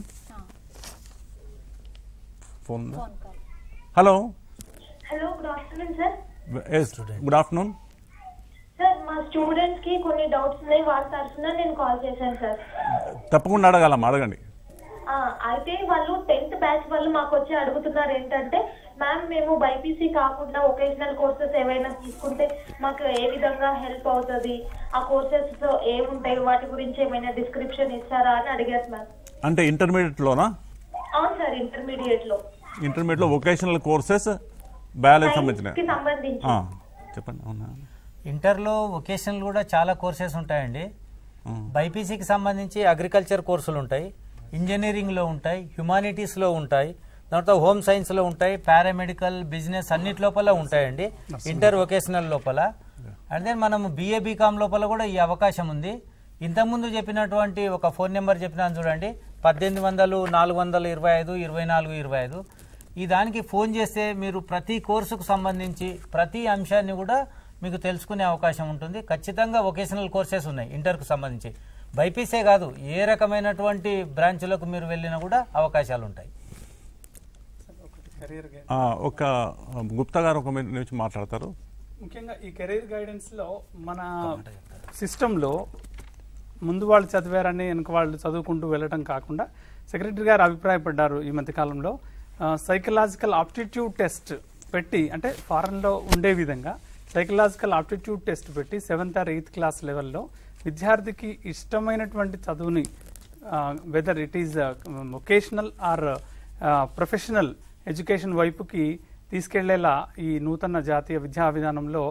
phone hello hello good afternoon sir. Yes good afternoon sir. మా స్టూడెంట్స్ కి కొన్ని డౌట్స్ ఉన్నాయి, వాళ్ళ తరఫున నేను కాల్ చేశాను సార్. తప్పకుండా అడగాలమ్మా, అడగండి. అయితే వాళ్ళు టెన్త్ బ్యాచ్ వాళ్ళు మాకు వచ్చి అడుగుతున్నారు ఏంటంటే, మ్యామ్ మేము బైపీసీ కాకుండా ఒకేషనల్ కోర్సెస్ ఏవైనా తీసుకుంటే మాకు ఏ విధంగా హెల్ప్ అవుతుంది, ఆ కోర్సెస్ లో ఏముంటాయి, వాటి గురించి ఏమైనా డిస్క్రిప్షన్ ఇస్తారా అని అడిగారు మ్యామ్. అంటే ఇంటర్మీడియట్ లోనా? అవును సార్, ఇంటర్మీడియట్ లో. ఇంటర్మీడియట్ లో వొకేషనల్ కోర్సెస్ బయాలజీ సంబంధించిన సంబంధించి చెప్పండి. అవునా? ఇంటర్లో వొకేషనల్ కూడా చాలా కోర్సెస్ ఉంటాయండి. బైపీసీకి సంబంధించి అగ్రికల్చర్ కోర్సులు ఉంటాయి, ఇంజనీరింగ్లో ఉంటాయి, హ్యుమానిటీస్లో ఉంటాయి, దాంట్లో హోమ్ సైన్స్లో ఉంటాయి, పారామెడికల్, బిజినెస్ అన్నిటి లోపల ఉంటాయండి ఇంటర్ వొకేషనల్ లోపల. అండ్ దెన్ మనం బీఏ బీకామ్ లోపల కూడా ఈ అవకాశం ఉంది. ఇంతకుముందు చెప్పినటువంటి ఒక ఫోన్ నెంబర్ చెప్పినాను చూడండి, పద్దెనిమిది వందలు నాలుగు వందల ఇరవై ఐదు ఇరవై నాలుగు ఇరవై ఐదు ఈ దానికి ఫోన్ చేస్తే మీరు ప్రతి కోర్సుకు సంబంధించి ప్రతి అంశాన్ని కూడా మీకు తెలుసుకునే అవకాశం ఉంటుంది. ఖచ్చితంగా వొకేషనల్ కోర్సెస్ ఉన్నాయి ఇంటర్కు సంబంధించి. బైపీసే కాదు, ఏ రకమైనటువంటి బ్రాంచ్లకు మీరు వెళ్ళినా కూడా అవకాశాలు ఉంటాయి. కెరీర్ ఆ, ఒక గుప్తా గారు ఒక మినిట్ నుంచి మాట్లాడతారు. ముఖ్యంగా ఈ కెరీర్ గైడెన్స్లో మన సిస్టంలో ముందు వాళ్ళు చదివారని వెనుక వాళ్ళు చదువుకుంటూ వెళ్ళడం కాకుండా సెక్రటరీ గారు అభిప్రాయపడ్డారు ఈ మధ్యకాలంలో సైకలాజికల్ ఆప్టిట్యూడ్ టెస్ట్ పెట్టి, అంటే ఫారెన్లో ఉండే విధంగా సైకలాజికల్ ఆప్టిట్యూడ్ టెస్ట్ పెట్టి సెవెంత్ ఆర్ ఎయిత్ క్లాస్ లెవెల్లో విద్యార్థికి ఇష్టమైనటువంటి చదువుని whether it is vocational or professional education వైపుకి తీసుకెళ్లేలా ఈ నూతన జాతీయ విద్యా విధానంలో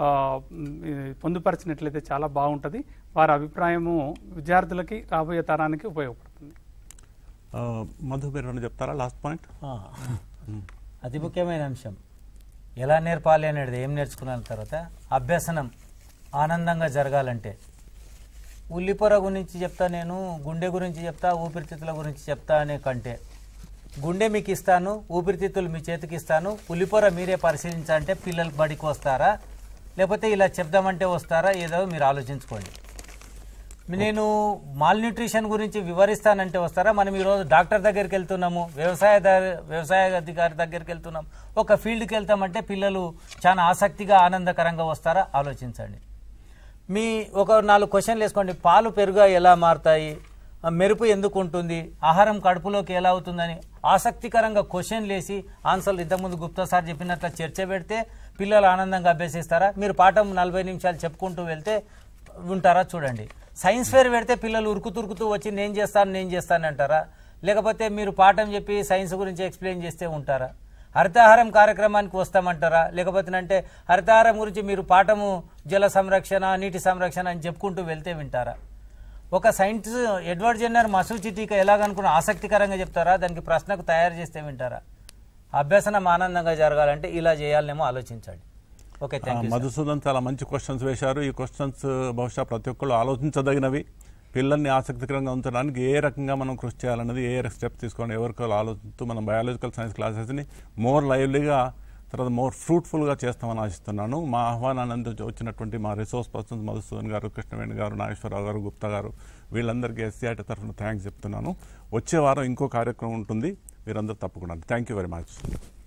పొందుపరిచినట్లయితే చాలా బాగుంటుంది. వారి అభిప్రాయము విద్యార్థులకి రాబోయే తరానికి ఉపయోగపడుతుంది. మధు మీరు చెప్తారా లాస్ట్ పాయింట్? అతి ముఖ్యమైన అంశం ఎలా నేర్పాలి అనేది, ఏం నేర్చుకున్న తర్వాత అభ్యసనం ఆనందంగా జరగాలంటే ఉల్లిపొర గురించి చెప్తా, నేను గుండె గురించి చెప్తా, ఊపిరితిత్తుల గురించి చెప్తా అనే కంటే గుండె మీకు ఇస్తాను, ఊపిరితిత్తులు మీ చేతికి ఇస్తాను, ఉల్లిపొర మీరే పరిశీలించాలంటే పిల్లలు బడికి వస్తారా, లేకపోతే ఇలా చెప్దామంటే వస్తారా, ఏదో మీరు ఆలోచించుకోండి. నేను మాల్ న్యూట్రిషన్ గురించి వివరిస్తానంటే వస్తారా, మనం ఈరోజు డాక్టర్ దగ్గరికి వెళ్తున్నాము, వ్యవసాయ వ్యవసాయ అధికారి దగ్గరికి వెళ్తున్నాం, ఒక ఫీల్డ్కి వెళ్తామంటే పిల్లలు చాలా ఆసక్తిగా ఆనందకరంగా వస్తారా, ఆలోచించండి. మీ ఒక నాలుగు క్వశ్చన్లు వేసుకోండి. పాలు పెరుగా ఎలా మారుతాయి, మెరుపు ఎందుకు ఉంటుంది, ఆహారం కడుపులోకి ఎలా అవుతుందని ఆసక్తికరంగా క్వశ్చన్లు వేసి ఆన్సర్లు ఇంతకుముందు గుప్తా సార్ చెప్పినట్లు చర్చ పెడితే పిల్లలు ఆనందంగా అభ్యసిస్తారా? మీరు పాఠం నలభై నిమిషాలు చెప్పుకుంటూ వెళ్తే ఉంటారా? చూడండి. సైన్స్ ఫేర్ పెడితే పిల్లలు ఉరుకు తురుకుతూ వచ్చి నేను చేస్తాను నేను చేస్తాను అంటారా, లేకపోతే మీరు పాఠం చెప్పి సైన్స్ గురించి ఎక్స్ప్లెయిన్ చేస్తే ఉంటారా? హరితహారం కార్యక్రమానికి వస్తామంటారా, లేకపోతే అంటే హరితహారం గురించి మీరు పాఠము జల సంరక్షణ నీటి సంరక్షణ అని చెప్పుకుంటూ వెళ్తే వింటారా? ఒక సైన్స్ ఎడ్వర్డ్ జెన్నర్ మసూచి టీకా ఎలాగనుకున్న ఆసక్తికరంగా చెప్తారా, దానికి ప్రశ్నకు తయారు చేస్తే వింటారా? అభ్యసనం ఆనందంగా జరగాలంటే ఇలా చేయాలనేమో ఆలోచించండి. Okay, thank you. మధుసూదన్ చాలా మంచి క్వశ్చన్స్ వేశారు. ఈ క్వశ్చన్స్ బహుశా ప్రతి ఒక్కళ్ళు ఆలోచించదగినవి. పిల్లల్ని ఆసక్తికరంగా ఉంచడానికి ఏ రకంగా మనం కృషి చేయాలన్నది, ఏ స్టెప్ తీసుకోండి, ఎవరికో ఆలోచిస్తూ మనం బయాలజికల్ సైన్స్ క్లాసెస్ని మోర్ లైవ్లీగా తర్వాత మోర్ ఫ్రూట్ఫుల్గా చేస్తామని ఆశిస్తున్నాను. మా ఆహ్వానాన్ని వచ్చినటువంటి మా రిసోర్స్ పర్సన్స్ మధుసూదన్ గారు, కృష్ణవేణి గారు, నాగేశ్వరరావు గారు, గుప్తా గారు, వీళ్ళందరికీ ఎస్సీఐటీ తరఫున థ్యాంక్స్ చెప్తున్నాను. వచ్చే వారం ఇంకో కార్యక్రమం ఉంటుంది, మీరందరూ తప్పకుండా. Thank you very much.